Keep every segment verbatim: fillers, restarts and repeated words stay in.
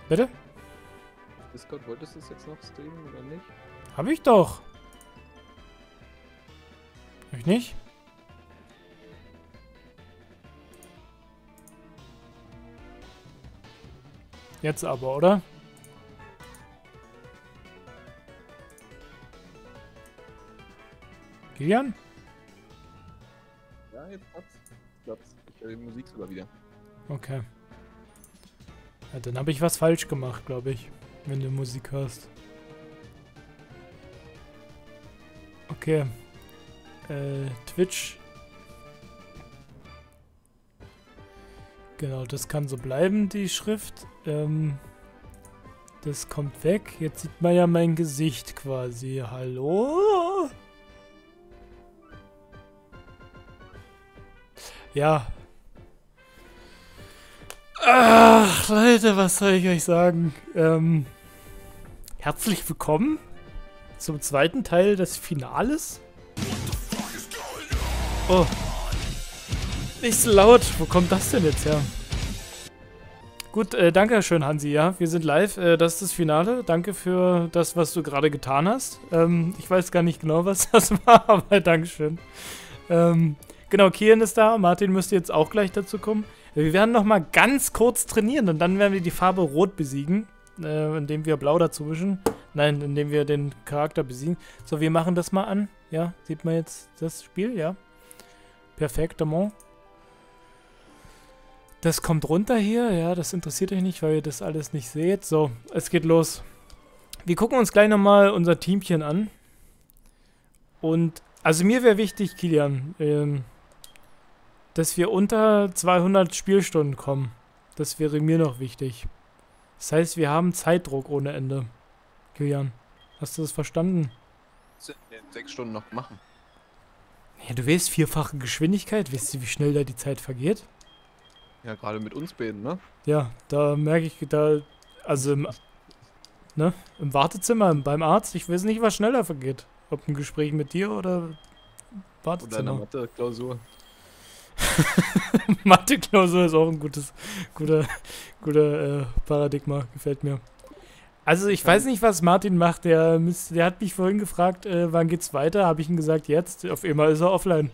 Bitte? Discord, wolltest du es jetzt noch streamen oder nicht? Hab ich doch. Hab ich nicht? Jetzt aber, oder? Kilian? Ja, jetzt hat's. Ich glaube, ich höre die Musik sogar wieder. Okay. Ja, dann habe ich was falsch gemacht, glaube ich, wenn du Musik hörst. Okay. Äh, Twitch. Genau, das kann so bleiben, die Schrift. Ähm, das kommt weg. Jetzt sieht man ja mein Gesicht quasi. Hallo? Ja. Ach, Leute, was soll ich euch sagen? Ähm, herzlich willkommen zum zweiten Teil des Finales. Oh. Nicht so laut. Wo kommt das denn jetzt her? Gut, äh, danke schön, Hansi, ja. Wir sind live. Äh, das ist das Finale. Danke für das, was du gerade getan hast. Ähm, ich weiß gar nicht genau, was das war, aber Dankeschön. Ähm, genau, Kian ist da. Martin müsste jetzt auch gleich dazu kommen. Wir werden noch mal ganz kurz trainieren und dann werden wir die Farbe Rot besiegen, äh, indem wir Blau dazu mischen. Nein, indem wir den Charakter besiegen. So, wir machen das mal an. Ja, sieht man jetzt das Spiel? Ja. Perfektement. Das kommt runter hier. Ja, das interessiert euch nicht, weil ihr das alles nicht seht. So, es geht los. Wir gucken uns gleich noch mal unser Teamchen an. Und, also mir wäre wichtig, Kilian, ähm, dass wir unter zweihundert Spielstunden kommen. Das wäre mir noch wichtig. Das heißt, wir haben Zeitdruck ohne Ende. Kilian, hast du das verstanden? Was sind in sechs Stunden noch machen? Ja, du weißt, vierfache Geschwindigkeit. Weißt du, wie schnell da die Zeit vergeht? Ja, gerade mit uns beiden, ne? Ja, da merke ich, da, also im, ne, im Wartezimmer, beim Arzt, ich weiß nicht, was schneller vergeht. Ob ein Gespräch mit dir oder Wartezimmer. Oder eine Mathe-Klausur. Mathe-Klausur ist auch ein gutes, guter, guter äh, Paradigma, gefällt mir. Also ich weiß nicht, was Martin macht, der, der hat mich vorhin gefragt, äh, wann geht's weiter, habe ich ihm gesagt, jetzt, auf einmal ist er offline.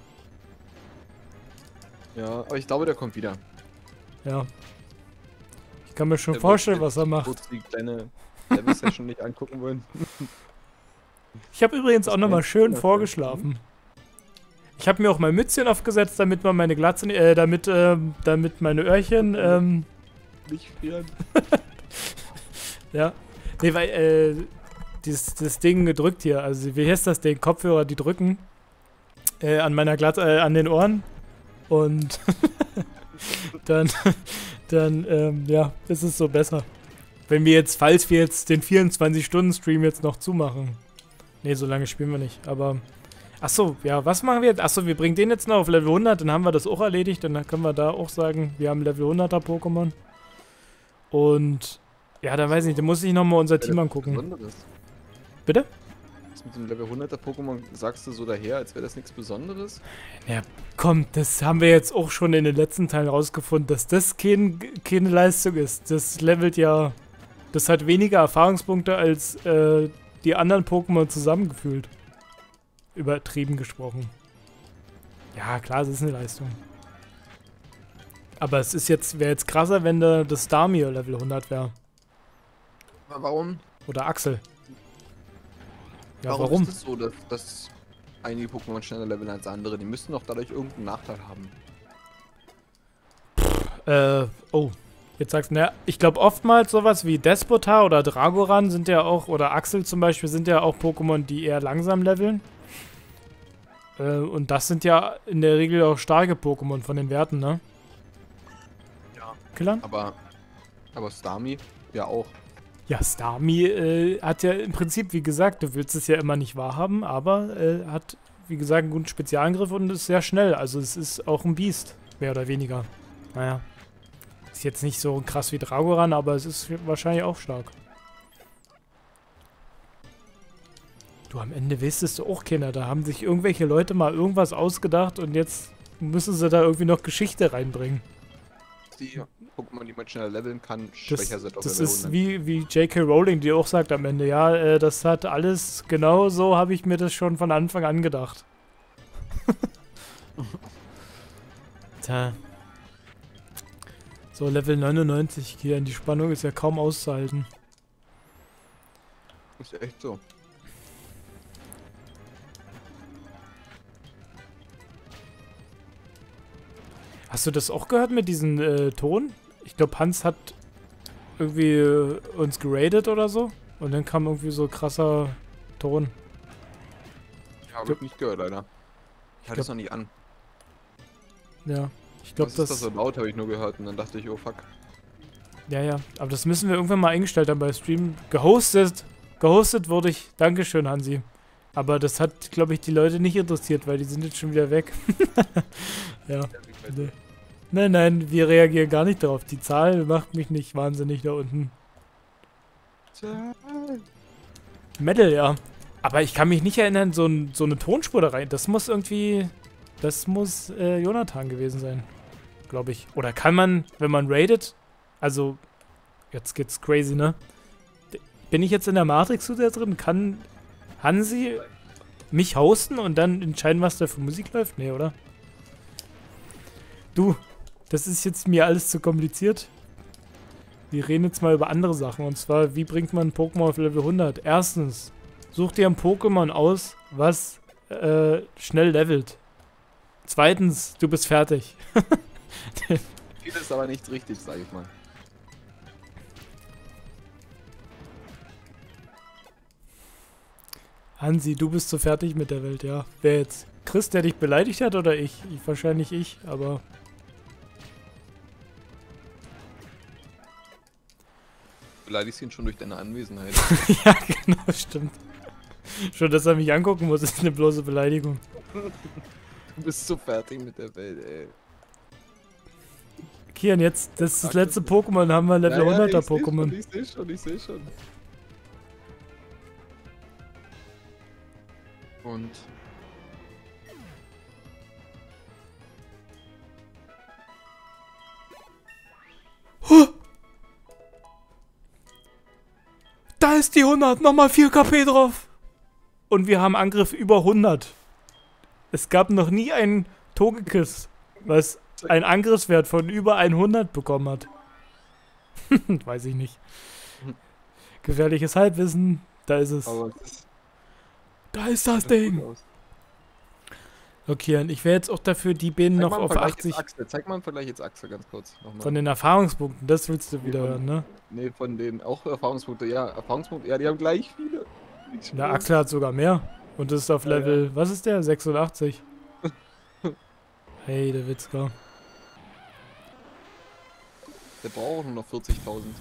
Ja, aber ich glaube, der kommt wieder. Ja. Ich kann mir schon Der vorstellen, wird was er macht. kurz die kleine Level-Session nicht angucken wollen. Ich habe übrigens Das auch nochmal meinst schön du, vorgeschlafen. Ich habe mir auch mein Mützchen aufgesetzt, damit man meine Glatze, äh, damit, ähm, damit meine Öhrchen, ähm, Nicht frieren. ja. Nee, weil, äh, dieses, das Ding gedrückt hier, also wie heißt das Ding? Kopfhörer, die drücken, äh, an meiner Glatze, äh, an den Ohren. Und dann, dann, ähm, ja, ist es so besser. Wenn wir jetzt, falls wir jetzt den vierundzwanzig-Stunden-Stream jetzt noch zumachen. Nee, so lange spielen wir nicht, aber... Achso, ja, was machen wir jetzt? Achso, wir bringen den jetzt noch auf Level hundert, dann haben wir das auch erledigt. Dann können wir da auch sagen, wir haben Level hunderter Pokémon. Und, ja, dann weiß ich nicht, dann muss ich nochmal unser Team angucken. Besonderes. Bitte? Das mit dem Level hunderter Pokémon sagst du so daher, als wäre das nichts Besonderes? Ja, komm, das haben wir jetzt auch schon in den letzten Teilen rausgefunden, dass das kein, keine Leistung ist. Das levelt ja, das hat weniger Erfahrungspunkte als äh, die anderen Pokémon zusammengefühlt. Übertrieben gesprochen. Ja, klar, es ist eine Leistung. Aber es ist jetzt, wäre jetzt krasser, wenn da das Starmie Level hundert wäre. Aber warum? Oder Axel. Ja, warum, warum? ist es so, dass, dass einige Pokémon schneller leveln als andere? Die müssten doch dadurch irgendeinen Nachteil haben. Äh, oh. Jetzt sagst du, naja, ich glaube oftmals sowas wie Despotar oder Dragoran sind ja auch, oder Axel zum Beispiel, sind ja auch Pokémon, die eher langsam leveln. Äh, und das sind ja in der Regel auch starke Pokémon von den Werten, ne? Ja. Killern? Aber, aber Starmie ja auch. Ja, Starmie äh, hat ja im Prinzip, wie gesagt, du willst es ja immer nicht wahrhaben, aber äh, hat, wie gesagt, einen guten Spezialangriff und ist sehr schnell. Also es ist auch ein Biest, mehr oder weniger. Naja. Ist jetzt nicht so krass wie Dragoran, aber es ist wahrscheinlich auch stark. Du, am Ende wüsstest du auch keiner. Da haben sich irgendwelche Leute mal irgendwas ausgedacht und jetzt müssen sie da irgendwie noch Geschichte reinbringen. die Pokémon, die man schneller leveln kann, Das, schwächer sind auf das Level ist hundert. wie, wie J K. Rowling, die auch sagt am Ende, ja, äh, das hat alles, genau so habe ich mir das schon von Anfang an gedacht. Tja. So, Level neunundneunzig, Kian, die Spannung ist ja kaum auszuhalten. Ist echt so. Hast du das auch gehört mit diesem äh, Ton? Ich glaube, Hans hat irgendwie äh, uns geradet oder so. Und dann kam irgendwie so krasser Ton. Ich habe nicht gehört, leider. Ich hatte es noch nicht an. Ja, ich glaube, Was ist das... das so laut, habe ich nur gehört und dann dachte ich, oh fuck. Ja, ja, aber das müssen wir irgendwann mal eingestellt haben bei Stream. Gehostet, gehostet wurde ich. Dankeschön, Hansi. Aber das hat, glaube ich, die Leute nicht interessiert, weil die sind jetzt schon wieder weg. Ja. Nee. Nein, nein, wir reagieren gar nicht darauf. Die Zahl macht mich nicht wahnsinnig da unten. Metal, ja. Aber ich kann mich nicht erinnern, so, ein, so eine Tonspur da rein. Das muss irgendwie... Das muss äh, Jonathan gewesen sein. Glaube ich. Oder kann man, wenn man raidet... Also, jetzt geht's crazy, ne? Bin ich jetzt in der Matrix zu sehr drin? Kann Hansi mich hosten und dann entscheiden, was da für Musik läuft? Nee, oder? Du, das ist jetzt mir alles zu kompliziert. Wir reden jetzt mal über andere Sachen. Und zwar, wie bringt man Pokémon auf Level hundert? Erstens, such dir ein Pokémon aus, was äh, schnell levelt. Zweitens, du bist fertig. Viel ist aber nicht richtig, sag ich mal. Hansi, du bist so fertig mit der Welt, ja. Wer jetzt? Chris, der dich beleidigt hat, oder ich? ich wahrscheinlich ich, aber... Beleidigst ihn schon durch deine Anwesenheit. Ja, genau, stimmt. Schon, dass er mich angucken muss, ist eine bloße Beleidigung. Du bist so fertig mit der Welt, ey. Kian, jetzt, das ist das letzte Pokémon, haben wir Level Ja, ja, hunderter ich seh Pokémon. schon, Ich seh schon, ich seh schon. Und... Huh! Da ist die hundert, nochmal vier K P drauf. Und wir haben Angriff über hundert. Es gab noch nie einen Togekiss, was einen Angriffswert von über hundert bekommen hat. Weiß ich nicht. Gefährliches Halbwissen, da ist es. Aber es ist Da ist das gut Ding. aus. Okay, und ich wäre jetzt auch dafür, die Bienen Zeig noch mal im auf Vergleich achtzig jetzt Axel. Zeig mal im Vergleich jetzt Axel ganz kurz. Nochmal. von den Erfahrungspunkten. Das willst du wieder von- hören, ne? Nee, von den auch Erfahrungspunkte. Ja, Erfahrungspunkte. Ja, die haben gleich viele. Ich Der schwör. Axel hat sogar mehr. Und ist auf Ja, ja. Level, was ist der? sechsundachtzig. Hey, der Witzka. Der braucht nur noch vierzigtausend.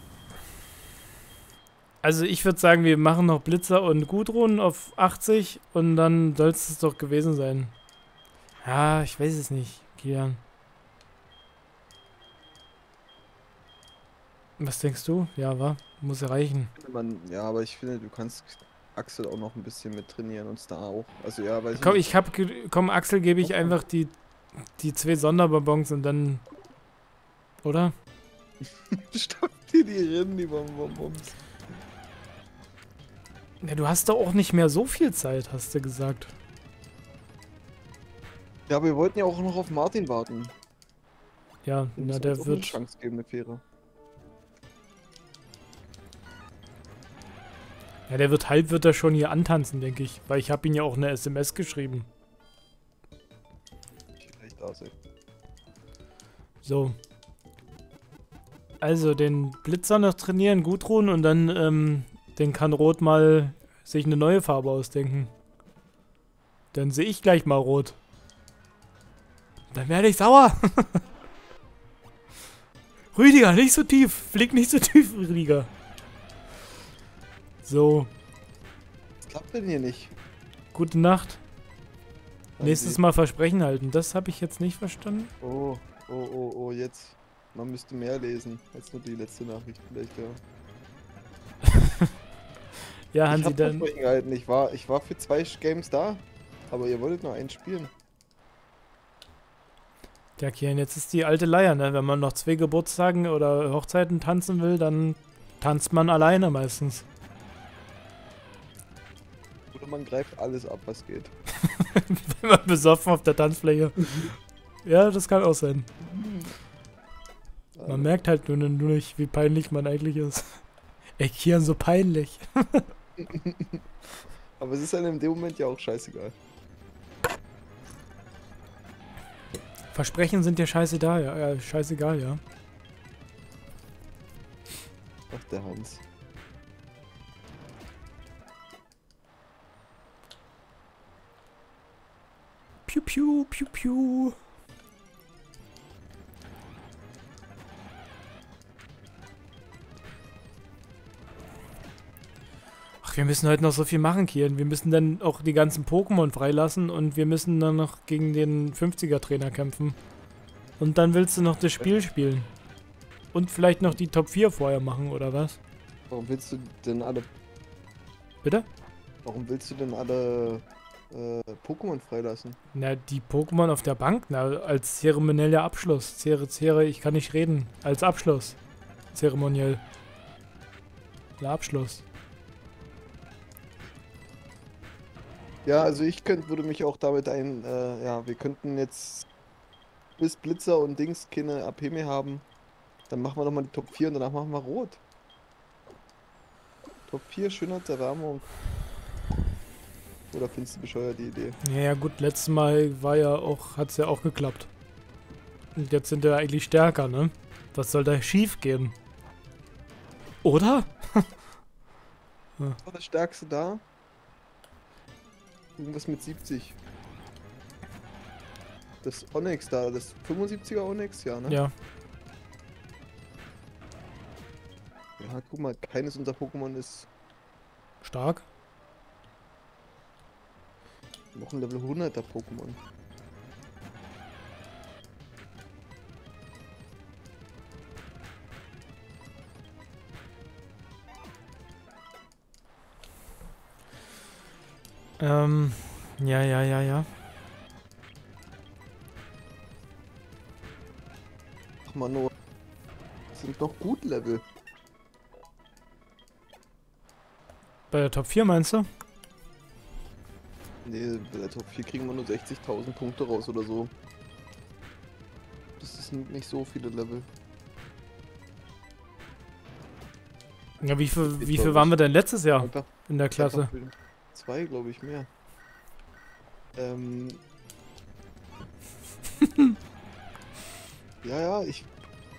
Also ich würde sagen, wir machen noch Blitzer und Gudrun auf achtzig und dann soll es doch gewesen sein. Ja, ich weiß es nicht, Kian. Was denkst du? Ja, wa? Muss erreichen. Man, ja, aber ich finde, du kannst Axel auch noch ein bisschen mit trainieren und Star auch. Also ja, weiß Komm, nicht. ich hab, ge- komm, Axel, gebe ich einfach die, die zwei Sonderbonbons und dann, oder? Stopf dir die Rinnen, die Bonbons. Ja, du hast doch auch nicht mehr so viel Zeit, hast du gesagt. Ja, aber wir wollten ja auch noch auf Martin warten. Ja, Wir na, müssen der uns auch eine wird, Chance geben, eine faire. ja, der wird halb, wird er schon hier antanzen, denke ich. Weil ich habe ihn ja auch eine S M S geschrieben. Vielleicht da sein. So. Also, den Blitzer noch trainieren, Gudrun, und dann, ähm, den kann Rot mal sich eine neue Farbe ausdenken. Dann sehe ich gleich mal Rot. Dann werde ich sauer. Rüdiger, nicht so tief. Flieg nicht so tief, Rüdiger. So, Was klappt denn hier nicht? gute Nacht. Hansi. Nächstes Mal Versprechen halten. Das habe ich jetzt nicht verstanden. Oh, oh, oh, oh, jetzt. Man müsste mehr lesen als nur die letzte Nachricht vielleicht, ja. Ja, ich Hansi, hab dann... Versprechen gehalten. Ich war, ich war für zwei Games da, aber ihr wolltet nur eins spielen. Ja, Kian, jetzt ist die alte Leier, ne? Wenn man noch zwei Geburtstagen oder Hochzeiten tanzen will, dann tanzt man alleine meistens. Oder man greift alles ab, was geht. Wenn man besoffen auf der Tanzfläche. Ja, das kann auch sein. Man merkt halt nur, nur nicht, wie peinlich man eigentlich ist. Ey, Kian, so peinlich. Aber es ist einem in dem Moment ja auch scheißegal. Versprechen sind dir scheißegal, ja, ja, scheißegal, ja. Ach, der Hans. Piu, piu, piu, piu. Ach, wir müssen heute noch so viel machen, Kian. Wir müssen dann auch die ganzen Pokémon freilassen und wir müssen dann noch gegen den fünfziger-Trainer kämpfen. Und dann willst du noch das Spiel spielen. Und vielleicht noch die Top vier vorher machen, oder was? Warum willst du denn alle... Bitte? Warum willst du denn alle äh, Pokémon freilassen? Na, die Pokémon auf der Bank, na, als zeremonieller Abschluss. Zere, Zere, ich kann nicht reden. Als Abschluss. Zeremoniell. Der Abschluss. Ja, also ich könnte, würde mich auch damit ein... Äh, ja, wir könnten jetzt bis Blitzer und Dings keine A P mehr haben. Dann machen wir nochmal die Top vier und danach machen wir Rot. Top vier, schöner Erwärmung. Oder findest du bescheuert die Idee? Ja, ja gut, letztes Mal war ja auch, hat's ja auch geklappt. Und jetzt sind wir eigentlich stärker, ne? Was soll da schief gehen? Oder? Was war das Stärkste da? Irgendwas mit siebzig. Das Onyx da, das fünfundsiebziger Onyx, ja, ne? Ja. Ja, guck mal, keines unserer Pokémon ist Stark. noch ein Level hunderter Pokémon. Ähm, ja, ja, ja, ja. Ach man, nur sind doch gut Level. Bei der Top vier meinst du? Nee, bei der Top vier kriegen wir nur sechzigtausend Punkte raus oder so. Das sind nicht so viele Level. Ja, wie viel, Ich wie glaub viel waren nicht. wir denn letztes Jahr Einfach, in der Klasse? einfach für zwei, glaube ich, mehr. Ähm. ja, ja, ich.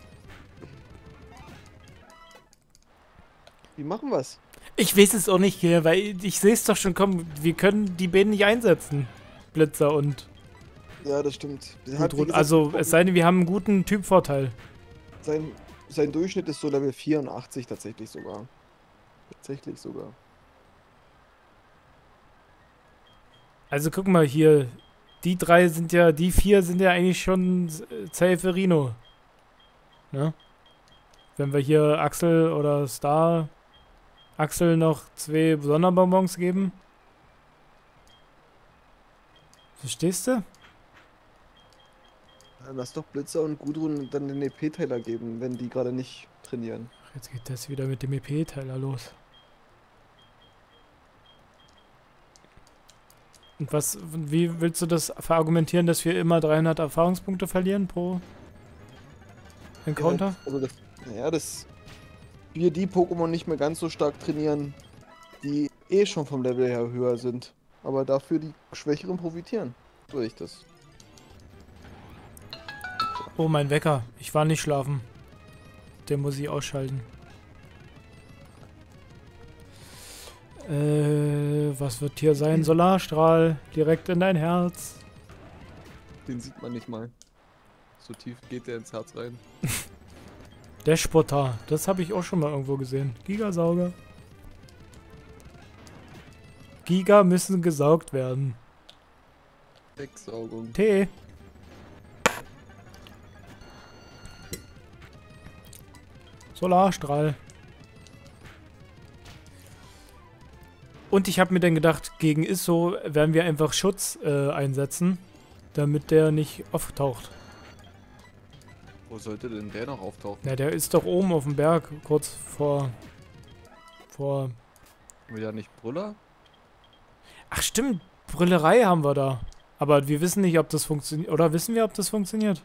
Wie machen wir's? Ich weiß es auch nicht hier, weil ich sehe es doch schon kommen. Wir können die beiden nicht einsetzen. Blitzer und Ja, das stimmt. Der hat, wie Gudrun. gesagt, Also, es sei denn, wir haben einen guten Typvorteil. sein, sein Durchschnitt ist so Level vierundachtzig tatsächlich sogar. Tatsächlich sogar. Also, guck mal hier. Die drei sind ja, die vier sind ja eigentlich schon Zäferino. Ne? Wenn wir hier Axel oder Star Axel noch zwei Sonderbonbons geben. Verstehst du? Lass doch Blitzer und Gudrun dann den E P-Teiler geben, wenn die gerade nicht trainieren. Ach, jetzt geht das wieder mit dem E P-Teiler los. Und was, wie willst du das verargumentieren, dass wir immer dreihundert Erfahrungspunkte verlieren pro Encounter? Ja, also das, naja, dass wir die Pokémon nicht mehr ganz so stark trainieren, die eh schon vom Level her höher sind. Aber dafür die Schwächeren profitieren. So sehe ich das. Oh, mein Wecker. Ich war nicht schlafen. Den muss ich ausschalten. Äh, was wird hier sein? Solarstrahl. Direkt in dein Herz. Den sieht man nicht mal. So tief geht der ins Herz rein. Dashpotar. Das habe ich auch schon mal irgendwo gesehen. Gigasauger. Giga müssen gesaugt werden. Wegsaugung. Tee. Solarstrahl. Und ich habe mir dann gedacht, gegen Isso werden wir einfach Schutz äh, einsetzen, damit der nicht auftaucht. Wo sollte denn der noch auftauchen? Na, der ist doch oben auf dem Berg, kurz vor... vor... Wieder nicht Brüller? Ach stimmt, Brillerei haben wir da. Aber wir wissen nicht, ob das funktioniert. Oder wissen wir, ob das funktioniert?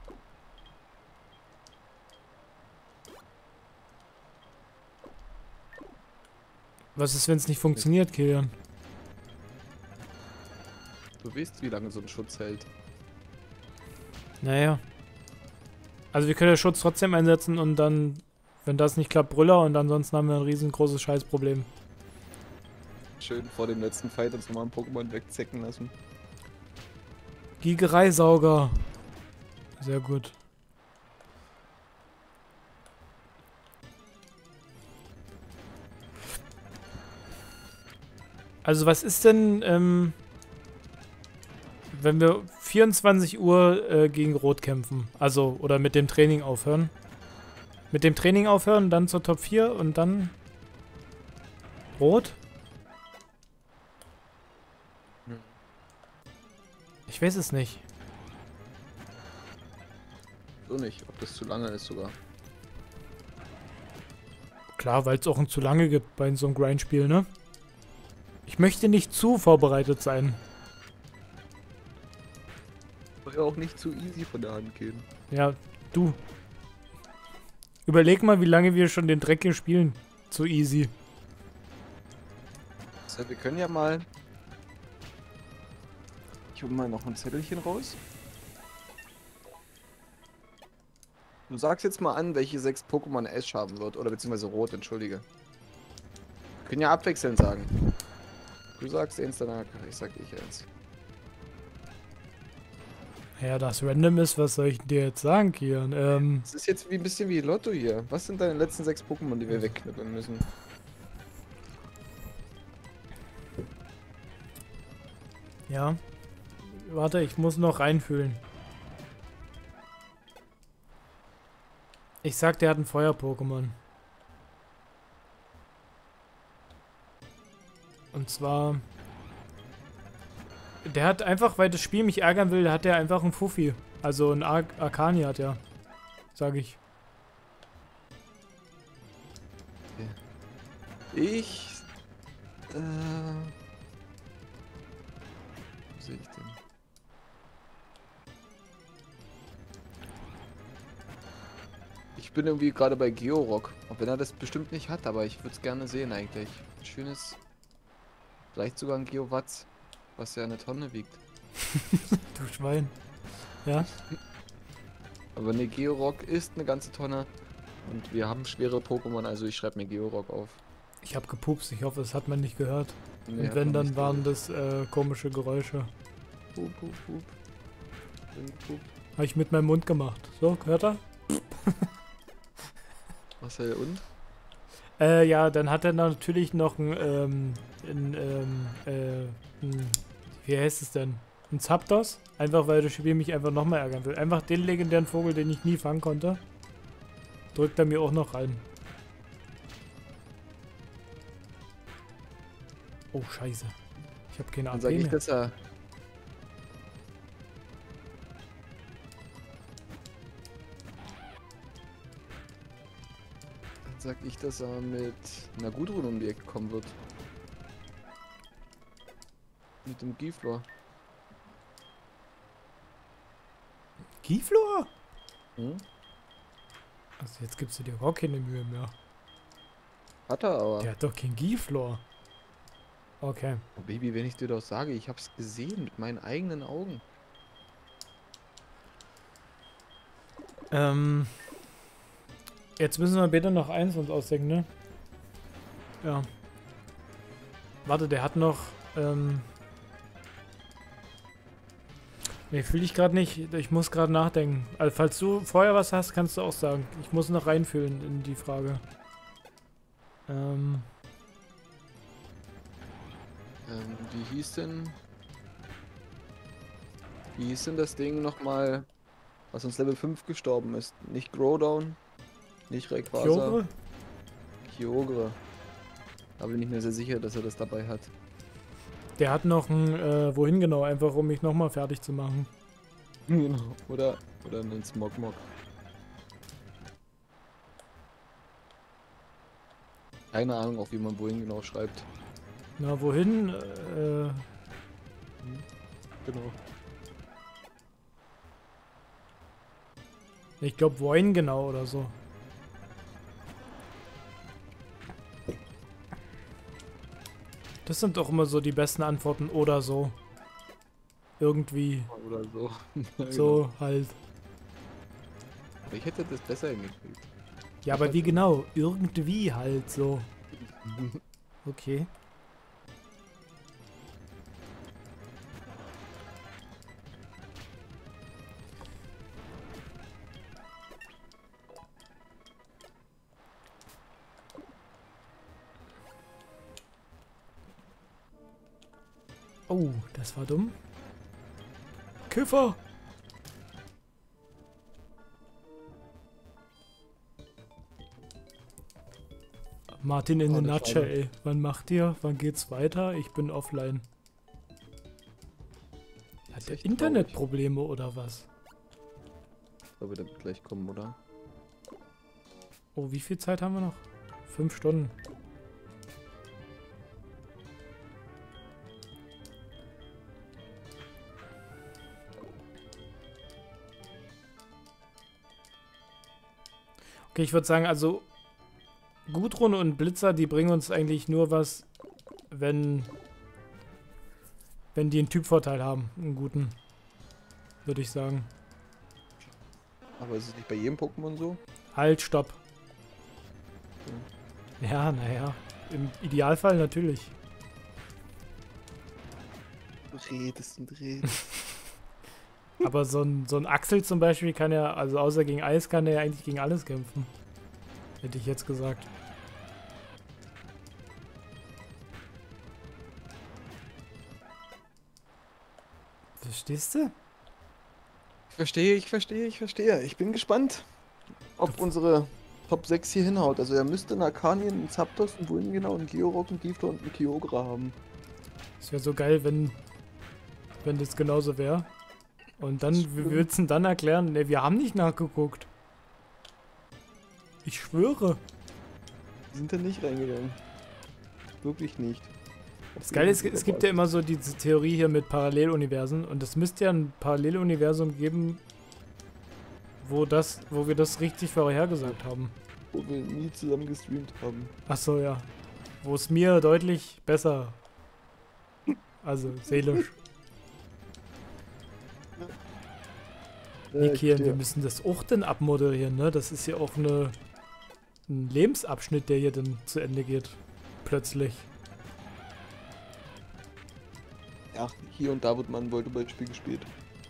Was ist, wenn es nicht funktioniert, Kilian? Du weißt, wie lange so ein Schutz hält. Naja. Also wir können den Schutz trotzdem einsetzen und dann, wenn das nicht klappt, Brüller und ansonsten haben wir ein riesengroßes Scheißproblem. Schön vor dem letzten Fight uns nochmal ein Pokémon wegzecken lassen. Gigereisauger. Sehr gut. Also was ist denn, ähm, wenn wir vierundzwanzig Uhr äh, gegen Rot kämpfen? Also, oder mit dem Training aufhören? Mit dem Training aufhören, dann zur Top vier und dann Rot? Ich weiß es nicht. So nicht, ob das zu lange ist sogar. Klar, weil es auch ein zu lange gibt bei so einem Grindspiel, ne? Ich möchte nicht zu vorbereitet sein. Soll ja auch nicht zu easy von der Hand gehen. Ja, du. Überleg mal, wie lange wir schon den Dreck hier spielen. Zu easy. So, wir können ja mal... Ich hole mal noch ein Zettelchen raus. Du sagst jetzt mal an, welche sechs Pokémon Ash haben wird. Oder beziehungsweise Rot, entschuldige. Wir können ja abwechselnd sagen. Du sagst eins, danach ich sag ich eins. Ja, das random ist, was soll ich dir jetzt sagen, Kian? Ähm... Das ist jetzt wie ein bisschen wie Lotto hier. Was sind deine letzten sechs Pokémon, die wir wegknippeln müssen? Ja. Warte, ich muss noch reinfühlen. Ich sag, der hat ein Feuer-Pokémon. Und zwar... Der hat einfach, weil das Spiel mich ärgern will, hat der einfach einen Fuffi. Also ein Ar Arcani hat er. Sag ich. Ich... Äh... Wo sehe ich denn? Ich bin irgendwie gerade bei Georock. Auch wenn er das bestimmt nicht hat, aber ich würde es gerne sehen eigentlich. Ein schönes... Vielleicht sogar ein Geowatz, was ja eine Tonne wiegt. Du Schwein. Ja? Aber ne, Georock ist eine ganze Tonne. Und wir haben schwere Pokémon, also ich schreibe mir Georock auf. Ich habe gepupst, ich hoffe, das hat man nicht gehört. Nee, Und hat wenn, man dann nicht waren gehört. das äh, komische Geräusche. Pup, pup, pup. Pup. Habe ich mit meinem Mund gemacht. So, hört er? Marcel und? Äh, ja, dann hat er natürlich noch ein, ähm, ein, ähm, äh, ein, wie heißt es denn? Ein Zapdos. Einfach weil das Spiel mich einfach nochmal ärgern will. Einfach den legendären Vogel, den ich nie fangen konnte. Drückt er mir auch noch rein. Oh, scheiße. Ich habe keine Dann Ahnung. sag ich, dass er... Dann sag ich, dass er mit einer Gudrun um die Ecke kommen wird. Mit dem Giflor. Giflor? Hm? Also jetzt gibst du dir auch keine Mühe mehr. Hat er aber. Der hat doch kein Giflor. Okay. Oh, Baby, wenn ich dir doch sage, ich hab's gesehen mit meinen eigenen Augen. Ähm. Jetzt müssen wir bitte noch eins uns ausdenken, ne? Ja. Warte, der hat noch, ähm... Ne, fühle ich gerade nicht. Ich muss gerade nachdenken. Also, falls du vorher was hast, kannst du auch sagen. Ich muss noch reinfühlen in die Frage. Ähm... Ähm, wie hieß denn... Wie hieß denn das Ding nochmal, was uns Level fünf gestorben ist? Nicht Growdown, nicht Rayquaza. Kyogre? Kyogre. Da bin ich mir sehr sicher, dass er das dabei hat. Der hat noch ein, äh, wohin genau? Einfach um mich nochmal fertig zu machen. Genau. Oder, oder einen Smogmog. Keine Ahnung, auch wie man wohin genau schreibt. Na, wohin? Äh, Genau. ich glaube, wohin genau oder so. Das sind doch immer so die besten Antworten oder so. Irgendwie. Oder so. Ja, So genau. halt. Aber ich hätte das besser hingekriegt. Ja, aber wie genau? Irgendwie halt so. Okay. Oh, das war dumm. Kiffer! Martin in Oh, the das Nutshell, war- ey. Wann macht ihr? Wann geht's weiter? Ich bin offline. Hat der echt Internetprobleme oder was? Soll wieder gleich kommen, oder? Oh, wie viel Zeit haben wir noch? Fünf Stunden. Okay, ich würde sagen, also Gudrun und Blitzer, die bringen uns eigentlich nur was, wenn wenn die einen Typvorteil haben, einen guten, würde ich sagen. Aber ist es nicht bei jedem Pokémon so? Halt, stopp. Ja, naja, im Idealfall natürlich. Du redest und redest. Aber so ein, so ein Axel zum Beispiel kann ja, also außer gegen Eis, kann er ja eigentlich gegen alles kämpfen. Hätte ich jetzt gesagt. Verstehst du? Ich verstehe, ich verstehe, ich verstehe. Ich bin gespannt, ob unsere Top sechs hier hinhaut. Also er müsste einen Arcanien, einen Zapdos, einen Bullengenau, einen Georock, einen Gifter und einen Kyogre haben. Es wäre so geil, wenn, wenn das genauso wäre. Und dann, wie würdest du denn dann erklären? Ne, wir haben nicht nachgeguckt. Ich schwöre. Die sind da nicht reingegangen. Wirklich nicht. Das Geile ist, es gibt ja immer so diese Theorie hier mit Paralleluniversen. Und es müsste ja ein Paralleluniversum geben, wo das, wo wir das richtig vorhergesagt haben. Wo wir nie zusammen gestreamt haben. Ach so, ja. Wo es mir deutlich besser. Also, seelisch. Ja, ich Nikian, wir verstehe. müssen das auch dann abmoderieren, ne? Das ist ja auch eine, ein Lebensabschnitt, der hier dann zu Ende geht. Plötzlich. Ja, hier und da wird mal ein Volleyballspiel gespielt.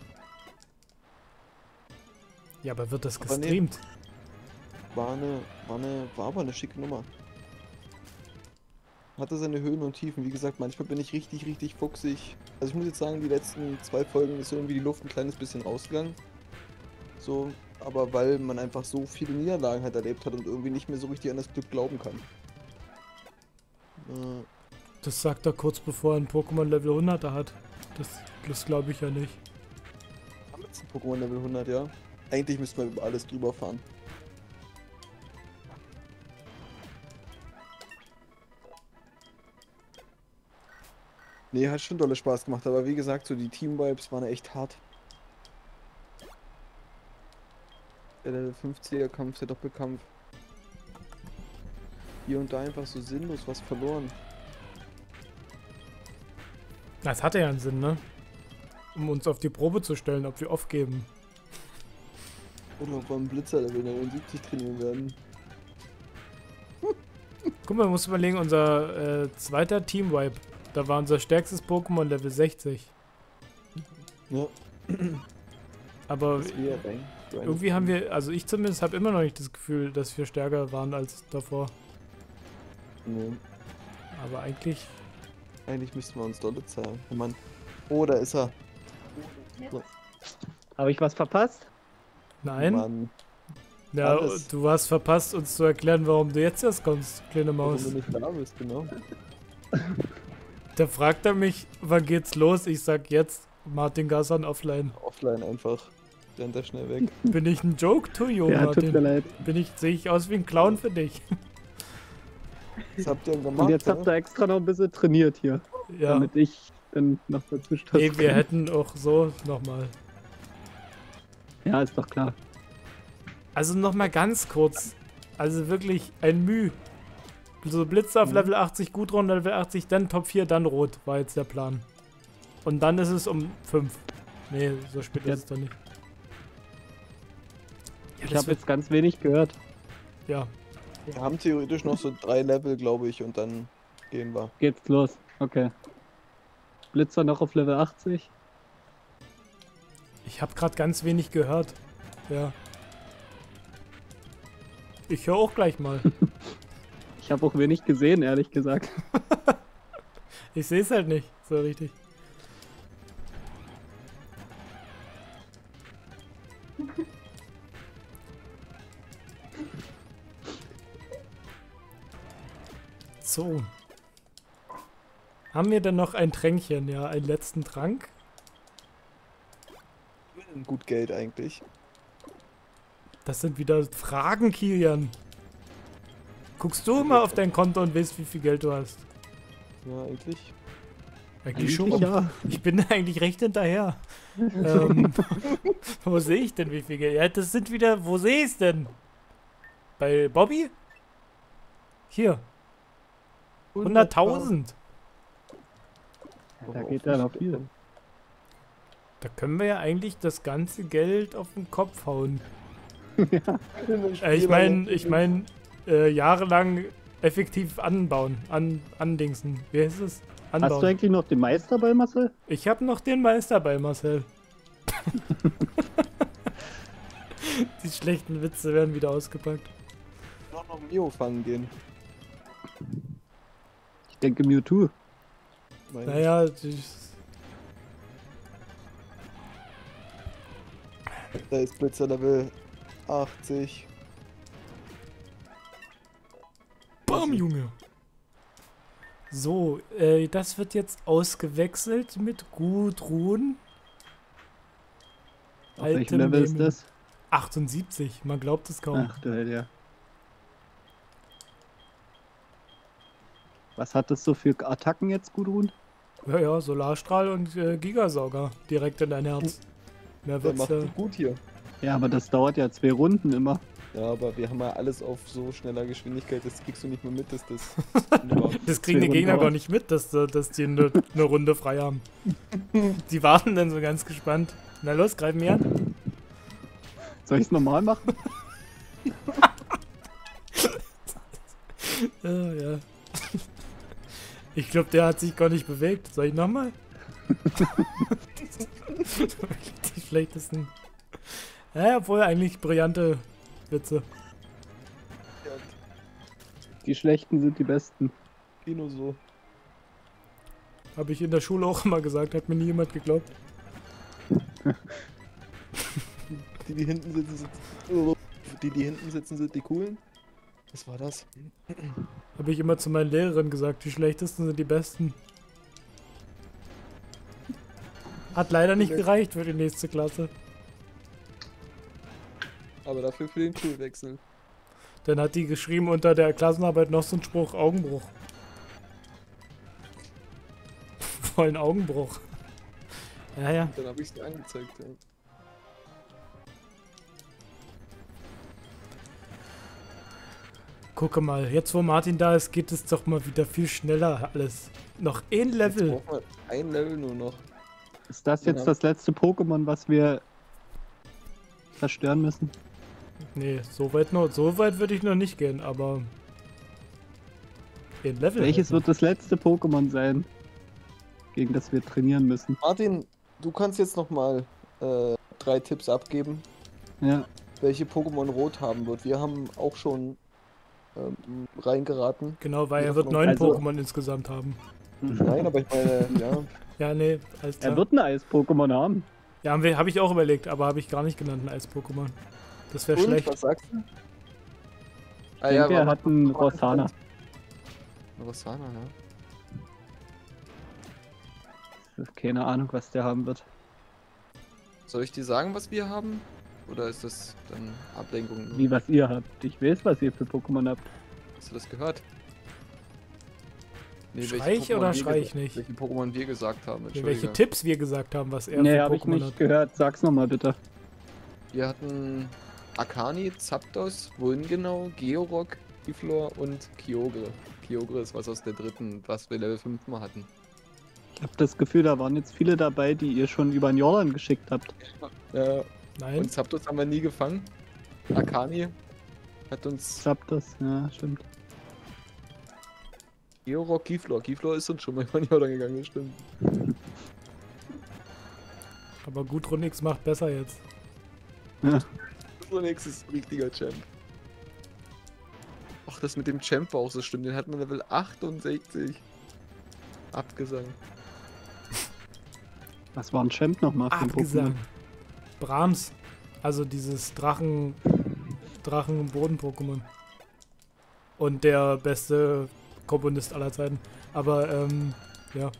Ja, aber wird das Aber nee. gestreamt? War eine, war eine, war aber eine schicke Nummer. Hatte seine Höhen und Tiefen. Wie gesagt, manchmal bin ich richtig, richtig fuchsig. Also ich muss jetzt sagen, die letzten zwei Folgen ist irgendwie die Luft ein kleines bisschen rausgegangen. So, aber weil man einfach so viele Niederlagen halt erlebt hat und irgendwie nicht mehr so richtig an das Glück glauben kann. Äh, Das sagt er kurz bevor er ein Pokémon Level hunderter hat. Das, das glaube ich ja nicht. haben wir jetzt ein Pokémon Level hundert, ja? Eigentlich müssten wir über alles drüber fahren. Nee, hat schon dolle Spaß gemacht, aber wie gesagt, so die Team-Vibes waren echt hart. Der Level fünfziger-Kampf, der Doppelkampf. Hier und da einfach so sinnlos was verloren. Das hatte ja einen Sinn, ne? Um uns auf die Probe zu stellen, ob wir aufgeben. Oder ob wir einen Blitzer Level neunundsiebzig trainieren werden. Guck mal, man muss überlegen, unser äh, zweiter Team-Wipe. Da war unser stärkstes Pokémon Level sechzig. Ja, Aber das wir rein. irgendwie haben wir, also ich zumindest habe immer noch nicht das Gefühl, dass wir stärker waren als davor. Nee, Aber eigentlich, eigentlich müssten wir uns dolle zahlen. Oh Mann. Oh, da ist er. Habe ich was verpasst? nein. Mann, Ja, alles. du hast verpasst, uns zu erklären, warum du jetzt erst kommst, kleine warum Maus. du nicht da bist, genau. Da fragt er mich, wann geht's los? Ich sag jetzt, Martin Gassan offline. Offline einfach. Rennt er schnell weg. Bin ich ein Joke to you, Ja, tut mir Martin? leid. Bin ich, sehe ich aus wie ein Clown für dich? Was habt ihr denn gemacht? Und jetzt hä? habt ihr extra noch ein bisschen trainiert hier, Ja. damit ich dann noch dazwischen. Nee, wir hätten auch so nochmal. Ja, ist doch klar. Also nochmal ganz kurz. Also wirklich ein Müh. So Blitze auf Mhm. Level achtzig, Gudrun Level achtzig, dann Top vier, dann Rot, war jetzt der Plan. Und dann ist es um fünf. Nee, so spät Ja. ist es dann nicht. Ja, Ich das habe wird, jetzt ganz wenig gehört. ja. Wir haben theoretisch noch so drei Level, glaube ich, und dann gehen wir. Geht's los. Okay. Blitzer noch auf Level achtzig. Ich habe gerade ganz wenig gehört. Ja. Ich höre auch gleich mal. Ich habe auch wenig gesehen, ehrlich gesagt. Ich sehe es halt nicht so richtig. So. Haben wir denn noch ein Tränkchen? Ja, einen letzten Trank? Gut Geld eigentlich. Das sind wieder Fragen, Kilian. Guckst du immer auf dein Konto und weißt, wie viel Geld du hast? Ja, eigentlich. Eigentlich schon. ja. Ich bin eigentlich recht hinterher. ähm, wo sehe ich denn wie viel Geld? Ja, das sind wieder. Wo sehe ich es denn? Bei Bobby? Hier. hunderttausend. Ja, da geht ja noch viel. Da können wir ja eigentlich das ganze Geld auf den Kopf hauen. Ja. Äh, ich meine, ich meine, äh, jahrelang effektiv anbauen. An, andingsen. Wie heißt es? Hast du Anbauen. eigentlich noch den Meister bei Marcel? Ich habe noch den Meister bei Marcel. Die schlechten Witze werden wieder ausgepackt. Noch noch Mio fangen gehen. Ich denke Mewtwo. Meine Naja, die, Da ist Blitzer Level achtzig. Bam, Junge. So, äh, das wird jetzt ausgewechselt mit Gudrun. Auf welchem Altem Level ist Leben. das? achtundsiebzig, man glaubt es kaum. Ach du Hell, ja. Was hat das so für Attacken jetzt, Gudrun? Ja, ja, Solarstrahl und äh, Gigasauger direkt in dein Herz. Mehr Der wird's macht ja. die gut hier. Ja, aber das dauert ja zwei Runden immer. Ja, aber wir haben ja alles auf so schneller Geschwindigkeit, das kriegst du nicht mehr mit, dass das. Das kriegen die Runden Gegner dauert. gar nicht mit, dass, äh, dass die eine ne Runde frei haben. Die warten dann so ganz gespannt. Na los, greif mir an. Soll ich es normal machen? Ja, ja. Ich glaube, der hat sich gar nicht bewegt. Soll ich nochmal? Die schlechtesten. Ja, obwohl eigentlich brillante Witze. Die schlechten sind die besten. Kino so. Habe ich in der Schule auch immer gesagt, hat mir nie jemand geglaubt. Die, die hinten sitzen, sind. Die, die hinten sitzen, sind die coolen. Was war das? Habe ich immer zu meinen Lehrerinnen gesagt, die schlechtesten sind die besten. Hat leider nicht gereicht für die nächste Klasse. Aber dafür für den Schulwechsel. Dann hat die geschrieben unter der Klassenarbeit noch so einen Spruch, Augenbruch. Vollen Augenbruch. Ja, ja. Dann habe ich es dir angezeigt. Ja. Gucke mal, jetzt wo Martin da ist, geht es doch mal wieder viel schneller alles. Noch ein Jetzt Level. brauchen wir ein Level nur noch. Ist das jetzt Ja. das letzte Pokémon, was wir zerstören müssen? Nee, so weit noch, so weit würde ich noch nicht gehen, aber ein Level. Welches halt noch. wird das letzte Pokémon sein, gegen das wir trainieren müssen? Martin, du kannst jetzt nochmal äh, drei Tipps abgeben, Ja, welche Pokémon Rot haben wird. Wir haben auch schon ähm, reingeraten. Genau, weil Ja, er wird noch- neun also- Pokémon insgesamt haben. Nein, aber ich meine, ja. Ja, nee, alles klar. er wird ein Eis-Pokémon haben. Ja, habe hab ich auch überlegt, aber habe ich gar nicht genannt, ein Eis-Pokémon. Das wäre Und, schlecht. was sagst du? Ah Ich denke, er war- hat einen Rossana. Ein Rossana, ja. Keine Ahnung, was der haben wird. Soll ich dir sagen, was wir haben? Oder ist das dann Ablenkung? Wie, was ihr habt. Ich weiß, was ihr für Pokémon habt. Hast du das gehört? Nee, Schrei ich Pokémon oder wir schrei ich gesagt- nicht? Welche Pokémon wir gesagt haben, Welche Entschuldige. Tipps wir gesagt haben, was er Nee, für habe ich Pokémon nicht hat. gehört. Sag's nochmal bitte. Wir hatten Akani, Zapdos, wohin genau, Georock, Giflor und Kyogre. Kyogre ist was aus der dritten, was wir Level fünf mal hatten. Ich habe das Gefühl, da waren jetzt viele dabei, die ihr schon über den Jordan geschickt habt. Ja, Nein? und Zapdos haben wir nie gefangen. Akani hat uns Zapdos, ja, stimmt. Georock, Giflor. Giflor ist uns schon mal über den Jordan gegangen, das stimmt. Aber Gudrun X macht besser jetzt. Ja. So nächstes richtiger Champ. Ach, das mit dem Champ war auch so schlimm. Den hat man Level achtundsechzig. Abgesang. Was war ein Champ nochmal für ein Abgesang. Brahms. Also dieses Drachen. Drachen-Boden-Pokémon. Und der beste Komponist aller Zeiten. Aber, ähm, ja.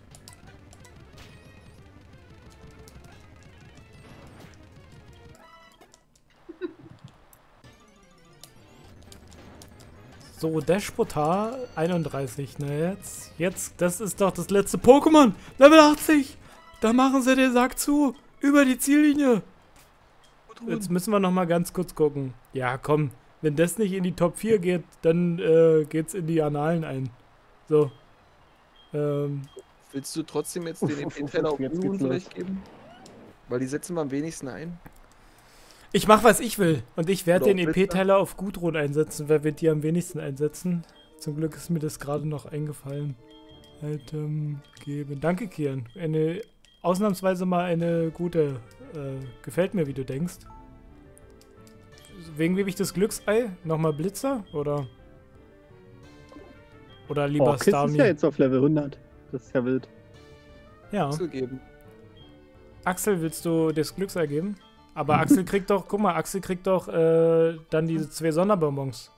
So, Dashpotar einunddreißig, ne, jetzt, jetzt, das ist doch das letzte Pokémon, Level achtzig, da machen sie den Sack zu, über die Ziellinie. Jetzt müssen wir noch mal ganz kurz gucken. Ja, komm, wenn das nicht in die Top vier geht, dann äh, geht's in die Annalen ein. So. Ähm, Willst du trotzdem jetzt den Uff, uff, E uff, P-Teller auf jetzt Unruhen geht's los. vielleicht geben? Weil die setzen wir am wenigsten ein. ich mach, was ich will. Und ich werde Oder den auch Blitzer. E P-Teller auf Gudrun einsetzen, weil wir die am wenigsten einsetzen. Zum Glück ist mir das gerade noch eingefallen. Item geben. Danke, Kian. Eine, ausnahmsweise mal eine gute. Äh, gefällt mir, wie du denkst. Wegen gebe ich das Glücksei? Nochmal Blitzer? Oder? Oder lieber Oh, Kiss ist Starmie? ja jetzt auf Level hundert. Das ist ja wild. Ja. Zu geben. Axel, willst du das Glücksei geben? Aber Axel kriegt doch, guck mal, Axel kriegt doch äh, dann diese zwei Sonderbonbons.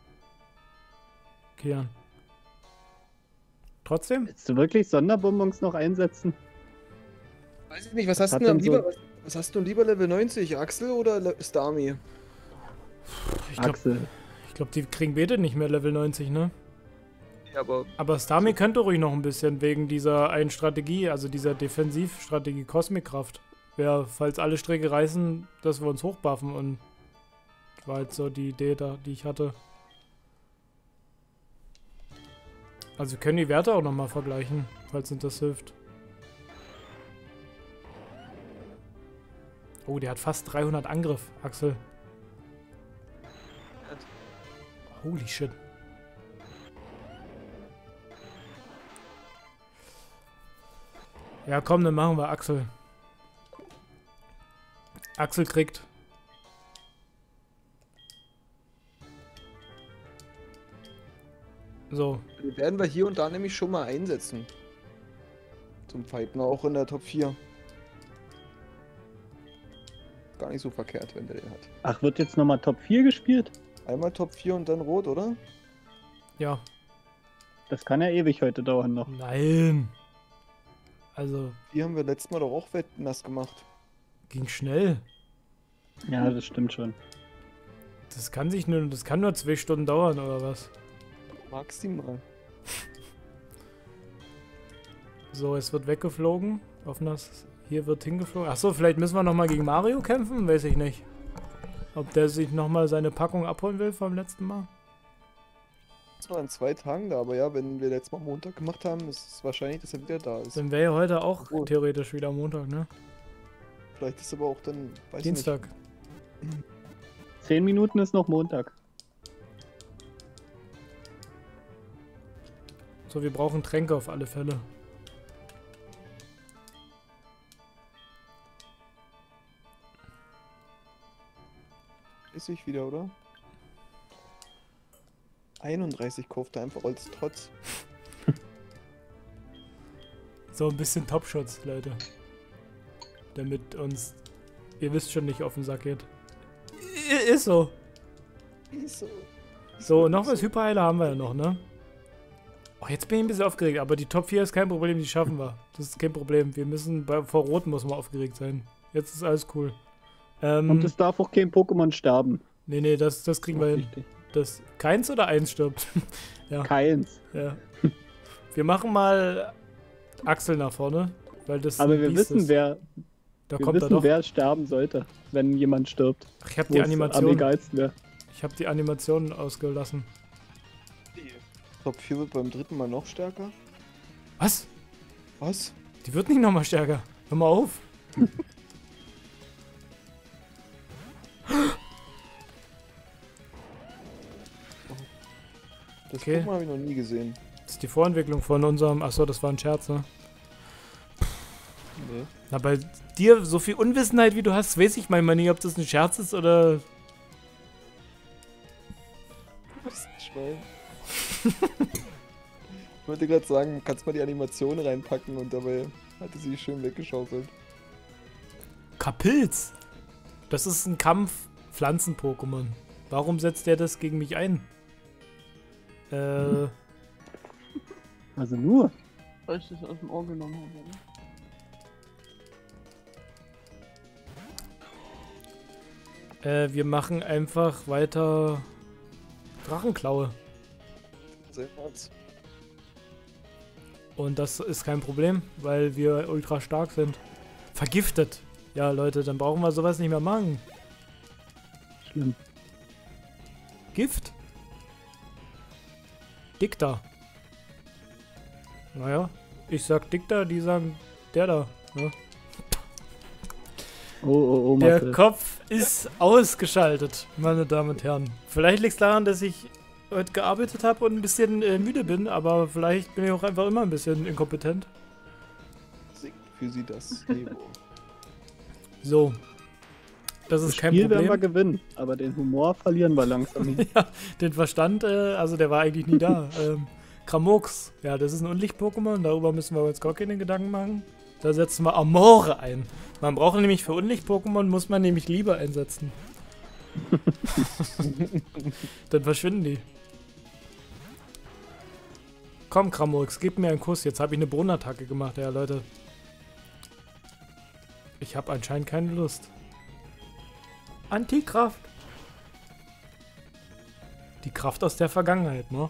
Kian. Trotzdem? Willst du wirklich Sonderbonbons noch einsetzen? Weiß ich nicht, was hast Hat du denn denn so- lieber? Was, was hast du lieber Level neunzig? Axel oder Le Starmie? Ich glaube, Axel. glaub, die kriegen beide nicht mehr Level neunzig, ne? Ja, aber Aber Starmie könnte ruhig noch ein bisschen wegen dieser einen Strategie, also dieser Defensivstrategie Kosmikkraft. Ja, falls alle Stricke reißen, dass wir uns hochbuffen und war halt so die Idee, da, die ich hatte. Also wir können die Werte auch nochmal vergleichen, falls uns das hilft. Oh, der hat fast dreihundert Angriff, Axel. Holy shit. Ja, komm, dann machen wir Axel. Axel kriegt. So, die werden wir hier und da nämlich schon mal einsetzen. Zum Fighten, auch in der Top vier. Gar nicht so verkehrt, wenn der den hat. Ach, wird jetzt nochmal Top vier gespielt? Einmal Top vier und dann Rot, oder? ja. Das kann ja ewig heute dauern noch. Nein. Also, Die haben wir letztes Mal doch auch wettnass gemacht. ging schnell. Ja, das stimmt schon. Das kann sich nur, das kann nur zwei Stunden dauern, oder was? Maximal. So, es wird weggeflogen. Offenes, hier wird hingeflogen. Achso, vielleicht müssen wir nochmal gegen Mario kämpfen? Weiß ich nicht. Ob der sich nochmal seine Packung abholen will vom letzten Mal? Das war in zwei Tagen da, aber ja, wenn wir letztes Mal Montag gemacht haben, ist es wahrscheinlich, dass er wieder da ist. Dann wäre ja heute auch Oh. theoretisch wieder Montag, ne? Vielleicht ist aber auch dann, weiß Dienstag. Zehn Minuten ist noch Montag. So, wir brauchen Tränke auf alle Fälle. ich nicht. Ist ich wieder, oder? einunddreißig kauft er einfach als Trotz. So ein bisschen Top-Shots, Leute. Damit uns, ihr wisst schon, nicht auf den Sack geht. I- Ist so. Wieso? So, noch was Hyperheiler haben wir ja noch, ne? Oh, jetzt bin ich ein bisschen aufgeregt, aber die Top vier ist kein Problem, die schaffen wir. Das ist kein Problem. Wir müssen, bei, vor Rot muss man aufgeregt sein. Jetzt ist alles cool. Ähm, Und es darf auch kein Pokémon sterben. nee, nee, das, das kriegen wir hin. Wichtig. Das, keins oder eins stirbt? Ja. Keins. Ja. wir machen mal Axel nach vorne, weil das Aber ein wir Biest wissen, ist. wer, Da wir kommt er wissen doch. wer sterben sollte, wenn jemand stirbt. Ach, ich habe Wo die es am Animation. egalsten wäre. Ich habe die Animation ausgelassen. Top vier wird beim dritten Mal noch stärker. Was? Was? Die wird nicht nochmal stärker. Hör mal auf. Das Okay. Pokémon habe ich noch nie gesehen. Das ist die Vorentwicklung von unserem. Achso, das war ein Scherz, ne? Nee. Na, bei dir, so viel Unwissenheit wie du hast, weiß ich manchmal nicht, ob das ein Scherz ist oder. Das ist ein Schwein. Ich wollte gerade sagen, kannst mal die Animation reinpacken und dabei hatte sie schön weggeschaufelt. Kapilz! Das ist ein Kampf-Pflanzen-Pokémon. Warum setzt der das gegen mich ein? Äh. Also nur. Weil ich das aus dem Ohr genommen habe. Ne? Äh, wir machen einfach weiter Drachenklaue. Sehr kurz. Und das ist kein Problem, weil wir ultra stark sind. Vergiftet. Ja, Leute, dann brauchen wir sowas nicht mehr machen. Schlimm. Gift? Dicta. Naja, ich sag Dicta, die sagen der da. Ne? Oh, oh, oh, Der Marcel. Kopf ist ausgeschaltet, meine Damen und Herren. Vielleicht liegt es daran, dass ich heute gearbeitet habe und ein bisschen äh, müde bin, aber vielleicht bin ich auch einfach immer ein bisschen inkompetent. Singt für sie das Niveau. So. Das Das ist kein Spiel werden wir Problem. gewinnen, aber den Humor verlieren wir langsam. Ja, den Verstand, äh, also der war eigentlich nie da. ähm, Kramux, ja, das ist ein Unlicht-Pokémon, darüber müssen wir uns gar keine Gedanken machen. Da setzen wir Amore ein. Man braucht nämlich für Unlicht-Pokémon, muss man nämlich Liebe einsetzen. Dann verschwinden die. Komm, Kramux, gib mir einen Kuss. Jetzt habe ich eine Bodenattacke gemacht, ja, Leute. Ich habe anscheinend keine Lust. Antikraft. Die Kraft aus der Vergangenheit, ne?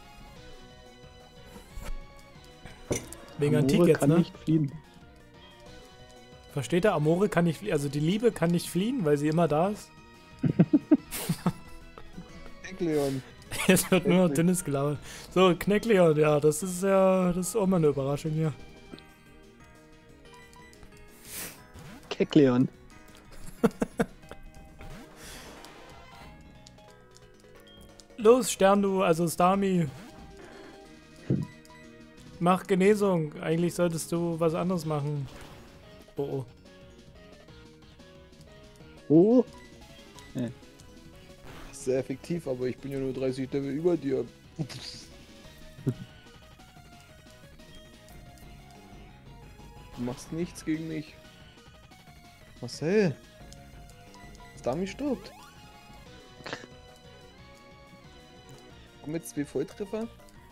Wegen Amore Antik jetzt, kann ne? nicht fliehen. Versteht ihr? Amore kann nicht fliehen. Also die Liebe kann nicht fliehen, weil sie immer da ist. Leon. Jetzt wird nur noch dünnes gelabert. So, Kneckleon, ja, das ist ja, das ist auch mal eine Überraschung hier. Kekleon. Los, Stern, du, also Starmie. Mach Genesung. Eigentlich solltest du was anderes machen. Oh, oh. Oh, Sehr effektiv, aber ich bin ja nur dreißig Level über dir. Du machst nichts gegen mich. Marcel. Stami stirbt. Komm mit zwei Volltreffer.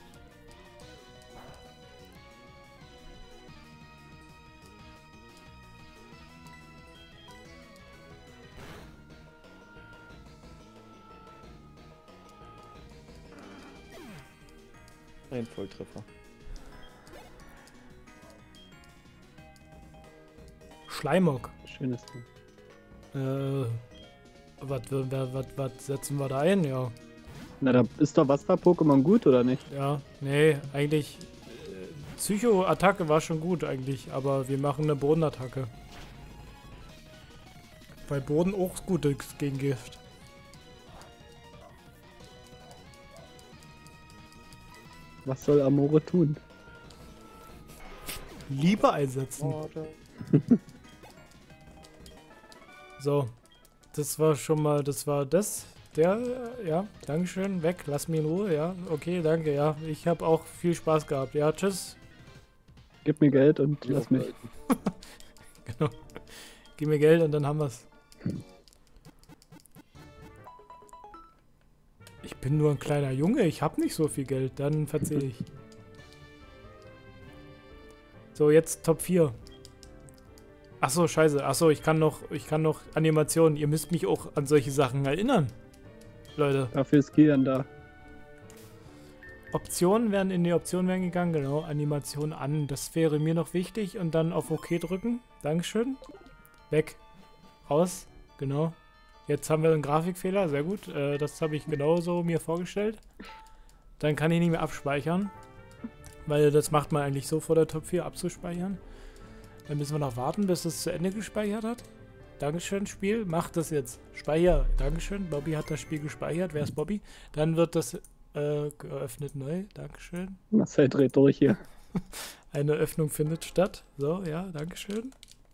Ein Volltreffer. Schleimok. schönes Ding. Äh, was, was, was setzen wir da ein? Ja, Na, da ist doch Wasser-Pokémon gut, oder nicht? ja, nee, eigentlich äh, Psycho-Attacke war schon gut eigentlich, aber wir machen eine Bodenattacke. Weil Boden auch gut ist gegen Gift. Was soll Amore tun? Liebe einsetzen. So, das war schon mal, das war das. Der, äh, ja, Dankeschön, weg, lass mich in Ruhe, ja, okay, danke, ja, ich habe auch viel Spaß gehabt, ja, tschüss, Gib mir Geld und lass mich. genau, gib mir Geld und dann haben wir's. Ich bin nur ein kleiner Junge, ich habe nicht so viel Geld, dann verzeih ich. So, jetzt Top vier. Achso, scheiße, achso, ich kann noch, ich kann noch Animationen, ihr müsst mich auch an solche Sachen erinnern. Leute. Dafür ist Kian da. Optionen werden in die Optionen werden gegangen, genau, Animation an, das wäre mir noch wichtig und dann auf OK drücken, Dankeschön, weg, raus, genau, jetzt haben wir einen Grafikfehler, sehr gut, äh, das habe ich genauso mir vorgestellt, dann kann ich nicht mehr abspeichern, weil das macht man eigentlich so vor der Top vier abzuspeichern, dann müssen wir noch warten, bis es zu Ende gespeichert hat, Dankeschön Spiel, macht das jetzt, Speicher, Dankeschön, Bobby hat das Spiel gespeichert, wer ist Bobby, dann wird das Äh, geöffnet neu, Dankeschön. Marcel dreht durch hier. Eine Öffnung findet statt. So, ja, Dankeschön.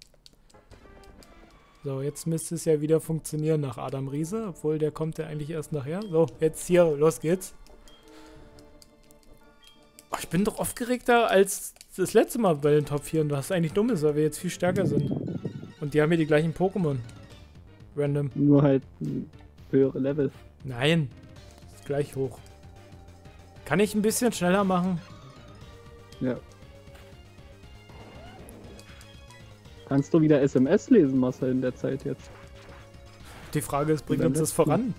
So, jetzt müsste es ja wieder funktionieren nach Adam Riese, obwohl der kommt ja eigentlich erst nachher. So, jetzt hier, los geht's. Ach, ich bin doch aufgeregter als das letzte Mal bei den Top vier und was eigentlich dumm ist, weil wir jetzt viel stärker sind. Und die haben hier die gleichen Pokémon. Random. Nur halt ein höhere Level. Nein, ist gleich hoch. Kann ich ein bisschen schneller machen? Ja. Kannst du wieder S M S lesen, Marcel, in der Zeit jetzt? Die Frage ist, bringt Beim uns das letzten. voran?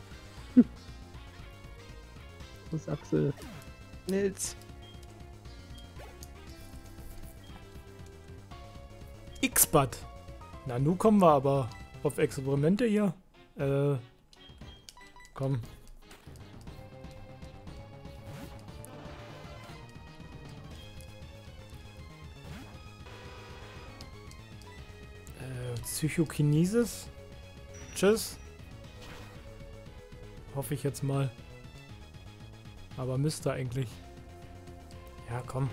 Das ist Axel. Nils. X-Bad. Na, nun kommen wir aber auf Experimente hier. Äh, komm. Äh, Psychokinesis. Tschüss. Hoffe ich jetzt mal. Aber müsste eigentlich. Ja, komm.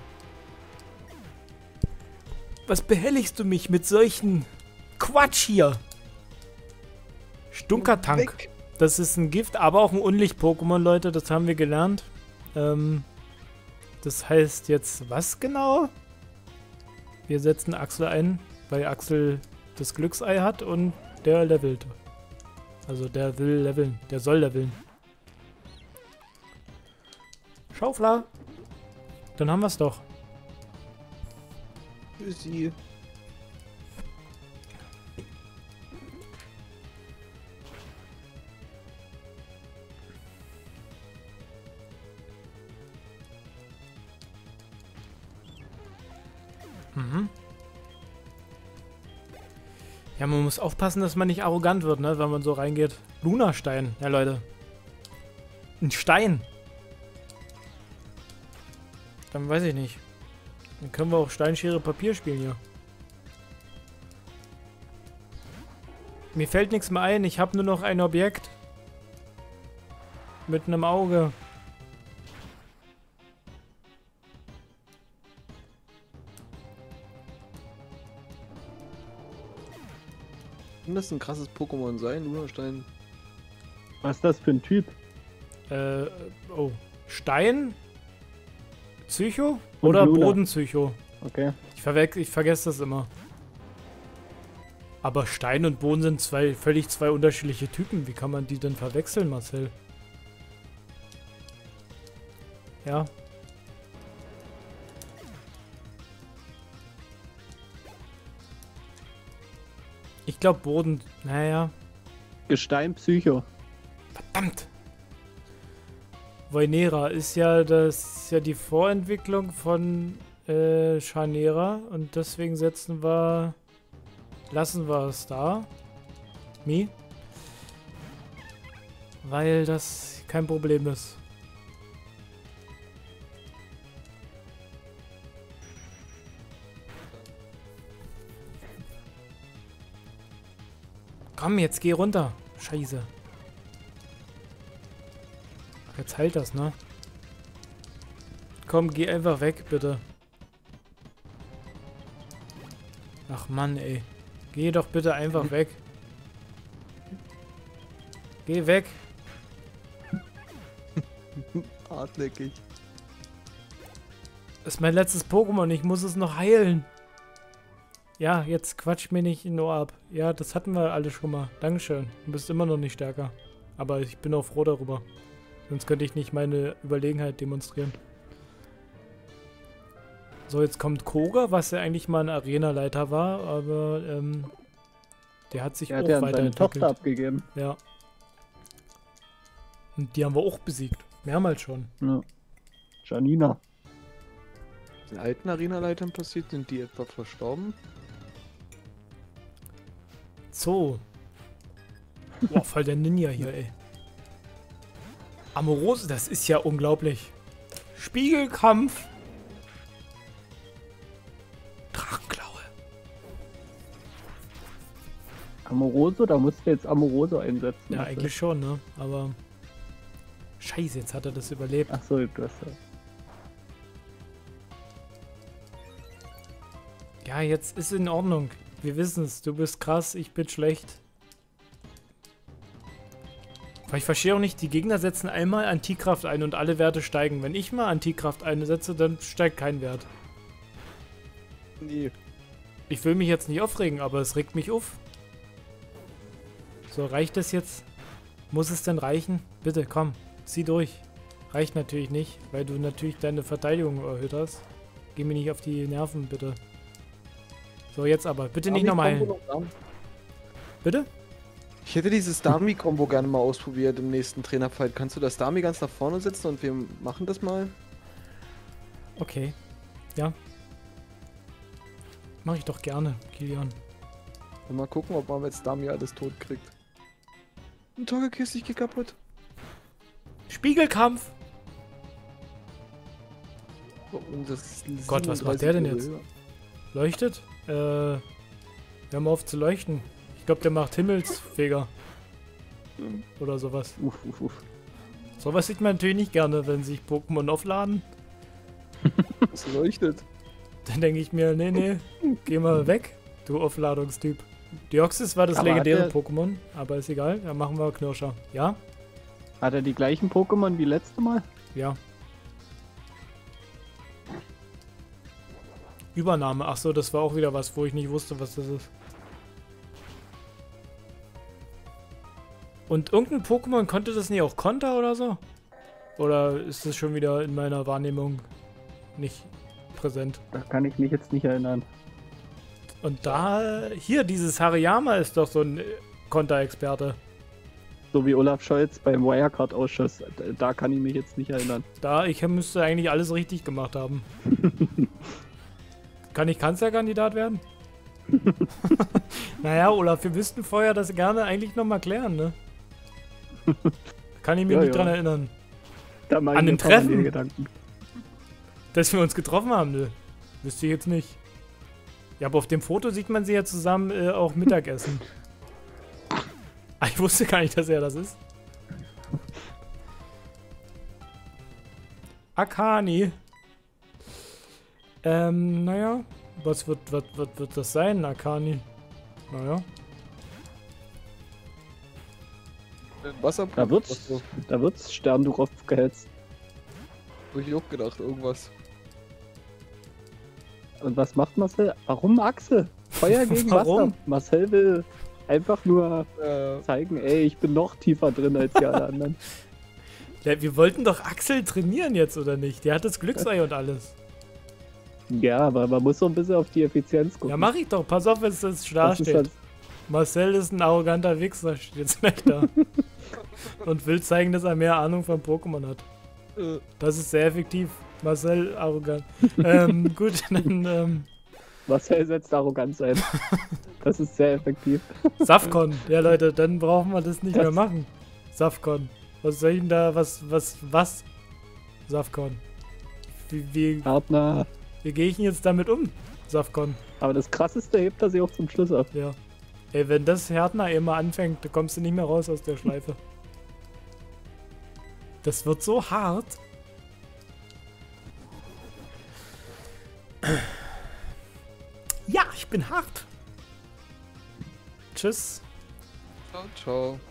Was behelligst du mich mit solchen Quatsch hier? Stunkertank. Weg. Das ist ein Gift, aber auch ein Unlicht-Pokémon, Leute. Das haben wir gelernt. Ähm, das heißt jetzt was genau? Wir setzen Axel ein, weil Axel das Glücksei hat und der levelt. Also der will leveln. Der soll leveln. Schaufler. Dann haben wir es doch. Tschüssi. Mhm. Ja, man muss aufpassen, dass man nicht arrogant wird, ne, wenn man so reingeht. Lunastein, ja Leute. Ein Stein. Dann weiß ich nicht. Dann können wir auch Steinschere Papier spielen hier. Mir fällt nichts mehr ein. Ich habe nur noch ein Objekt. Mit einem Auge. Kann das ein krasses Pokémon sein, Lunastein? Was ist das für ein Typ? Äh, oh. Stein? Psycho? Und Oder Luna. Bodenpsycho? Okay. Ich, verwech ich vergesse das immer. Aber Stein und Boden sind zwei völlig zwei unterschiedliche Typen. Wie kann man die denn verwechseln, Marcel? Ja. Ich glaube Boden... Naja. Gestein Psycho. Verdammt! Voinera ist ja das ist ja die Vorentwicklung von äh, Charnera und deswegen setzen wir lassen wir es da. Mi? Weil das kein Problem ist. Komm, jetzt geh runter. Scheiße. Jetzt halt das, ne? Komm, geh einfach weg, bitte. Ach Mann, ey. Geh doch bitte einfach weg. Geh weg. Hartnäckig. Das ist mein letztes Pokémon. Ich muss es noch heilen. Ja, jetzt quatsch mir nicht in Ohr ab. Ja, das hatten wir alle schon mal. Dankeschön. Du bist immer noch nicht stärker. Aber ich bin auch froh darüber. Sonst könnte ich nicht meine Überlegenheit demonstrieren. So, jetzt kommt Koga, was ja eigentlich mal ein Arenaleiter war, aber ähm, der hat sich Er auch hat ja an seine Tochter weiterentwickelt. abgegeben. Ja. Und die haben wir auch besiegt. Mehrmals schon. Ja. Janina. Den alten Arena-Leitern passiert, sind die etwa verstorben? So. Boah, voll der Ninja hier, ey. Amorose, das ist ja unglaublich. Spiegelkampf. Drachenklaue. Amoroso, da musst du jetzt Amoroso einsetzen. Ja, Marcel. eigentlich schon, ne? Aber... Scheiße, jetzt hat er das überlebt. Ach so, du hast ja. Ja, jetzt ist in Ordnung. Wir wissen es. Du bist krass, ich bin schlecht. Aber ich verstehe auch nicht, die Gegner setzen einmal Antikraft ein und alle Werte steigen. Wenn ich mal Antikraft einsetze, dann steigt kein Wert. Nee. Ich will mich jetzt nicht aufregen, aber es regt mich auf. So, reicht das jetzt? Muss es denn reichen? Bitte, komm, zieh durch. Reicht natürlich nicht, weil du natürlich deine Verteidigung erhöht hast. Geh mir nicht auf die Nerven, bitte. So, jetzt aber. Bitte nicht nochmal heilen. Bitte? Ich hätte dieses Dami-Kombo gerne mal ausprobiert im nächsten Trainerfight. Kannst du das Dami ganz nach vorne setzen und wir machen das mal? Okay. Ja. Mach ich doch gerne, Kilian. Und mal gucken, ob man jetzt Dami alles tot kriegt. Ein Togekiss, ich geh kaputt. Spiegelkampf! Und das Gott, was macht siebenunddreißig der denn Level jetzt? höher. Leuchtet? Äh, hör mal auf zu leuchten. Ich glaube, der macht Himmelsfeger. Oder sowas. Uff, uff, uff. Sowas sieht man natürlich nicht gerne, wenn sich Pokémon aufladen. Es leuchtet. Dann denke ich mir, nee, nee, geh mal weg, du Aufladungstyp. Deoxys war das Aber hat legendäre der- Pokémon, aber ist egal, dann machen wir Knirscher. Ja? Hat er die gleichen Pokémon wie letzte Mal? Ja. Übernahme, ach so, das war auch wieder was, wo ich nicht wusste, was das ist. Und irgendein Pokémon konnte das nicht auch Konter oder so? Oder ist das schon wieder in meiner Wahrnehmung nicht präsent? Da kann ich mich jetzt nicht erinnern. Und da, hier, dieses Hariyama ist doch so ein äh, Konter-Experte. So wie Olaf Scholz beim Wirecard-Ausschuss. Da, da kann ich mich jetzt nicht erinnern. Da, ich müsste eigentlich alles richtig gemacht haben. Kann ich Kanzlerkandidat werden? Naja, Olaf, wir wüssten vorher das gerne eigentlich nochmal klären, ne? Kann ich mich Ja, nicht ja. dran erinnern. Da mach An ich den mir parallel Treffen? Gedanken. Dass wir uns getroffen haben, ne? Wüsste ich jetzt nicht. Ja, aber auf dem Foto sieht man sie ja zusammen äh, auch Mittagessen. Ah, ich wusste gar nicht, dass er das ist. Akani. Ähm, naja. Was wird, was, was wird das sein, Akani? Naja. Wasser. Da wird's, So, da wird's Sternduroff gehetzt. hab ich auch gedacht, irgendwas. Und was macht Marcel? Warum Axel? Feuer gegen Wasser. Warum? Marcel will einfach nur Äh, zeigen, ey, ich bin noch tiefer drin als die alle anderen. Ja, wir wollten doch Axel trainieren jetzt, oder nicht? Der hat das Glücksei und alles. Ja, aber man muss so ein bisschen auf die Effizienz gucken. Ja, mach ich doch. Pass auf, wenn es da das ist steht. halt, Marcel ist ein arroganter Wichser, steht jetzt nicht da. Und will zeigen, dass er mehr Ahnung von Pokémon hat. äh, Das ist sehr effektiv. Marcel arrogant. ähm, gut, dann ähm, Marcel setzt Arroganz ein. Das ist sehr effektiv. Safcon. Ja, Leute, dann brauchen wir das nicht mehr machen. Safcon. Was soll ich denn da, was, was, was? Safcon. Wie, wie, Partner. wie gehe ich denn jetzt damit um? Safcon. Aber das Krasseste hebt er sich auch zum Schluss auf. Ja. Ey, wenn das Härtner immer anfängt, dann kommst du nicht mehr raus aus der Schleife. Das wird so hart. Ja, ich bin hart. Tschüss. ciao, ciao.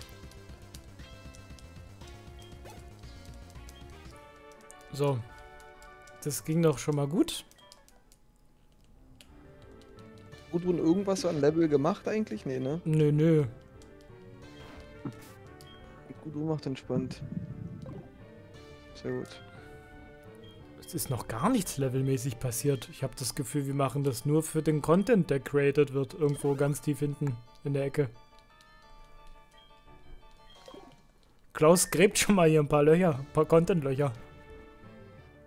So. Das ging doch schon mal gut. Gut, und irgendwas an Level gemacht eigentlich? Nee, ne? Nö, nö. Gut, du macht entspannt. Sehr gut. Es ist noch gar nichts levelmäßig passiert. Ich habe das Gefühl, wir machen das nur für den Content, der created wird. Irgendwo ganz tief hinten in der Ecke. Klaus gräbt schon mal hier ein paar Löcher, ein paar Content-Löcher.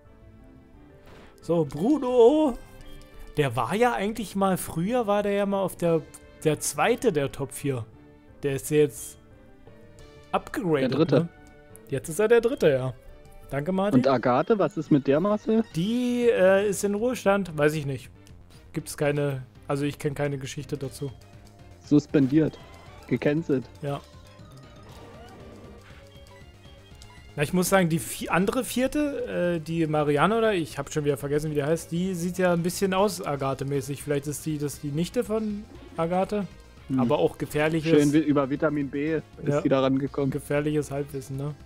So, Bruno. Der war ja eigentlich mal, früher war der ja mal auf der, der zweite der Top vier. Der ist jetzt upgraded. Der dritte. Ne? Jetzt ist er der dritte, ja. Danke, Martin. Und Agathe, was ist mit der, Marcel? Die äh, ist in Ruhestand, weiß ich nicht. Gibt es keine, also ich kenne keine Geschichte dazu. Suspendiert. Gecancelt. Ja. Na, ich muss sagen, die vi- andere vierte, äh, die Marianne, oder ich habe schon wieder vergessen, wie die heißt, die sieht ja ein bisschen aus Agathe-mäßig. Vielleicht ist die das die Nichte von Agathe, Hm. aber auch gefährliches, Schön wi- über Vitamin B ist Ja. die da rangekommen. gefährliches Halbwissen, ne?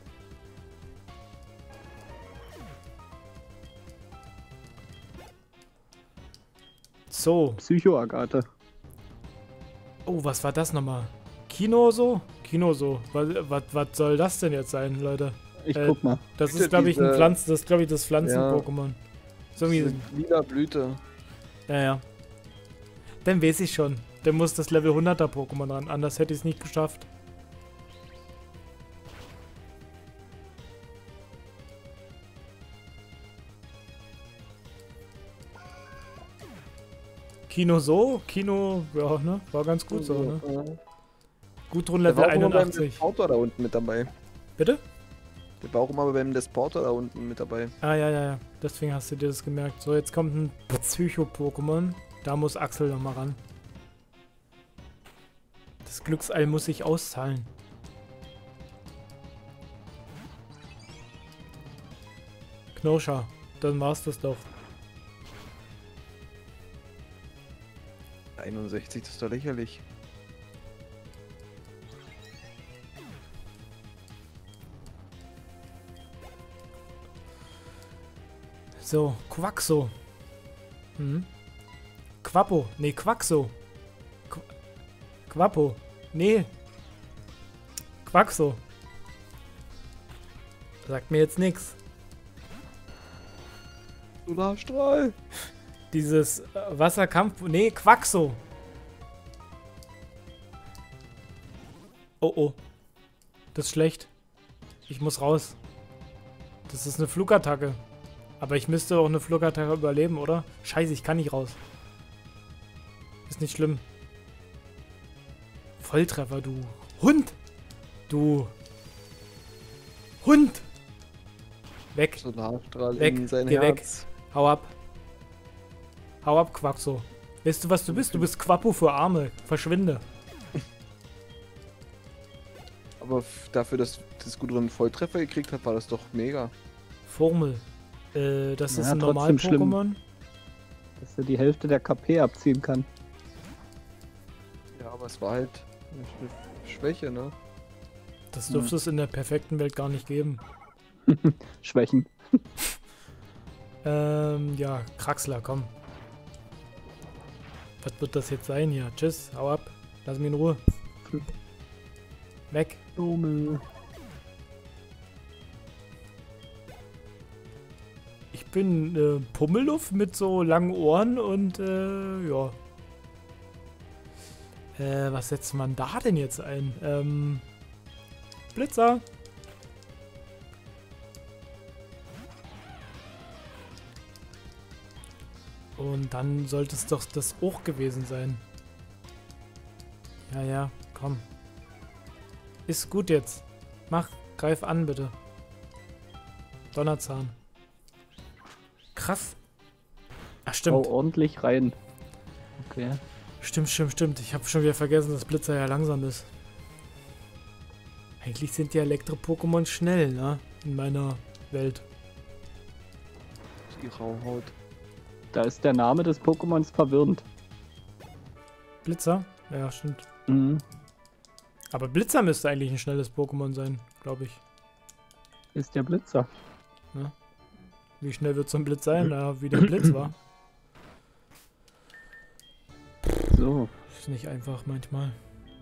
So. Psycho-Agathe. Oh, was war das nochmal? Kino so? Kino so. Was, was, was soll das denn jetzt sein, Leute? Ich Äh, guck mal. Das Diese- ist, glaube ich, ein diese- Pflanzen, das ist, glaube ich, das Pflanzen-Pokémon. So wie, Diese lila Blüte. ja, ja. Dann weiß ich schon. Dann muss das Level hunderter Pokémon ran, anders hätte ich es nicht geschafft. Kino so, Kino, ja, ne? War ganz gut so, ne? Ja. Gudrun Der Level war auch immer beim einundachtzig. Desportor da unten mit dabei. Bitte? Der war auch immer beim Desportor da unten mit dabei. Ah, ja, ja, ja. Deswegen hast du dir das gemerkt. So, jetzt kommt ein Psycho-Pokémon. Da muss Axel nochmal ran. Das Glückseil muss sich auszahlen. Knoscher. Dann war's das doch. einundsechzig, das ist doch lächerlich. So, Quaxo. Hm. Quappo. Nee, Quaxo. Qu Quappo. Nee. Quaxo. Sagt mir jetzt nichts. Solarstrahl. Dieses äh, Wasserkampf... Nee, Quaxo. Oh, oh. Das ist schlecht. Ich muss raus. Das ist eine Flugattacke. Aber ich müsste auch eine Flugattacke überleben, oder? Scheiße, ich kann nicht raus. Ist nicht schlimm. Volltreffer, du Hund! Du Hund! Weg. Solarstrahl Weg, in sein geh weg. Herz. Hau ab. Hau ab, Quaxo. Weißt du, was du bist? Du bist Quappo für Arme. Verschwinde. Aber f- dafür, dass das gut einen Volltreffer gekriegt hat, war das doch mega. Formel. Äh, das ist Ja, ein trotzdem schlimm. Normal-Pokémon. Dass er die Hälfte der K P abziehen kann. Ja, aber es war halt eine Sch- Schwäche, ne? Das dürfte es in der perfekten Welt gar nicht geben. Schwächen. Ähm, ja, Kraxler, komm. Was wird das jetzt sein hier? Tschüss, hau ab. Lass mich in Ruhe. Weg. Dumme. Ich bin äh, Pummeluff mit so langen Ohren und äh, ja. Äh, was setzt man da denn jetzt ein? Ähm, Blitzer. Und dann sollte es doch das auch gewesen sein. Ja, ja, komm. Ist gut jetzt. Mach, greif an, bitte. Donnerzahn. Krass. Ach, Hau stimmt. ordentlich rein. Okay. Stimmt, stimmt, stimmt. Ich habe schon wieder vergessen, dass Blitzer ja langsam ist. Eigentlich sind die Elektro-Pokémon schnell, ne? In meiner Welt. Die Rauhaut. Da ist der Name des Pokémons verwirrend. Blitzer? Ja, stimmt. Mhm. Aber Blitzer müsste eigentlich ein schnelles Pokémon sein, glaube ich. Ist der Blitzer. Wie schnell wird so ein Blitz sein? Na, wie der Blitz war. So. Ist nicht einfach manchmal.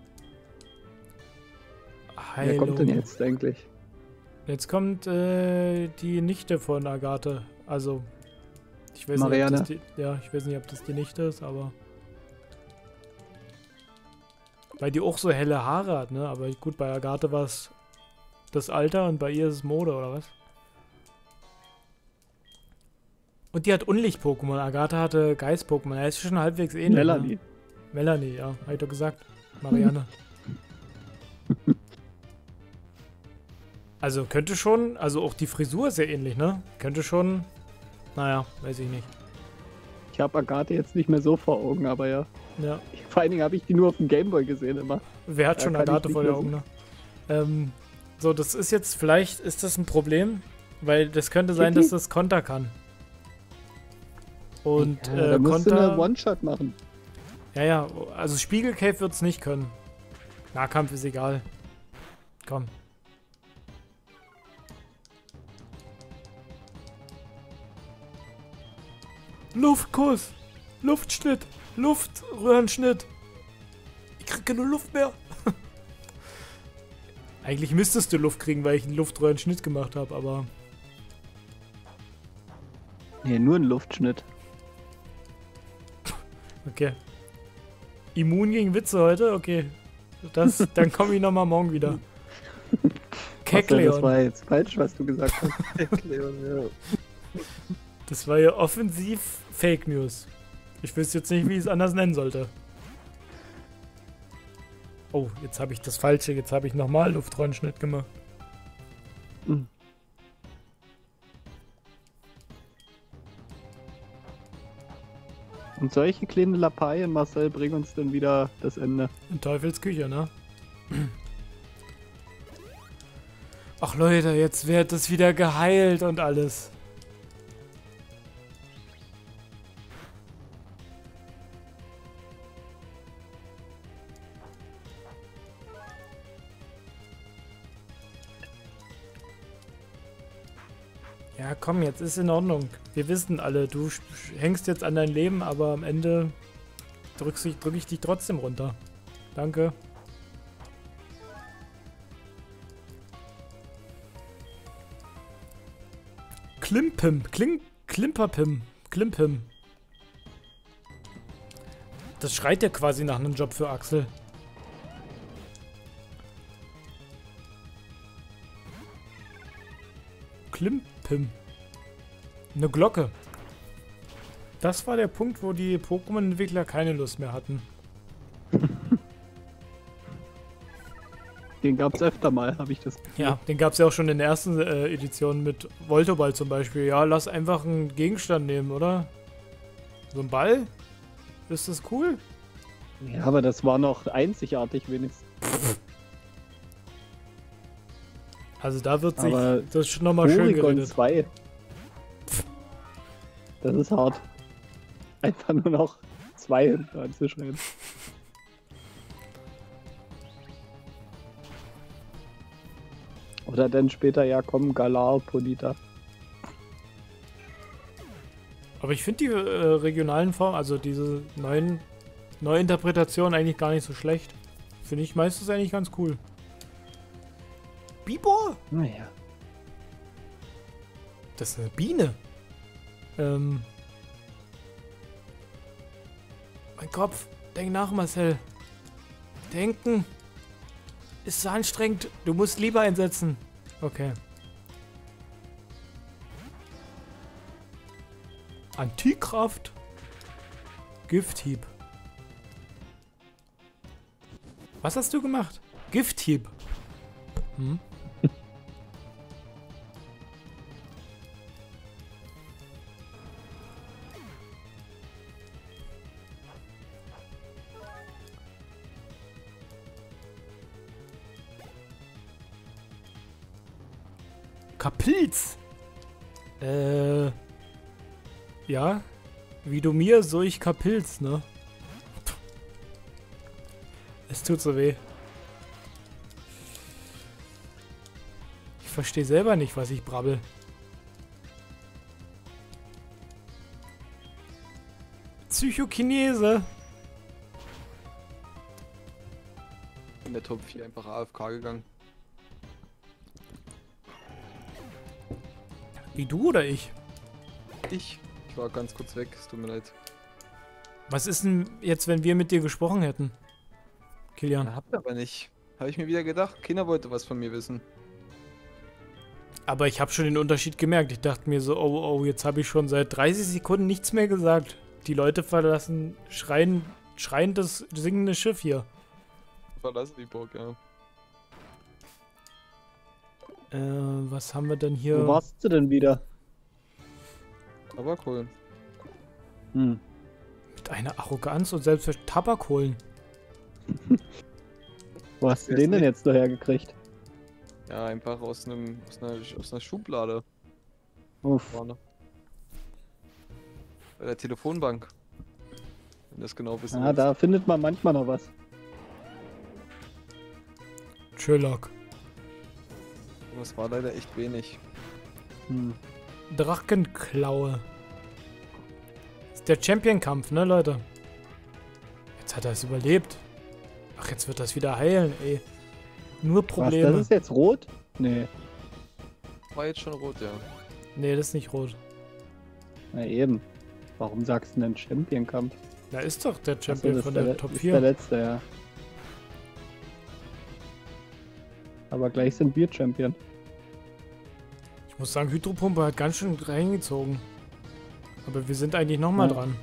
Wer kommt denn Heilung. jetzt eigentlich? Jetzt kommt äh, die Nichte von Agathe. Also, ich weiß Marianne. nicht, ob das die, ja, ich weiß nicht, ob das die Nichte ist, aber weil die auch so helle Haare hat, ne? Aber gut, bei Agathe war es das Alter und bei ihr ist es Mode, oder was? Und die hat Unlicht-Pokémon. Agatha hatte Geist-Pokémon. Er ist schon halbwegs ähnlich. Melanie. Ne? Melanie, ja. Hab ich doch gesagt. Marianne. Also könnte schon, also auch die Frisur ist ja ähnlich, ne? Könnte schon, naja, weiß ich nicht. Ich habe Agathe jetzt nicht mehr so vor Augen, aber ja. Ja. Vor allen Dingen habe ich die nur auf dem Gameboy gesehen immer. Wer hat Da schon kann ich Agathe nicht vor den mehr Augen, ne? Ähm, so, das ist jetzt, vielleicht ist das ein Problem, weil das könnte sein, Kitty? dass das Konter kann. Und Ja, äh, da musst du eine Konter, One-Shot machen. ja, ja, also Spiegelcave wird es nicht können. Nahkampf ist egal. Komm. Luftkuss, Luftschnitt, Luftröhrenschnitt. Ich krieg keine Luft mehr. Eigentlich müsstest du Luft kriegen, weil ich einen Luftröhrenschnitt gemacht habe, aber Nee, nur ein Luftschnitt. okay. Immun gegen Witze heute? Okay. Das, dann komme ich nochmal morgen wieder. Marcel, das Kekleon. war jetzt falsch, was du gesagt hast. Leon, ja. Das war ja offensiv Fake News. Ich wüsste jetzt nicht, wie ich es anders nennen sollte. Oh, jetzt habe ich das Falsche. Jetzt habe ich nochmal Luftröhrenschnitt gemacht. Hm. Und solche kleine Lappalien, Marcel, bringen uns dann wieder das Ende. In Teufelsküche, ne? Ach Leute, jetzt wird es wieder geheilt und alles. Ja, komm, jetzt ist in Ordnung. Wir wissen alle, du sch- sch- hängst jetzt an dein Leben, aber am Ende drückst ich, drück ich dich trotzdem runter. Danke. Klimpim, Kling, Klimperpim, Klimpim. Das schreit ja quasi nach einem Job für Axel. Klimpim. Eine Glocke. Das war der Punkt, wo die Pokémon-Entwickler keine Lust mehr hatten. Den gab's öfter mal, habe ich das Gefühl. Ja, den gab es ja auch schon in der ersten äh, Edition mit Voltoball zum Beispiel. Ja, lass einfach einen Gegenstand nehmen, oder? So ein Ball? Ist das cool? Ja, aber das war noch einzigartig wenigstens. Also da wird sich Aber das schon nochmal schön Porygon geredet. zwei. Das ist hart. Einfach nur noch zwei hinten anzuschreiben. Oder dann später, ja komm, Galar, Ponita. Aber ich finde die äh, regionalen Formen, also diese neuen Neuinterpretationen eigentlich gar nicht so schlecht. Finde ich meistens eigentlich ganz cool. Bibo? Naja. Das ist eine Biene. Ähm. Mein Kopf. Denk nach, Marcel. Denken. Ist so anstrengend. Du musst lieber einsetzen. Okay. Antikraft. Gifthieb. Was hast du gemacht? Gifthieb. Hm? Kapilz. Äh. Ja. Wie du mir, so ich Kapilz, ne? Es tut so weh. Ich verstehe selber nicht, was ich brabbel. Psychokinese. In der Top vier einfach A F K gegangen. Wie du oder ich? Ich? Ich war ganz kurz weg, es tut mir leid. Was ist denn jetzt, wenn wir mit dir gesprochen hätten? Kilian. Habt ihr aber nicht. Habe ich mir wieder gedacht, keiner wollte was von mir wissen. Aber ich habe schon den Unterschied gemerkt. Ich dachte mir so, oh, oh, jetzt habe ich schon seit dreißig Sekunden nichts mehr gesagt. Die Leute verlassen, schreien, schreien das singende Schiff hier. Verlassen die Burg, ja. Äh, was haben wir denn hier? Wo warst du denn wieder? Aber cool. Hm. Mit einer Arroganz und selbst für Tabak holen. Wo hast du Wer den ist denn nicht- jetzt so hergekriegt? Ja, einfach aus einem aus einer, aus einer Schublade Uff. vorne. Bei der Telefonbank. Wenn das genau wissen Ja, willst. da findet man manchmal noch was. Sherlock. Das war leider echt wenig. Hm. Drachenklaue. Das ist der Champion-Kampf, ne, Leute? Jetzt hat er es überlebt. Ach, jetzt wird das wieder heilen, ey. Nur Was, Probleme. das ist jetzt rot? Nee. War jetzt schon rot, ja. Nee, das ist nicht rot. Na eben. Warum sagst du denn Champion-Kampf? Da ist doch der Ach so, Champion das von ist der der, Top ist vier. der letzte, ja. Aber gleich sind wir Champion. Ich muss sagen, Hydropumpe hat ganz schön reingezogen. Aber wir sind eigentlich nochmal Ja. dran.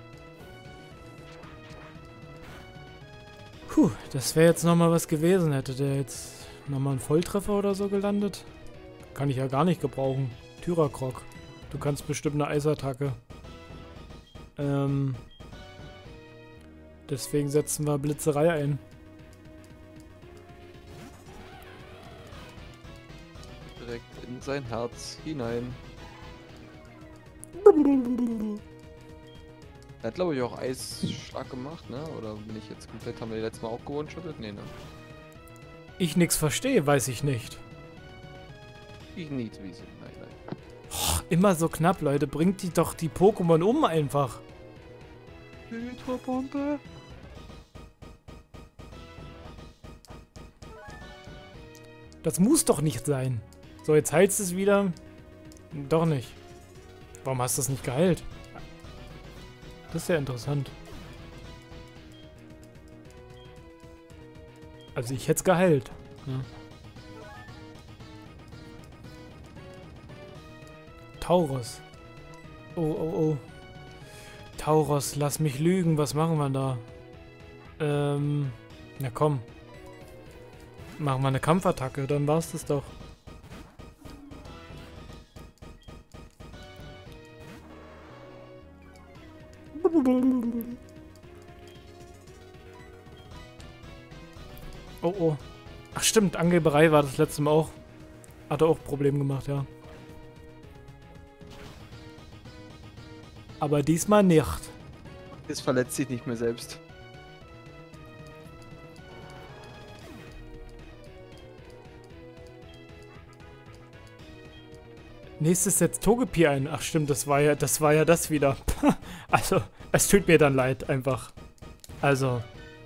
Puh, das wäre jetzt nochmal was gewesen. Hätte der jetzt nochmal einen Volltreffer oder so gelandet? Kann ich ja gar nicht gebrauchen. Tyrakrok. Du kannst bestimmt eine Eisattacke. Ähm. Deswegen setzen wir Blitzerei ein. Direkt in sein Herz hinein. Er hat, glaube ich, auch Eisschlag gemacht, ne? Oder bin ich jetzt komplett, haben wir die letztes Mal auch gewonshottet? Nee, ne? Ich nix verstehe, weiß ich nicht. Ich nicht wissen, nein, nein. Oh, immer so knapp, Leute. Bringt die doch die Pokémon um einfach. Hydropumpe. Das muss doch nicht sein. So, jetzt heilst es wieder. Doch nicht. Warum hast du das nicht geheilt? Das ist ja interessant. Also ich hätte es geheilt. Ja. Tauros. Oh, oh, oh. Tauros, lass mich lügen. Was machen wir da? Ähm, na komm. Machen wir eine Kampfattacke, dann war's das doch. Oh oh. Ach stimmt, Angeberei war das letzte Mal auch. Hat er auch Probleme gemacht, ja. Aber diesmal nicht. Es verletzt sich nicht mehr selbst. Nächstes setzt Togepi ein. Ach stimmt, das war ja, das war ja das wieder. Also, es tut mir dann leid, einfach. Also.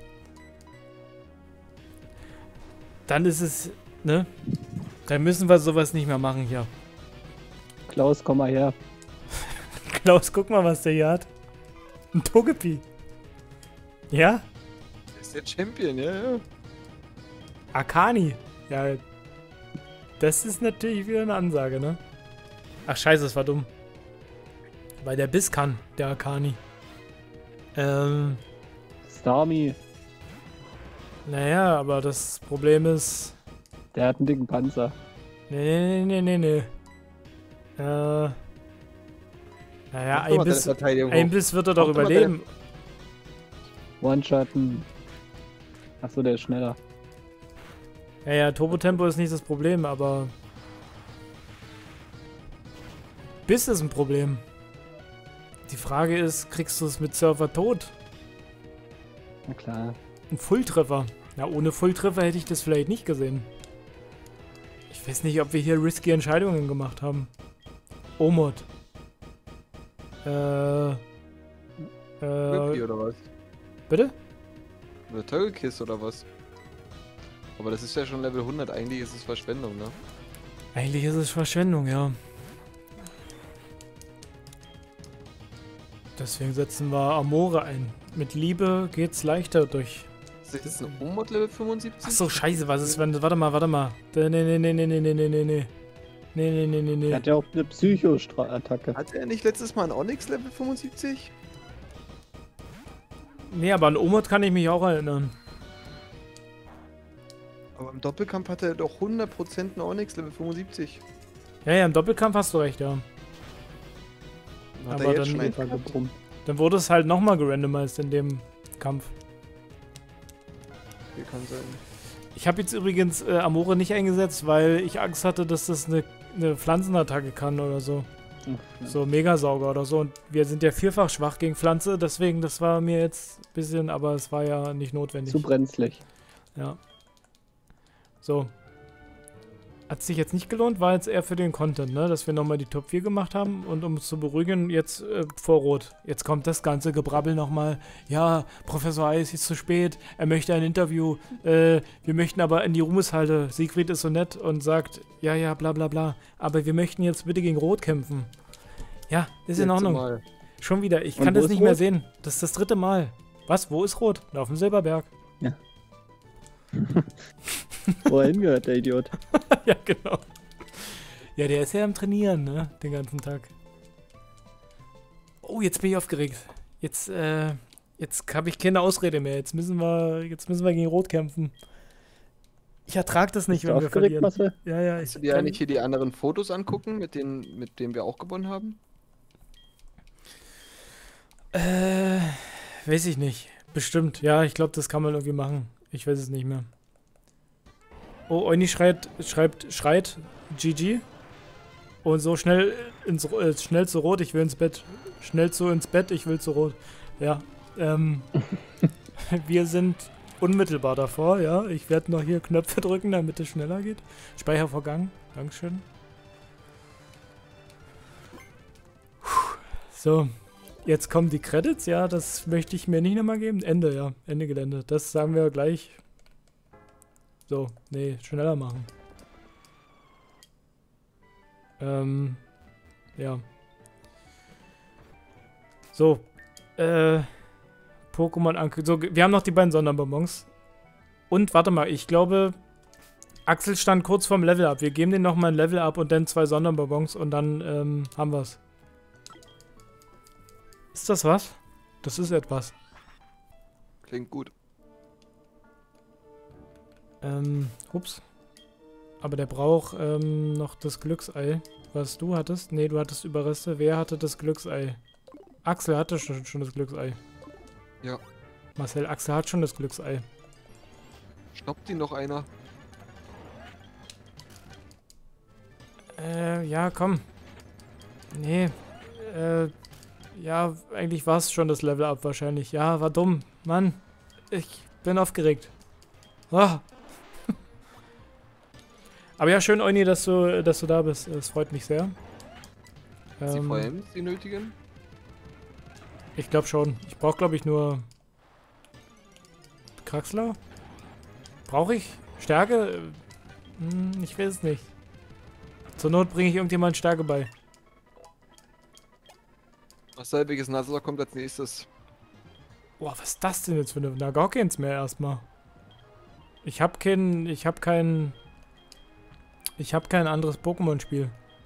Dann ist es, ne? Dann müssen wir sowas nicht mehr machen hier. Klaus, komm mal her. Klaus, guck mal, was der hier hat. Ein Togepi. Ja? Er ist der Champion, ja, ja. Akani. Ja. Das ist natürlich wieder eine Ansage, ne? Ach scheiße, das war dumm. Weil der Biss kann, der Akani. Ähm, Starmie, naja, aber das Problem ist... der hat einen dicken Panzer. Nee, nee, nee, nee, nee. Äh... Naja, Mach doch ein mal deine Biss, Verteidigung ein hoch. Biss wird er doch Mach doch mal überleben. One-Shotten. Achso, der ist schneller. Ja, ja, Turbotempo ist nicht das Problem, aber... Biss ist ein Problem. Die Frage ist, kriegst du es mit Surfer tot? Na klar. Ein Fulltreffer. Ja, ohne Fulltreffer hätte ich das vielleicht nicht gesehen. Ich weiß nicht, ob wir hier risky Entscheidungen gemacht haben. Omod. Äh... Whippy Äh... oder was? Bitte? Oder Togekiss oder was? Aber das ist ja schon Level hundert, eigentlich ist es Verschwendung, ne? Eigentlich ist es Verschwendung, ja. Deswegen setzen wir Amore ein. Mit Liebe geht's leichter durch. Ist das jetzt ein Umod Level fünfundsiebzig? Ach so, scheiße, was ist, wenn... Warte mal, warte mal. Nee, nee, nee, nee, nee, nee, nee, nee, nee. Nee, nee, nee, nee, Er nee. hat ja auch eine Psycho-Attacke. Hatte er nicht letztes Mal ein Onyx Level fünfundsiebzig? Nee, aber an Omod kann ich mich auch erinnern. Aber im Doppelkampf hatte er doch hundert Prozent ein Onyx Level fünfundsiebzig. Ja, ja, im Doppelkampf hast du recht, ja. Hat Aber er jetzt dann- schon einen War gehabt? gebrummt. Dann wurde es halt nochmal gerandomized in dem Kampf. Okay, kann sein. Ich habe jetzt übrigens äh, Amore nicht eingesetzt, weil ich Angst hatte, dass das eine, eine Pflanzenattacke kann oder so. Ach, So Megasauger oder so. Und wir sind ja vierfach schwach gegen Pflanze, deswegen, das war mir jetzt ein bisschen, aber es war ja nicht notwendig. Zu brenzlig. Ja. So. Hat sich jetzt nicht gelohnt, war jetzt eher für den Content, ne? Dass wir nochmal die Top vier gemacht haben und um es zu beruhigen, jetzt äh, vor Rot. Jetzt kommt das ganze Gebrabbel nochmal. Ja, Professor Eis ist zu spät, er möchte ein Interview, äh, wir möchten aber in die Ruhmeshalle. Siegfried ist so nett und sagt, ja, ja, bla bla bla. Aber wir möchten jetzt bitte gegen Rot kämpfen. Ja, ist in Letzte Ordnung. Mal. Schon wieder, ich Und kann wo das ist nicht mehr Rot? sehen. Das ist das dritte Mal. Was, wo ist Rot? Auf dem Silberberg. Wo er hingehört, der Idiot. Ja, genau. Ja, der ist ja am Trainieren, ne? Den ganzen Tag. Oh, jetzt bin ich aufgeregt. Jetzt, äh, jetzt habe ich keine Ausrede mehr. Jetzt müssen wir, jetzt müssen wir gegen Rot kämpfen. Ich ertrage das nicht, Bist du wenn wir aufgeregt, verlieren. Marcel? Ja, ja, ich Kannst du dir kann- eigentlich hier die anderen Fotos angucken, mit denen, mit denen wir auch gewonnen haben? Äh, weiß ich nicht. Bestimmt. Ja, ich glaube, das kann man irgendwie machen. Ich weiß es nicht mehr. Oh, Euni schreit, schreibt, schreit, G G. Und so schnell ins, äh, schnell zu Rot, ich will ins Bett. Schnell zu ins Bett, ich will zu Rot. Ja, ähm, wir sind unmittelbar davor, ja. Ich werde noch hier Knöpfe drücken, damit es schneller geht. Speichervorgang, Dankeschön. Puh. So, jetzt kommen die Credits, ja, das möchte ich mir nicht nochmal geben. Ende, ja, Ende Gelände. Das sagen wir gleich. So, nee, schneller machen. Ähm, ja. So, äh, Pokémon Anke. So, wir haben noch die beiden Sonderbonbons. Und, warte mal, ich glaube, Axel stand kurz vorm Level-Up. Wir geben den nochmal ein Level-Up und dann zwei Sonderbonbons und dann, ähm, haben wir's. Ist das was? Das ist etwas. Klingt gut. Ähm, ups. Aber der braucht ähm, noch das Glücksei, was du hattest. Nee, du hattest Überreste. Wer hatte das Glücksei? Axel hatte schon, schon das Glücksei. Ja. Marcel, Axel hat schon das Glücksei. Schnappt ihn noch einer? Äh, ja, komm. Nee, äh, ja, eigentlich war es schon das Level-Up wahrscheinlich. Ja, war dumm. Mann, ich bin aufgeregt. Ah. Aber ja, schön, Euni, dass du, dass du da bist. Es freut mich sehr. Sie Ähm, V Ms, die nötigen? Ich glaube schon. Ich brauche, glaube ich, nur Kraxler. Brauche ich Stärke? Hm, ich weiß es nicht. Zur Not bringe ich irgendjemand Stärke bei. Marcel, welches Nuzlocke kommt als nächstes? Boah, was ist das denn jetzt für eine Nagorkins mehr erstmal? Ich habe kein, ich habe kein, ich habe kein anderes Pokémon-Spiel.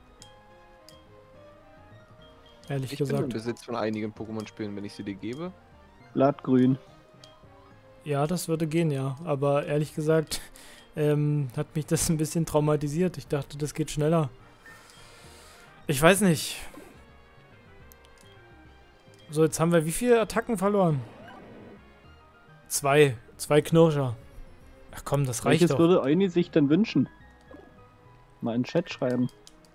Ehrlich Ich bin im gesagt. Besitz von einigen Pokémon-Spielen, wenn ich sie dir gebe. Blattgrün. Ja, das würde gehen, ja. Aber ehrlich gesagt, ähm, hat mich das ein bisschen traumatisiert. Ich dachte, das geht schneller. Ich weiß nicht. So, jetzt haben wir wie viele Attacken verloren? Zwei. Zwei Knirscher. Ach komm, das reicht Welches doch. würde Euni sich denn wünschen? Mal in den Chat schreiben.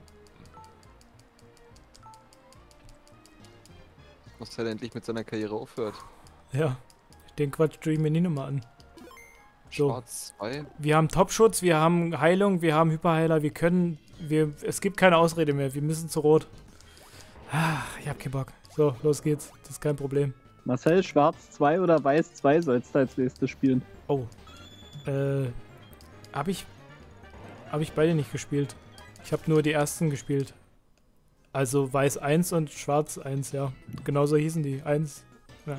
Marcel endlich mit seiner Karriere aufhört. Ja, den Quatsch tue ich mir nie nochmal an. So. Schwarz zwei. Wir haben Topschutz, wir haben Heilung, wir haben Hyperheiler, wir können, wir, es gibt keine Ausrede mehr, wir müssen zu Rot. Ah, ich hab keinen Bock. So, los geht's, das ist kein Problem. Marcel, Schwarz zwei oder Weiß zwei sollst du als nächstes spielen. Oh, äh, hab ich, hab ich beide nicht gespielt. Ich habe nur die ersten gespielt. Also Weiß eins und Schwarz eins, ja. Genauso hießen die, eins. Ja.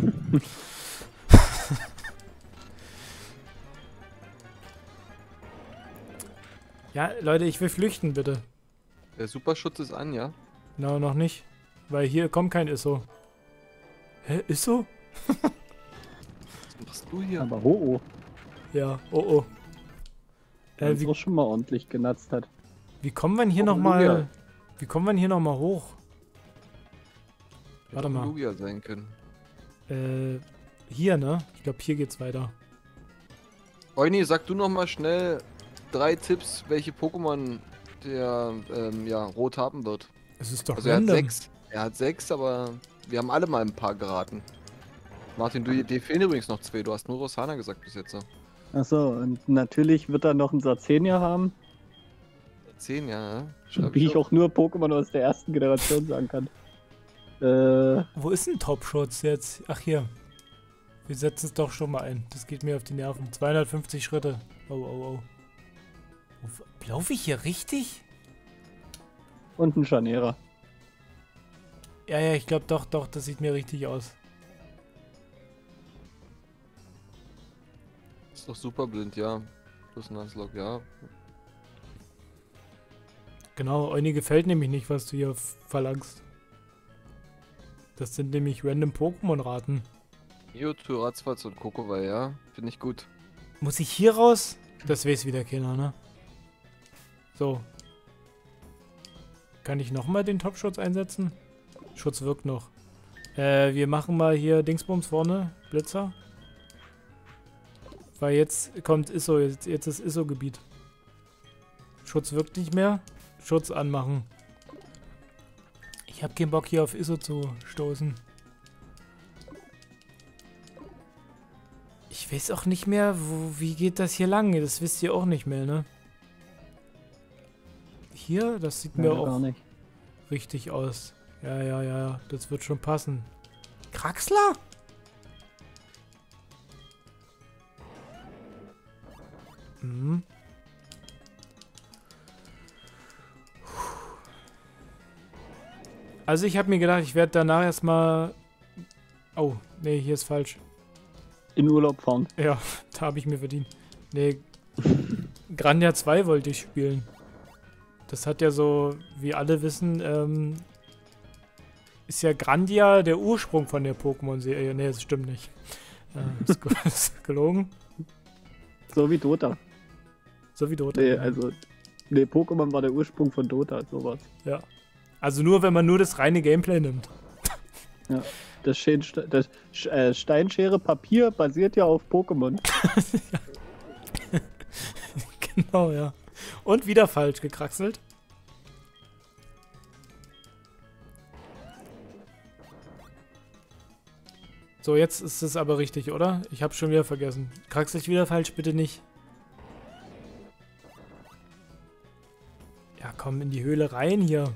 Ja, Leute, ich will flüchten, bitte. Der Superschutz ist an, ja? Na, noch nicht. Weil hier kommt kein Isso. Hä, Isso? Was machst du hier? Aber oh, oh. Ja, oh oh. Der Äh, uns wie, auch schon mal ordentlich genatzt hat. wie kommen wir denn hier Auch nochmal... Lugia. Wie kommen wir denn hier nochmal hoch? Hätte Warte auch mal. Lugia sein können. Äh, hier, ne? Ich glaube, hier geht's weiter. Euni, sag du noch mal schnell drei Tipps, welche Pokémon der ähm, ja, rot haben wird. Es ist doch Also er hat random. sechs. Er hat sechs, aber wir haben alle mal ein paar geraten. Martin, du, dir fehlen übrigens noch zwei. Du hast nur Rosana gesagt bis jetzt. Achso, und natürlich wird er noch ein Sarzenia haben, Zehn, ja. ja. Schreib wie ich auch nur Pokémon aus der ersten Generation sagen kann. Äh, Wo ist denn Top-Schutz jetzt? Ach, hier. Wir setzen es doch schon mal ein. Das geht mir auf die Nerven. zweihundertfünfzig Schritte. Oh, oh, oh. Laufe ich hier richtig? und ein Scharnierer. Ja, ja, ich glaube doch, doch. Das sieht mir richtig aus. Ist doch super blind, ja. Plus ein Nuzlocke, ja. Genau, Euni gefällt nämlich nicht, was du hier verlangst. Das sind nämlich random Pokémon-Raten. Mewtwo, Ratzfatz und Kokowai, ja. Finde ich gut. Muss ich hier raus? Das weiß wieder keiner, ne? So. Kann ich nochmal den Top-Schutz einsetzen? Schutz wirkt noch. Äh, wir machen mal hier Dingsbums vorne. Blitzer. Weil jetzt kommt Isso, jetzt, jetzt ist Isso-Gebiet. Schutz wirkt nicht mehr. Schutz anmachen. Ich habe keinen Bock hier auf Isso zu stoßen. Ich weiß auch nicht mehr, wo, wie geht das hier lang? Das wisst ihr auch nicht mehr, ne? Hier, das sieht mir Ja, auch gar nicht. richtig aus. Ja, ja, ja, das wird schon passen. Kraxler? Mhm. Also ich habe mir gedacht, ich werde danach erstmal... Oh, nee, hier ist falsch. In Urlaub fahren. Ja, da habe ich mir verdient. Nee, Grandia zwei wollte ich spielen. Das hat ja so, wie alle wissen, ähm, ist ja Grandia der Ursprung von der Pokémon-Serie. Nee, das stimmt nicht. Äh, ist, ge- ist gelogen. So wie Dota. So wie Dota. Nee, also. Nee, Pokémon war der Ursprung von Dota, sowas. Ja. Also nur, wenn man nur das reine Gameplay nimmt. Das, Schen- das Sch- äh, Steinschere Papier basiert ja auf Pokémon. Genau, ja. Und wieder falsch gekraxelt. So, jetzt ist es aber richtig, oder? Ich habe schon wieder vergessen. Kraxel ich wieder falsch, bitte nicht. Ja, komm in die Höhle rein hier.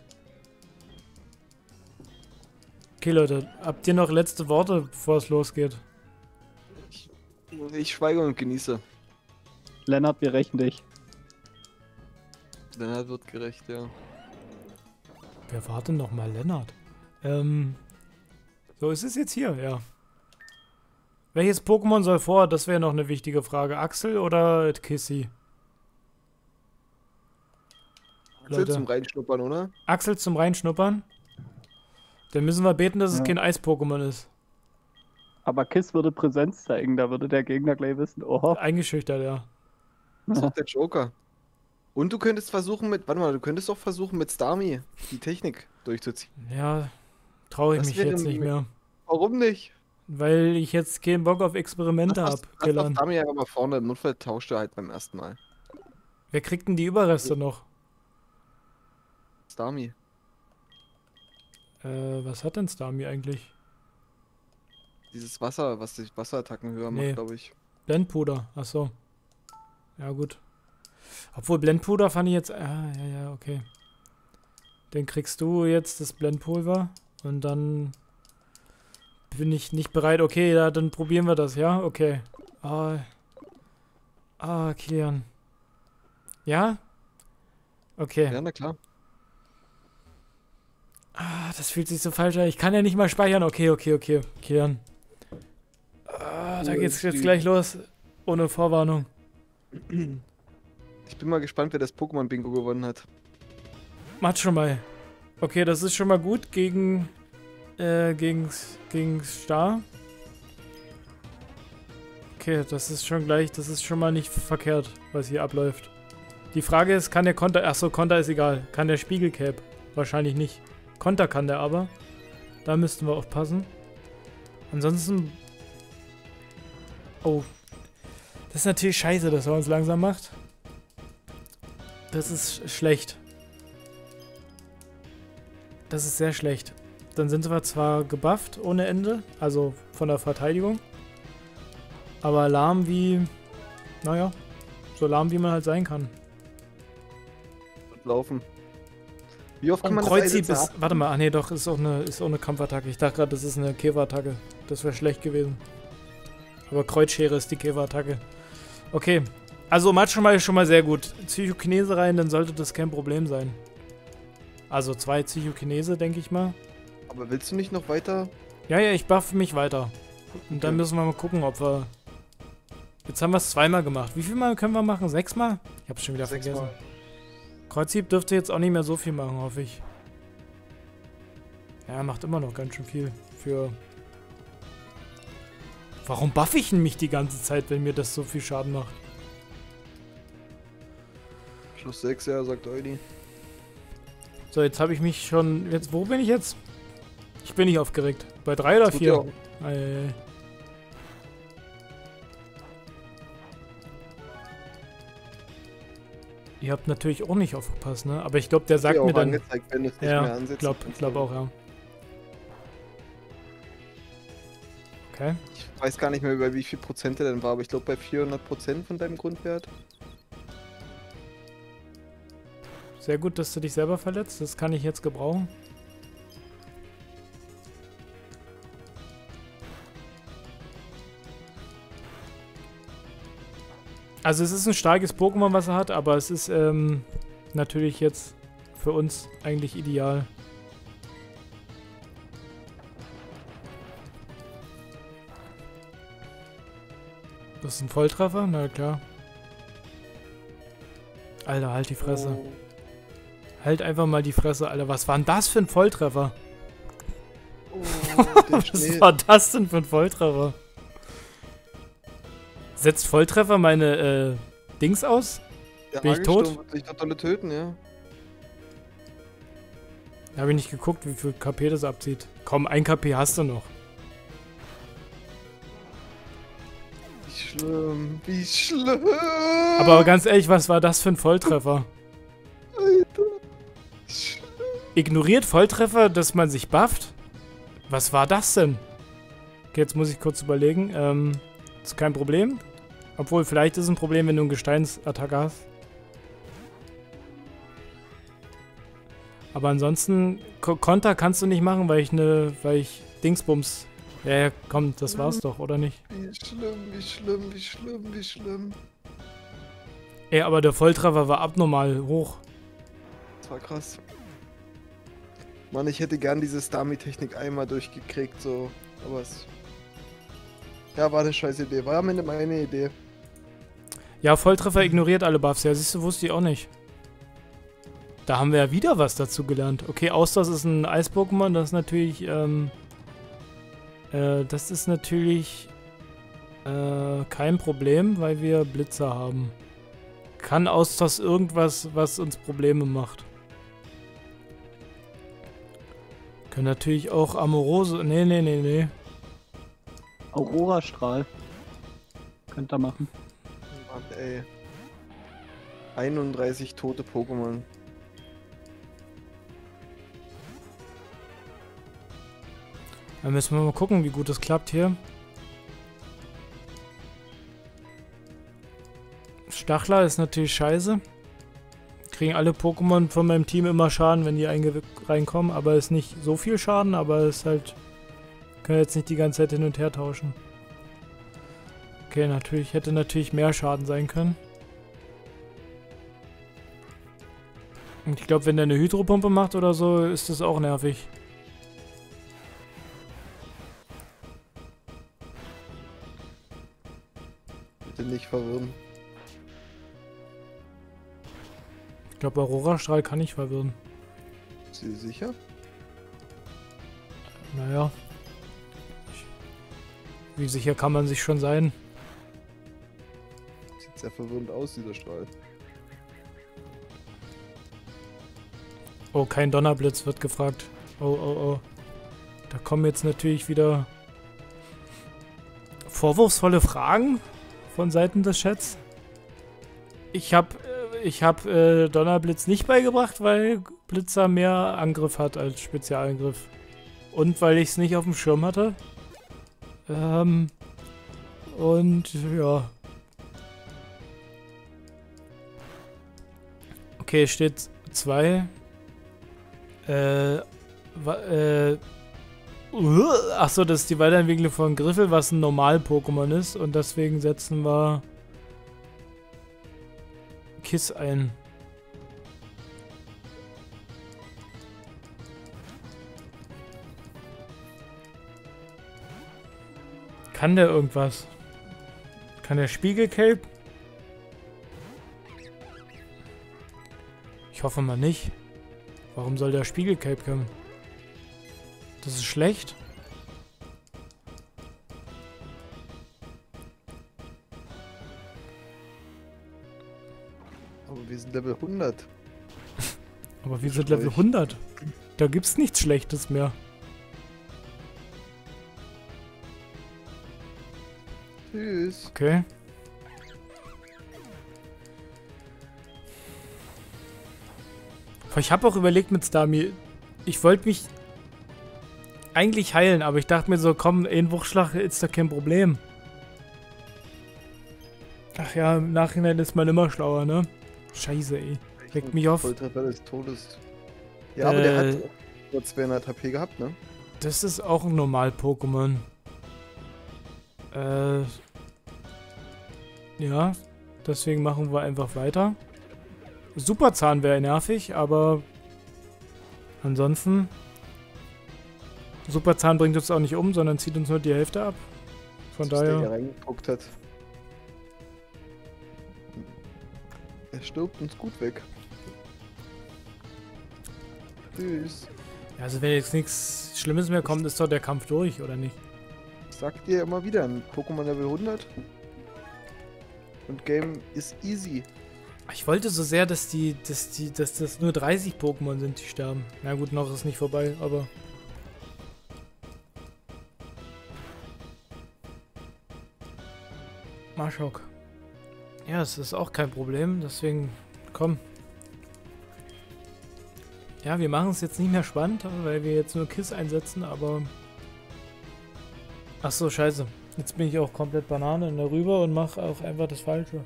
Okay, Leute, habt ihr noch letzte Worte, bevor es losgeht? Ich schweige und genieße. Lennart, wir rächen dich. Lennart wird gerecht, ja. Wer war denn nochmal Lennart? Ähm, so ist es jetzt hier, ja. Welches Pokémon soll vor? Das wäre noch eine wichtige Frage. Axel oder Kissy? Axel zum Reinschnuppern, oder? Axel zum Reinschnuppern? Dann müssen wir beten, dass es Ja. kein Eis-Pokémon ist. Aber Kiss würde Präsenz zeigen, da würde der Gegner gleich wissen, oho. Eingeschüchtert, ja. Das ist doch der Joker. Und du könntest versuchen mit, warte mal, du könntest doch versuchen mit Starmie die Technik durchzuziehen. Ja, traue ich Das mich wäre jetzt nicht mit- mehr. Warum nicht? Weil ich jetzt keinen Bock auf Experimente Lass habe, doch- lass doch Killern. Starmie einfach mal vorne, im Notfall tauscht er halt beim ersten Mal. Wer kriegt denn die Überreste noch? Starmie. Äh, was hat denn Starmie eigentlich? Dieses Wasser, was sich Wasserattacken höher Nee. macht, glaube ich. Blendpuder, achso. Ja, gut. Obwohl Blendpuder fand ich jetzt. Ah, ja, ja, okay. Dann kriegst du jetzt das Blendpulver und dann bin ich nicht bereit. Okay, ja, dann probieren wir das, ja? Okay. Ah, ah Kilian. Ja? Okay. Ja, na klar. Ah, das fühlt sich so falsch an. Ich kann ja nicht mal speichern. Okay, okay, okay. Kilian. Ah, da Oh, geht's jetzt die- gleich los. Ohne Vorwarnung. Ich bin mal gespannt, wer das Pokémon-Bingo gewonnen hat. Macht schon mal. Okay, das ist schon mal gut gegen, äh, gegen, gegen Star. Okay, das ist schon gleich, das ist schon mal nicht verkehrt, was hier abläuft. Die Frage ist, kann der Konter, achso, Konter ist egal. Kann der Spiegelcape? Wahrscheinlich nicht. Konter kann der aber. Da müssten wir aufpassen. Ansonsten... Oh. Das ist natürlich scheiße, dass er uns langsam macht. Das ist schlecht. Das ist sehr schlecht. Dann sind wir zwar gebufft ohne Ende, also von der Verteidigung. Aber lahm wie... Naja, so lahm wie man halt sein kann. Laufen. Wie oft kann Und man Kreuzhieb das ist... Warte mal, ah nee, doch, ist auch eine, ist auch eine Kampfattacke. Ich dachte gerade, das ist eine Käferattacke. Das wäre schlecht gewesen. Aber Kreuzschere ist die Käferattacke. Okay. Also Match schon mal, schon mal sehr gut. Psychokinese rein, dann sollte das kein Problem sein. Also zwei Psychokinese, denke ich mal. Aber willst du nicht noch weiter? Ja, ja, ich buffe mich weiter. Und dann Okay. müssen wir mal gucken, ob wir... Jetzt haben wir es zweimal gemacht. Wie viel Mal können wir machen? Sechsmal? Ich hab's schon wieder vergessen. Sechsmal. Kreuzhieb dürfte jetzt auch nicht mehr so viel machen, hoffe ich. Ja, macht immer noch ganz schön viel für... Warum buffe ich mich die ganze Zeit, wenn mir das so viel Schaden macht? Schluss sechs, ja, sagt Eudi. So, jetzt habe ich mich schon... Jetzt, wo bin ich jetzt? Ich bin nicht aufgeregt. Bei drei oder Das wird ja vier? auch- Ei, ei, ei. Ihr habt natürlich auch nicht aufgepasst, ne? Aber ich glaube, der sagt Wird ja mir auch dann... angezeigt, wenn du es nicht Ja, mehr ansetzt. glaub, glaub auch, ja. Okay. Ich weiß gar nicht mehr, über wie viel Prozent er denn war, aber ich glaube bei vierhundert Prozent von deinem Grundwert. Sehr gut, dass du dich selber verletzt. Das kann ich jetzt gebrauchen. Also es ist ein starkes Pokémon, was er hat, aber es ist ähm, natürlich jetzt für uns eigentlich ideal. Das ist ein Volltreffer? Na klar. Alter, halt die Fresse. Oh. Halt einfach mal die Fresse, Alter. Was war denn das für ein Volltreffer? Oh, der Was Schnee. war das denn für ein Volltreffer? Setzt Volltreffer meine äh, Dings aus? Der bin ich Hagelsturm tot? wird dich doch alle töten, ja. Da habe ich nicht geguckt, wie viel K P das abzieht. Komm, ein K P hast du noch. Wie schlimm, wie schlimm. Aber ganz ehrlich, was war das für ein Volltreffer? Alter. Schlimm. Ignoriert Volltreffer, dass man sich bufft? Was war das denn? Okay, jetzt muss ich kurz überlegen. Ähm, ist kein Problem. Obwohl, vielleicht ist es ein Problem, wenn du eine Gesteinsattacke hast. Aber ansonsten, Ko Konter kannst du nicht machen, weil ich eine, weil ich Dingsbums... Ja, ja, komm, das war's doch, oder nicht? Wie schlimm, wie schlimm, wie schlimm, wie schlimm. Ey, aber der Volltreffer war abnormal hoch. Das war krass. Mann, ich hätte gern diese Stami-Technik einmal durchgekriegt, so. Aber es... Ja, war eine scheiß Idee. War am Ende meine Idee. Ja, Volltreffer ignoriert alle Buffs. Ja, siehst du, wusste ich auch nicht. Da haben wir ja wieder was dazu gelernt. Okay, Austausch ist ein Eis-Pokémon. Das ist natürlich, ähm... Äh, das ist natürlich... Äh, kein Problem, weil wir Blitzer haben. Kann Austausch irgendwas, was uns Probleme macht. Können natürlich auch Amorose... Nee, nee, nee, nee. Aurora-Strahl. Könnt ihr machen. Mann, ey. einunddreißig tote Pokémon. Dann müssen wir mal gucken, wie gut das klappt hier. Stachler ist natürlich scheiße. Kriegen alle Pokémon von meinem Team immer Schaden, wenn die reinkommen, aber ist nicht so viel Schaden, aber ist halt... Können jetzt nicht die ganze Zeit hin und her tauschen. Okay, natürlich, hätte natürlich mehr Schaden sein können. Und ich glaube, wenn der eine Hydropumpe macht oder so, ist das auch nervig. Bitte nicht verwirren. Ich glaube, Aurora-Strahl kann ich verwirren. Sie sicher? Naja. Ich, wie sicher kann man sich schon sein? Sieht sehr verwirrend aus, dieser Strahl. Oh, kein Donnerblitz wird gefragt. Oh, oh, oh. Da kommen jetzt natürlich wieder vorwurfsvolle Fragen von Seiten des Chats. Ich habe ich hab, äh, Donnerblitz nicht beigebracht, weil Blitzer mehr Angriff hat als Spezialangriff. Und weil ich es nicht auf dem Schirm hatte. Ähm, und ja. Okay, steht zwei. Äh, wa, äh, Achso, das ist die Weiterentwicklung von Griffel, was ein Normal-Pokémon ist. Und deswegen setzen wir Kiss ein. Kann der irgendwas? Kann der Spiegelkelb? Ich hoffe mal nicht. Warum soll der Spiegelkelb können? Das ist schlecht. Aber wir sind Level hundert. Aber wir sind Level hundert. Da gibt's nichts Schlechtes mehr. Tschüss. Okay. Ich habe auch überlegt mit Starmie. Ich wollte mich eigentlich heilen, aber ich dachte mir so, komm, ein Wuchschlag ist doch kein Problem. Ach ja, im Nachhinein ist man immer schlauer, ne? Scheiße, ey. Regt mich auf. Volltreffer des Todes. Ja, aber der Äh, hat nur zweihundert H P gehabt, ne? Das ist auch ein Normal-Pokémon. Äh. Ja, deswegen machen wir einfach weiter. Superzahn wäre nervig, aber ansonsten. Superzahn bringt uns auch nicht um, sondern zieht uns nur die Hälfte ab. Von Dass der hier daher. reingeguckt hat. Er stirbt uns gut weg. Tschüss. Also wenn jetzt nichts Schlimmes mehr kommt, ist doch der Kampf durch, oder nicht? Sagt dir immer wieder, ein Pokémon Level hundert. Und Game ist easy. Ich wollte so sehr, dass die, dass die, dass das nur dreißig Pokémon sind, die sterben. Na gut, noch ist nicht vorbei, aber. Marschok. Ja, es ist auch kein Problem, deswegen komm. Ja, wir machen es jetzt nicht mehr spannend, weil wir jetzt nur Kiss einsetzen, aber. Ach so, scheiße. Jetzt bin ich auch komplett Banane darüber und mache auch einfach das Falsche.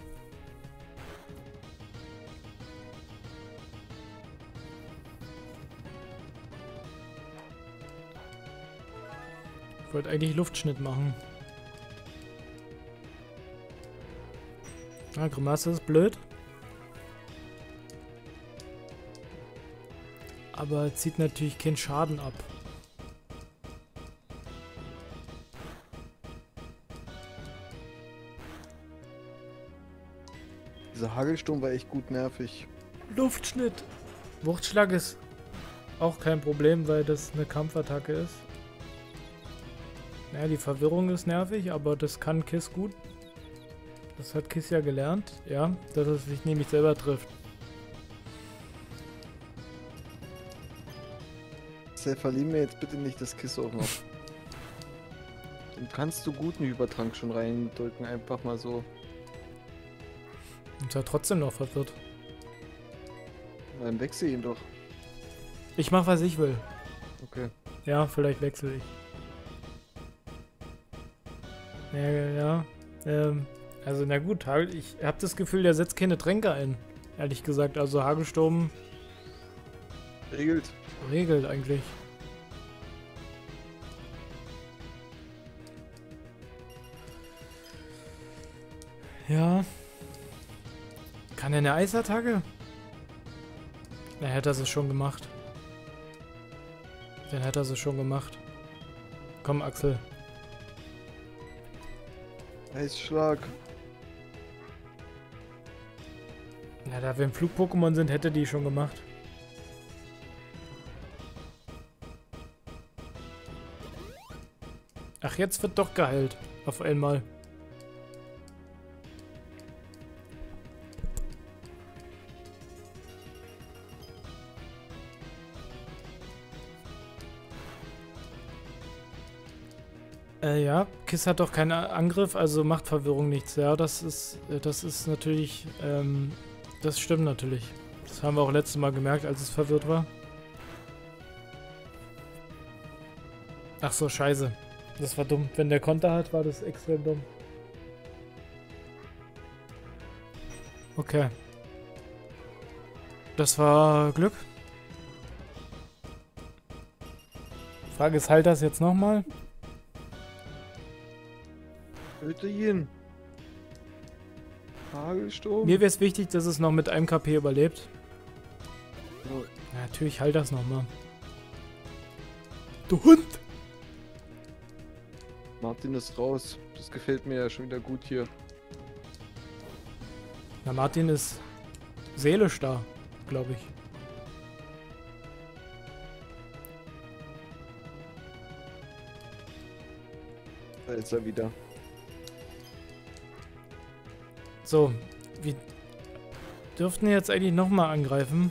Ich wollte eigentlich Luftschnitt machen. Ah, Grimasse ist blöd. Aber zieht natürlich keinen Schaden ab. Dieser Hagelsturm war echt gut nervig. Luftschnitt. Wuchtschlag ist auch kein Problem, weil das eine Kampfattacke ist. Ja, die Verwirrung ist nervig, aber das kann Kiss gut. Das hat Kiss ja gelernt, ja, dass es sich nämlich selber trifft. Sehr verlieh mir jetzt bitte nicht das Kiss auch noch. Dann kannst du guten Übertrank schon reindrücken, einfach mal so. Und ist ja trotzdem noch verwirrt. Dann wechsel ihn doch. Ich mach, was ich will. Okay. Ja, vielleicht wechsle ich. Ja, ja, ja. Ähm, also na gut, Hagel, ich habe das Gefühl, der setzt keine Tränke ein. Ehrlich gesagt, also Hagelsturm Regelt. regelt eigentlich. Ja. Kann er eine Eisattacke? Na, hätte er sie schon gemacht. Dann hätte er sie schon gemacht. Komm, Axel. Eisschlag. Na, da wir im Flug-Pokémon sind, hätte die schon gemacht. Ach, jetzt wird doch geheilt. Auf einmal. Äh, ja, Kiss hat doch keinen Angriff, also macht Verwirrung nichts. Ja, das ist, das ist natürlich, ähm, das stimmt natürlich. Das haben wir auch letztes Mal gemerkt, als es verwirrt war. Ach so, scheiße. Das war dumm. Wenn der Konter hat, war das extrem dumm. Okay. Das war Glück. Frage ist, halt das jetzt nochmal? Töte ihn. Hagelsturm. Mir wäre es wichtig, dass es noch mit einem K P überlebt. Oh. Ja, natürlich, halt das nochmal. Du Hund! Martin ist raus. Das gefällt mir ja schon wieder gut hier. Na, Martin ist seelisch da, glaube ich. Da ist er wieder. So, wir dürften jetzt eigentlich nochmal angreifen.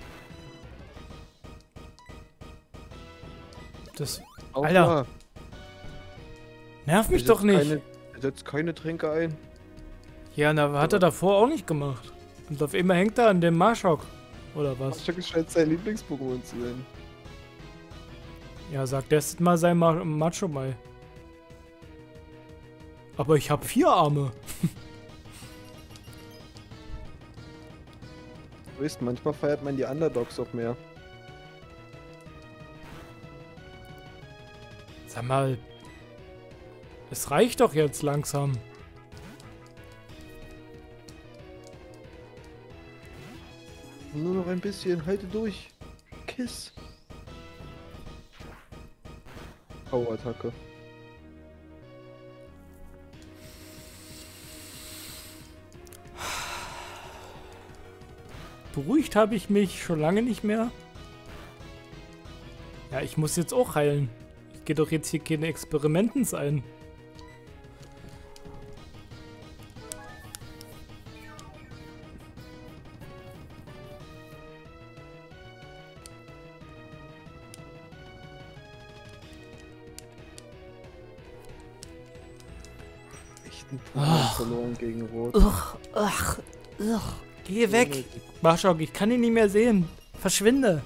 Das... Auch Alter, klar. nerv mich Er doch setzt nicht! Keine, er setzt keine Tränke ein. Ja, na, hat er davor auch nicht gemacht. Und auf einmal hängt er an dem Marschok. Oder was? Marschok scheint sein Lieblings-Pokémon zu sein. Ja, sag das mal sein Ma Macho Mai. Aber ich habe vier Arme. Du weißt, manchmal feiert man die Underdogs auch mehr. Sag mal, es reicht doch jetzt langsam. Nur noch ein bisschen, halte durch. Kiss. Power-Attacke. Beruhigt habe ich mich schon lange nicht mehr. Ja, ich muss jetzt auch heilen. Ich gehe doch jetzt hier keine Experimentens ein. Echt ein Pokémon Ach. verloren gegen Rot. Ugh, ach, ugh. Geh weg. Marschok, ich kann ihn nicht mehr sehen. Verschwinde.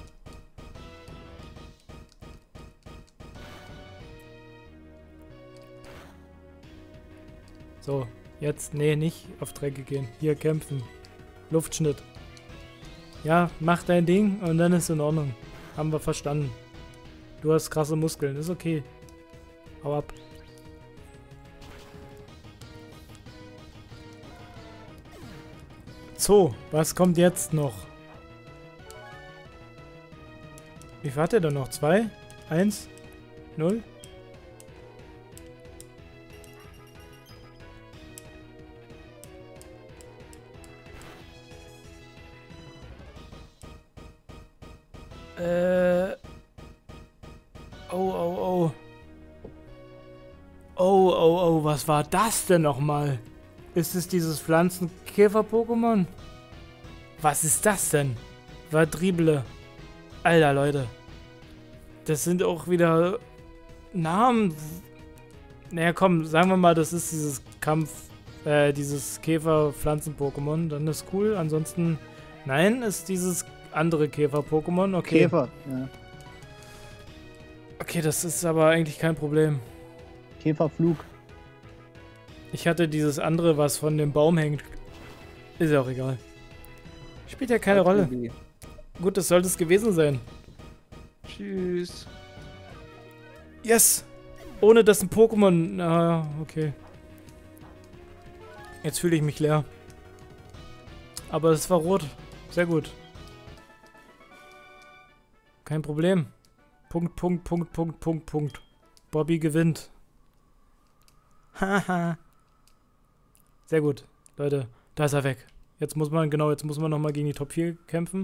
So, jetzt, nee, nicht auf Drecke gehen. Hier kämpfen. Luftschnitt. Ja, mach dein Ding und dann ist in Ordnung. Haben wir verstanden. Du hast krasse Muskeln, ist okay. Hau ab. So, was kommt jetzt noch? Wie viel hat er denn noch? Zwei? Eins? Null? Äh. Oh, oh, oh. Oh, oh, oh, was war das denn nochmal? Ist es dieses Pflanzenkäfer-Pokémon? Was ist das denn? Vadrible. Alter, Leute. Das sind auch wieder Namen. Naja, komm, sagen wir mal, das ist dieses Kampf, äh, dieses Käfer-Pflanzen-Pokémon. Dann ist cool. Ansonsten, nein, ist dieses andere Käfer-Pokémon. Okay. Käfer, ja. Okay, das ist aber eigentlich kein Problem. Käferflug. Ich hatte dieses andere, was von dem Baum hängt. Ist ja auch egal. Spielt ja keine Rolle. Gut, das sollte es gewesen sein. Tschüss. Yes! Ohne dass ein Pokémon... Ah, okay. Jetzt fühle ich mich leer. Aber es war rot. Sehr gut. Kein Problem. Punkt, Punkt, Punkt, Punkt, Punkt, Punkt. Bobby gewinnt. Haha. Sehr gut. Leute, da ist er weg. Jetzt muss man, genau, jetzt muss man nochmal gegen die Top vier kämpfen.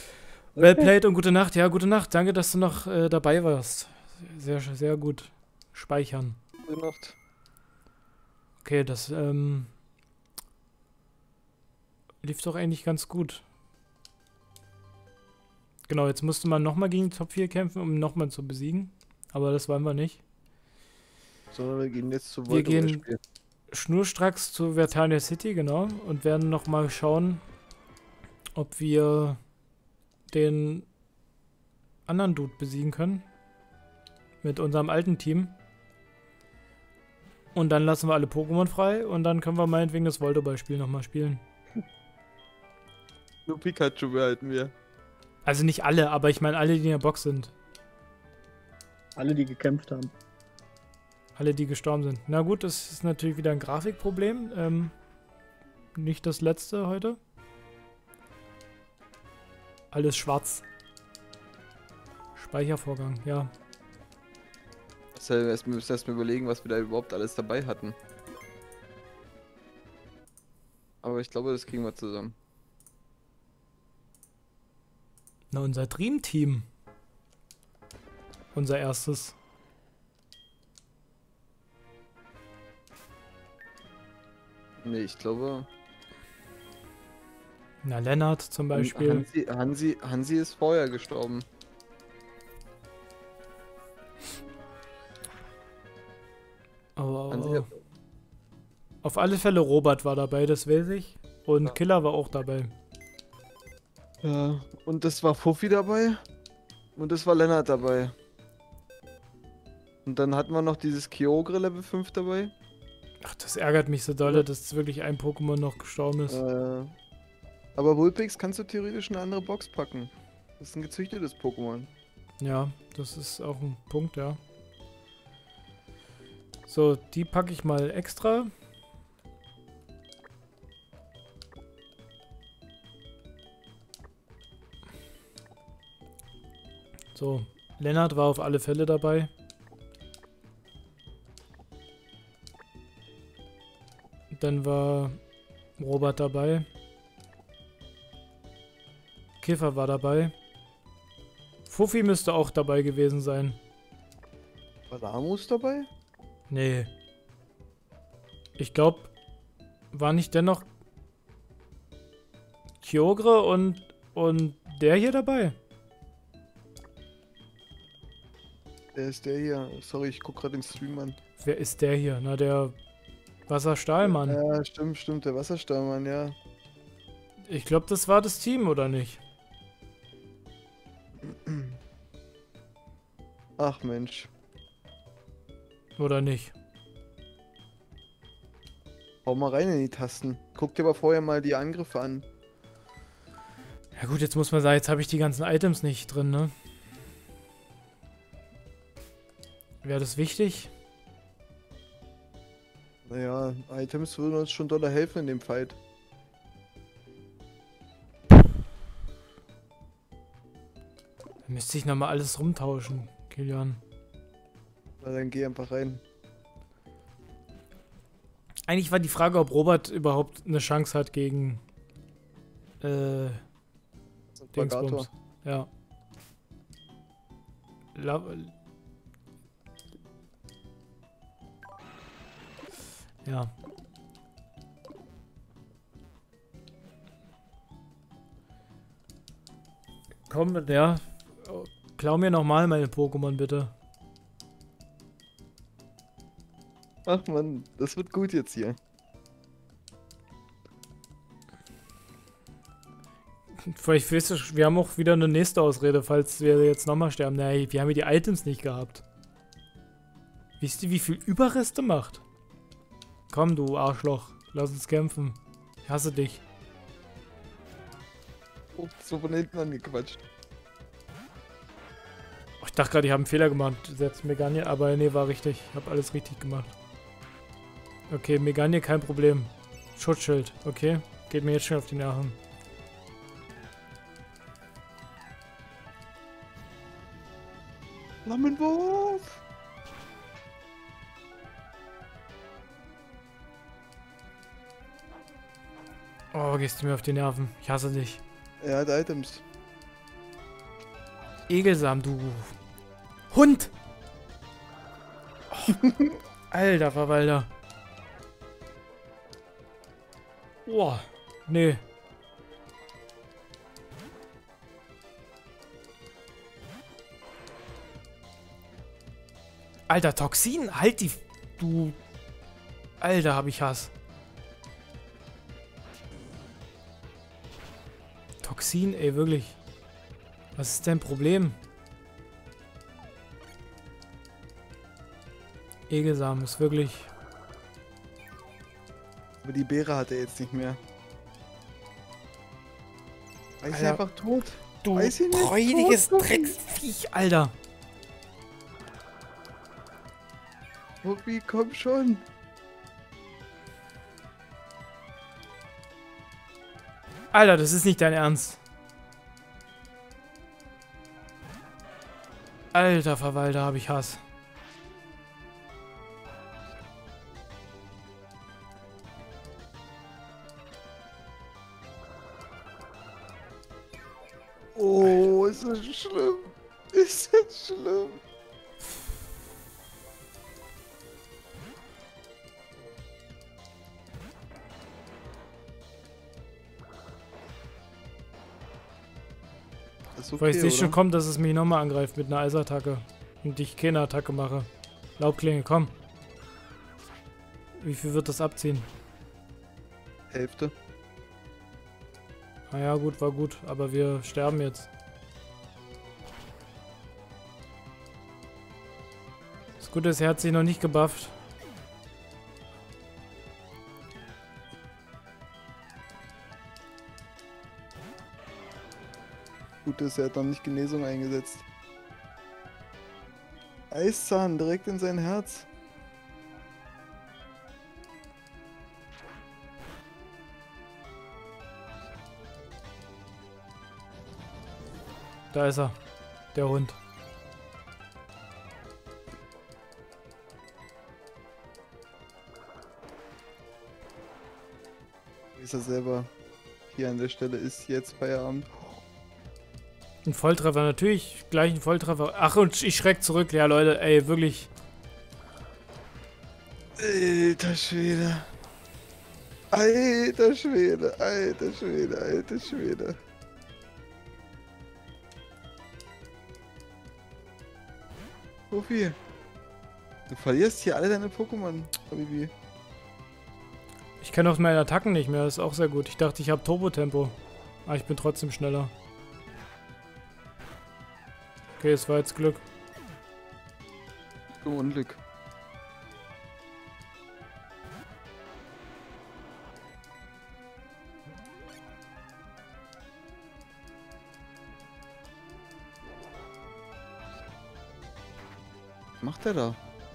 Well played und gute Nacht. Ja, gute Nacht. Danke, dass du noch äh, dabei warst. Sehr, sehr gut. Speichern. Gute Nacht. Okay, das ähm, lief doch eigentlich ganz gut. Genau, jetzt musste man nochmal gegen die Top vier kämpfen, um nochmal zu besiegen. Aber das wollen wir nicht. Sondern wir gehen jetzt zu Wir gehen Voltoball-Spiel. schnurstracks zu Vertania City, genau. Und werden nochmal schauen, ob wir den anderen Dude besiegen können. Mit unserem alten Team. Und dann lassen wir alle Pokémon frei. Und dann können wir meinetwegen das Voltoball-Spiel nochmal spielen. Nur Pikachu behalten wir. Also nicht alle, aber ich meine alle, die in der Box sind. Alle, die gekämpft haben. Alle, die gestorben sind. Na gut, das ist natürlich wieder ein Grafikproblem. Ähm, nicht das letzte heute. Alles schwarz. Speichervorgang, ja. Das heißt, erst- wir müssen erst mal überlegen, was wir da überhaupt alles dabei hatten. Aber ich glaube, das kriegen wir zusammen. Na, unser Dream-Team. Unser erstes. Nee, ich glaube. Na, Lennart zum Beispiel. Hansi, Hansi, Hansi ist vorher gestorben. Oh, oh, Hansi oh. hat, Auf alle Fälle Robert war dabei, das weiß ich. Und Ja. Killer war auch dabei. ja, und das war Fuffi dabei. Und das war Lennart dabei. Und dann hatten wir noch dieses Kyogre Level fünf dabei. Ach, das ärgert mich so dolle, dass wirklich ein Pokémon noch gestorben ist. Äh, aber Vulpix kannst du theoretisch in eine andere Box packen. Das ist ein gezüchtetes Pokémon. Ja, das ist auch ein Punkt, ja. So, die packe ich mal extra. So, Lennart war auf alle Fälle dabei. Dann war Robert dabei. Kiffer war dabei. Fuffi müsste auch dabei gewesen sein. War Lamus dabei? Nee. Ich glaube, war nicht dennoch Kyogre und, und der hier dabei? Der ist der hier. Sorry, ich guck gerade den Stream an. Wer ist der hier? Na, der Wasserstahlmann. Ja, stimmt, stimmt. Der Wasserstahlmann, ja. Ich glaube, das war das Team, oder nicht? Ach Mensch. Oder nicht? Hau mal rein in die Tasten. Guck dir aber vorher mal die Angriffe an. Ja gut, jetzt muss man sagen, jetzt habe ich die ganzen Items nicht drin, ne? Wäre das wichtig? Naja, Items würden uns schon doller helfen in dem Fight. Da müsste ich nochmal alles rumtauschen, Kilian. Na, dann geh einfach rein. Eigentlich war die Frage, ob Robert überhaupt eine Chance hat gegen äh, Dingsbums. Ja. La ja. Komm, ja. Klau mir nochmal meine Pokémon, bitte. Ach man, das wird gut jetzt hier. Vielleicht weißt du, wir haben auch wieder eine nächste Ausrede, falls wir jetzt nochmal sterben. Nee, wir haben ja die Items nicht gehabt. Wisst ihr, wie viel Überreste macht? Komm, du Arschloch. Lass uns kämpfen. Ich hasse dich. Oh, so von hinten angequatscht. Oh, ich dachte gerade, ich habe einen Fehler gemacht. Setzt Meganie, aber nee, war richtig. Ich habe alles richtig gemacht. Okay, Meganie, kein Problem. Schutzschild, okay. Geht mir jetzt schon auf die Nerven. Flammenwurf! Oh, gehst du mir auf die Nerven. Ich hasse dich. Er hat Items. Egelsam, du Hund! Oh. Alter Verwalter. Boah, nee. Alter, Toxin, halt die... Du... Alter, hab ich Hass. Toxin, ey, wirklich. Was ist dein Problem? Egelsamen ist wirklich... Aber die Beere hat er jetzt nicht mehr. Weiß Alter. sie einfach tot. Du Weiß ich nicht. räudiges Tot, Drecksviech, Alter. Rufi, komm schon. Alter, das ist nicht dein Ernst. Alter Verwalter, hab ich Hass. Oh, ist das schlimm. Ist das schlimm. Das ist okay, Weil ich sehe schon oder? kommt, dass es mich nochmal angreift mit einer Eisattacke. Und ich keine Attacke mache. Laubklinge, komm. Wie viel wird das abziehen? Hälfte. Naja, gut, war gut. Aber wir sterben jetzt. Das Gute ist, er hat sich noch nicht gebufft. Gut ist, er hat noch nicht Genesung eingesetzt. Eiszahn direkt in sein Herz. Da ist er. Der Hund. Wie ist er selber hier an der Stelle ist jetzt Feierabend. Ein Volltreffer, natürlich. Gleich ein Volltreffer. Ach, und ich schreck zurück. Ja, Leute, ey, wirklich. Alter Schwede. Alter Schwede, alter Schwede, alter Schwede. Profi. Du verlierst hier alle deine Pokémon, Habibi. Ich kenne auch meine Attacken nicht mehr. Das ist auch sehr gut. Ich dachte, ich habe Turbo-Tempo. Aber ich bin trotzdem schneller. Okay, es war jetzt Glück. Zum Unglück. Was macht er da?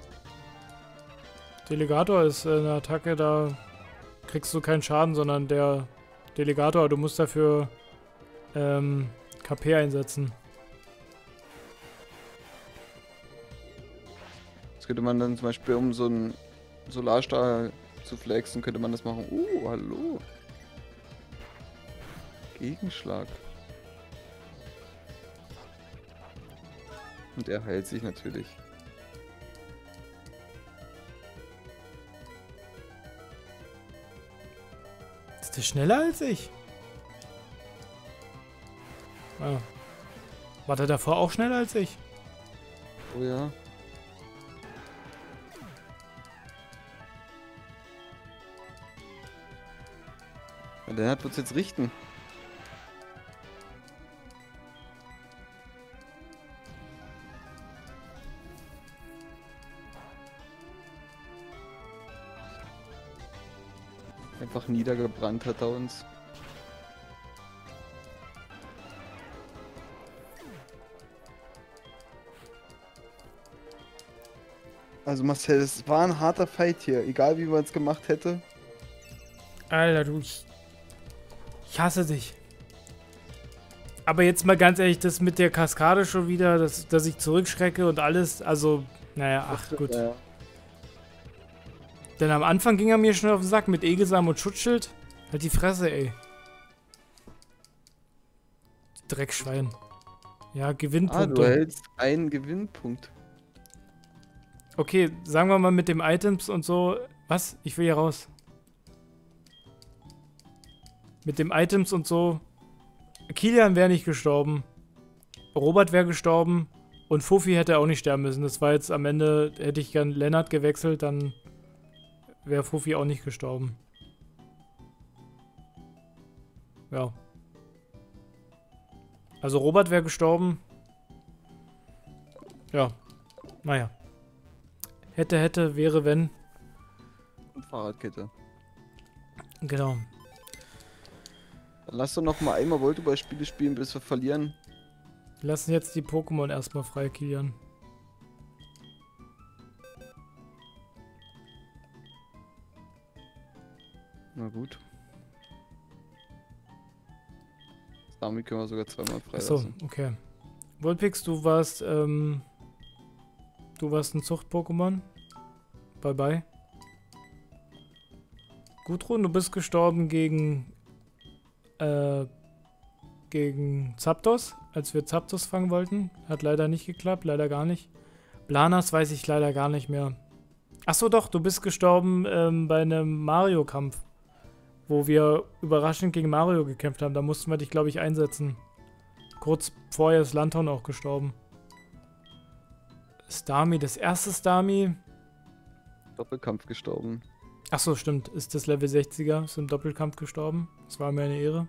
Delegator ist äh, eine Attacke, da kriegst du keinen Schaden, sondern der Delegator, du musst dafür ähm, K P einsetzen. Das könnte man dann zum Beispiel, um so einen Solarstrahl zu flexen, könnte man das machen. Uh, hallo. Gegenschlag. Und er heilt sich natürlich. Ist der schneller als ich? Ah. War der davor auch schneller als ich? Oh ja. Ja, der wird es jetzt richten. Einfach niedergebrannt hat er uns. Also Marcel, es war ein harter Fight hier, egal wie man es gemacht hätte. Alter, du, ich, ich hasse dich. Aber jetzt mal ganz ehrlich, das mit der Kaskade schon wieder, dass, dass ich zurückschrecke und alles, also, naja, ach gut. Ja. Denn am Anfang ging er mir schon auf den Sack mit Egelsamen und Schutzschild. Halt die Fresse, ey. Dreckschwein. Ja, Ah, Gewinnpunkte. du hältst einen Gewinnpunkt. Okay, sagen wir mal mit dem Items und so. Was? Ich will hier raus. Mit dem Items und so. Kilian wäre nicht gestorben. Robert wäre gestorben. Und Fufi hätte auch nicht sterben müssen. Das war jetzt am Ende, hätte ich gern Lennart gewechselt, dann wäre Fufi auch nicht gestorben. Ja. Also Robert wäre gestorben. Ja. Naja. Hätte, hätte, wäre, wenn. Und Fahrradkette. Genau. Dann lass doch noch mal einmal Volleyball-Spiele spielen, bis wir verlieren. Wir lassen jetzt die Pokémon erstmal frei, Kilian. Na gut. Damit können wir sogar zweimal Achso, freilassen. okay. Vulpix, du warst, ähm, du warst ein Zucht-Pokémon. Bye bye. Gudrun, du bist gestorben gegen, äh, gegen Zapdos, als wir Zapdos fangen wollten. Hat leider nicht geklappt, leider gar nicht. Blanas weiß ich leider gar nicht mehr. Achso, doch, du bist gestorben ähm, bei einem Mario-Kampf, wo wir überraschend gegen Mario gekämpft haben. Da mussten wir dich, glaube ich, einsetzen. Kurz vorher ist Lanton auch gestorben. Starmie, das erste Starmie. Doppelkampf gestorben. Achso, stimmt. Ist das Level sechziger. Ist im Doppelkampf gestorben. Das war mir eine Ehre.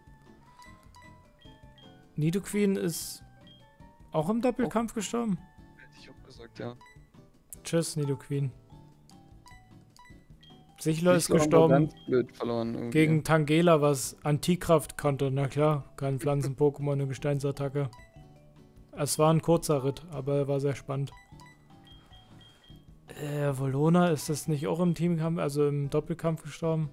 Nidoqueen ist auch im Doppelkampf gestorben. Hätte ich auch gesagt, ja. Tschüss, Nidoqueen. Sichler ist Sichler haben wir gestorben ganz blöd verloren irgendwie. gegen Tangela, was Antikraft konnte. Na klar, kein Pflanzen-Pokémon, eine Gesteinsattacke. Es war ein kurzer Ritt, aber er war sehr spannend. Äh, Volona, ist das nicht auch im Teamkampf, also im Doppelkampf gestorben?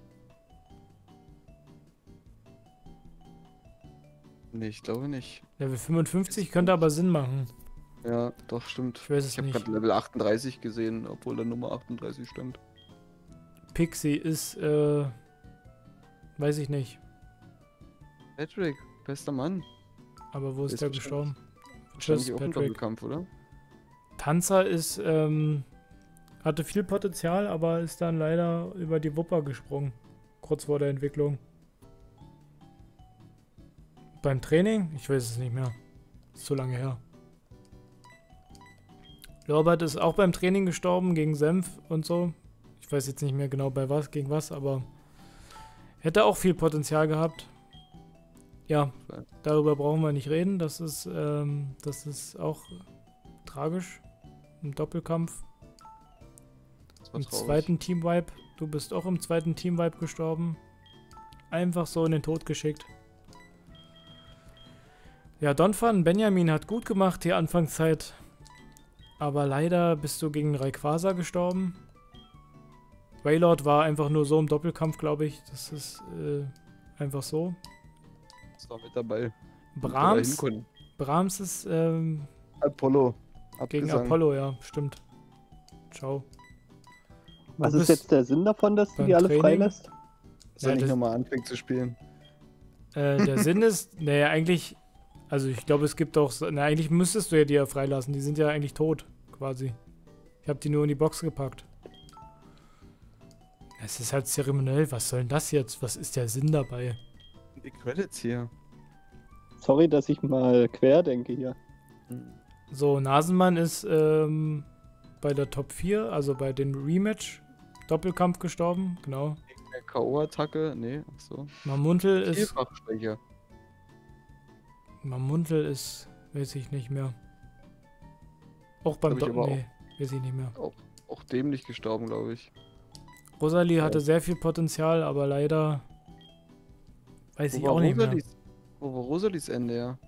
Nee, ich glaube nicht. Level fünfundfünfzig könnte aber Sinn machen. Ja, doch, stimmt. Ich weiß es Ich habe nicht. gerade Level achtunddreißig gesehen, obwohl da Nummer achtunddreißig stand. Pixie ist, äh, weiß ich nicht. Patrick, bester Mann. Aber wo ist, Ist der wahrscheinlich- gestorben? Wahrscheinlich Tschüss, auch ein Patrick. Doppelkampf, oder? Tanzer ist, ähm, hatte viel Potenzial, aber ist dann leider über die Wupper gesprungen. Kurz vor der Entwicklung. Beim Training? Ich weiß es nicht mehr. Ist zu lange her. Norbert ist auch beim Training gestorben, gegen Senf und so. Ich weiß jetzt nicht mehr genau bei was, gegen was, aber hätte auch viel Potenzial gehabt. Ja, darüber brauchen wir nicht reden. Das ist, ähm, das ist auch tragisch. Im Doppelkampf. Das war Im traurig. zweiten Team-Wipe. Du bist auch im zweiten Team-Wipe gestorben. Einfach so in den Tod geschickt. Ja, Donphan, Benjamin hat gut gemacht die Anfangszeit. Aber leider bist du gegen Rayquaza gestorben. Wailord war einfach nur so im Doppelkampf, glaube ich. Das ist äh, einfach so. Das war mit dabei. Brahms, Oder Brahms ist ähm, Apollo. gegen Abgesang. Apollo, ja, stimmt. Ciao. Was Du ist bist jetzt der Sinn davon, dass du beim die alle Training? freilässt? Dass er Ja, nicht das- nochmal anfängt zu spielen. Äh, der Sinn ist, naja, eigentlich, also ich glaube, es gibt auch, na, eigentlich müsstest du ja die ja freilassen. Die sind ja eigentlich tot, quasi. Ich habe die nur in die Box gepackt. Es ist halt zeremoniell. Was soll denn das jetzt? Was ist der Sinn dabei? Die Credits hier. Sorry, dass ich mal quer denke hier. Hm. So, Nasenmann ist ähm, bei der Top vier, also bei dem Rematch, Doppelkampf gestorben, genau. Der K O-Attacke, nee, ach so. Mamuntel ist, Vielfachschwäche. Mamuntel ist, weiß ich nicht mehr. Auch beim Glaub ich Doppel, aber nee, weiß ich nicht mehr. Auch dämlich gestorben, glaube ich. Rosalie hatte Ja. sehr viel Potenzial, aber leider weiß Wo ich war auch nicht mehr. Rosalies, wo war Rosalies Ende, ja?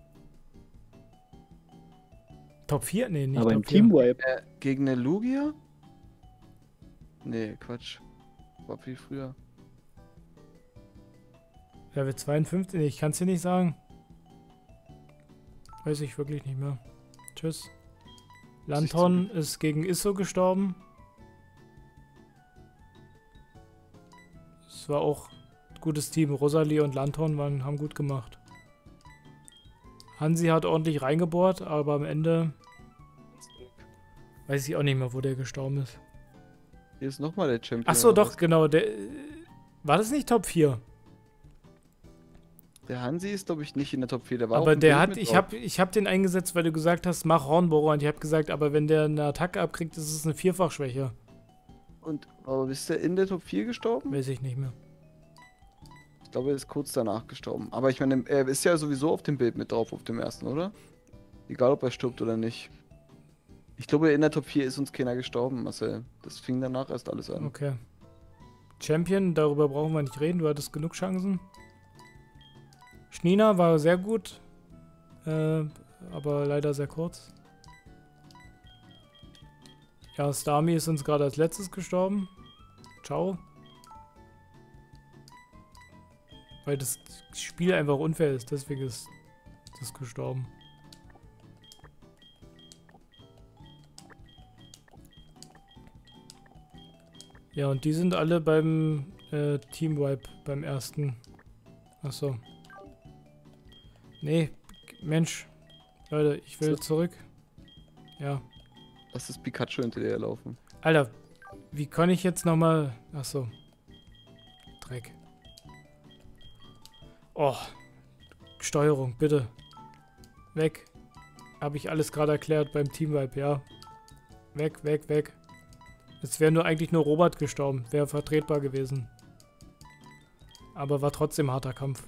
Top vier? Nee, nicht Aber im Top vier. Teamwipe. Äh, gegen eine Lugia? Nee, Quatsch. War viel früher. Level zweiundfünfzig? Nee, ich kann es dir nicht sagen. Weiß ich wirklich nicht mehr. Tschüss. Lanton ist gegen Isso gestorben. Es war auch ein gutes Team. Rosalie und Lanton waren, haben gut gemacht. Hansi hat ordentlich reingebohrt, aber am Ende Weiß ich auch nicht mehr, wo der gestorben ist. Hier ist nochmal der Champion. Achso, oder doch, was? genau. Der, war das nicht Top vier? Der Hansi ist, glaube ich, nicht in der Top vier. Der war Aber auf dem der Bild hat, mit ich drauf. hab, ich hab den eingesetzt, weil du gesagt hast, mach Hornbohrer. Und ich hab gesagt, aber wenn der eine Attacke abkriegt, ist es eine Vierfachschwäche. Und, aber ist der in der Top vier gestorben? Weiß ich nicht mehr. Ich glaube, er ist kurz danach gestorben. Aber ich meine, er ist ja sowieso auf dem Bild mit drauf, auf dem ersten, oder? Egal, ob er stirbt oder nicht. Ich glaube, in der Top vier ist uns keiner gestorben, Marcel. Das fing danach erst alles an. Okay. Champion, darüber brauchen wir nicht reden. Du hattest genug Chancen. Schnina war sehr gut. Äh, aber leider sehr kurz. Ja, Starmie ist uns gerade als letztes gestorben. Ciao. Weil das Spiel einfach unfair ist, deswegen ist das gestorben. Ja, und die sind alle beim äh, Team Wipe, beim ersten. Achso. Nee, Mensch. Leute, ich will So. zurück. Ja. Lass das Pikachu hinter dir laufen. Alter, wie kann ich jetzt nochmal... Achso. Dreck. Oh. Steuerung, bitte. Weg. Habe ich alles gerade erklärt beim Teamwipe, ja. Weg, weg, weg. Jetzt wäre nur eigentlich nur Robert gestorben. Wäre vertretbar gewesen. Aber war trotzdem harter Kampf.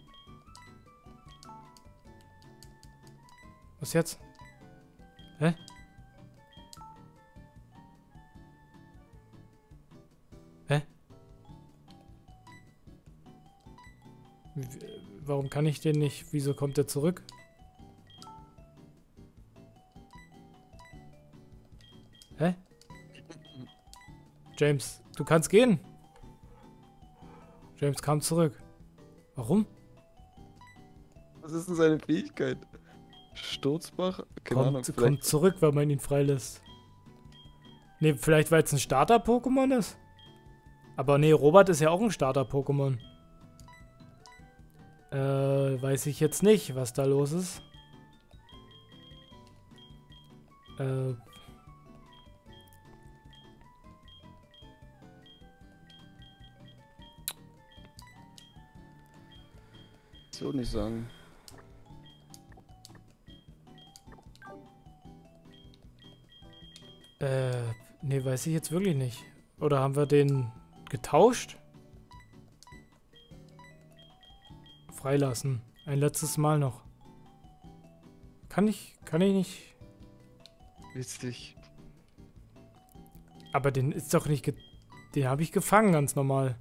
Was jetzt? Hä? Hä? W- Warum kann ich den nicht? Wieso kommt er zurück? Hä? James, du kannst gehen. James kam zurück. Warum? Was ist denn seine Fähigkeit? Sturzbach? Keine Ahnung, Kommt, vielleicht. kommt zurück, weil man ihn freilässt. Ne, vielleicht weil es ein Starter-Pokémon ist? Aber nee, Robert ist ja auch ein Starter-Pokémon. Äh, weiß ich jetzt nicht, was da los ist. Äh. So nicht sagen. Äh, nee, weiß ich jetzt wirklich nicht. Oder haben wir den getauscht? Freilassen. Ein letztes Mal noch. Kann ich, kann ich nicht. Witzig. Aber den ist doch nicht ge... Den habe ich gefangen, ganz normal.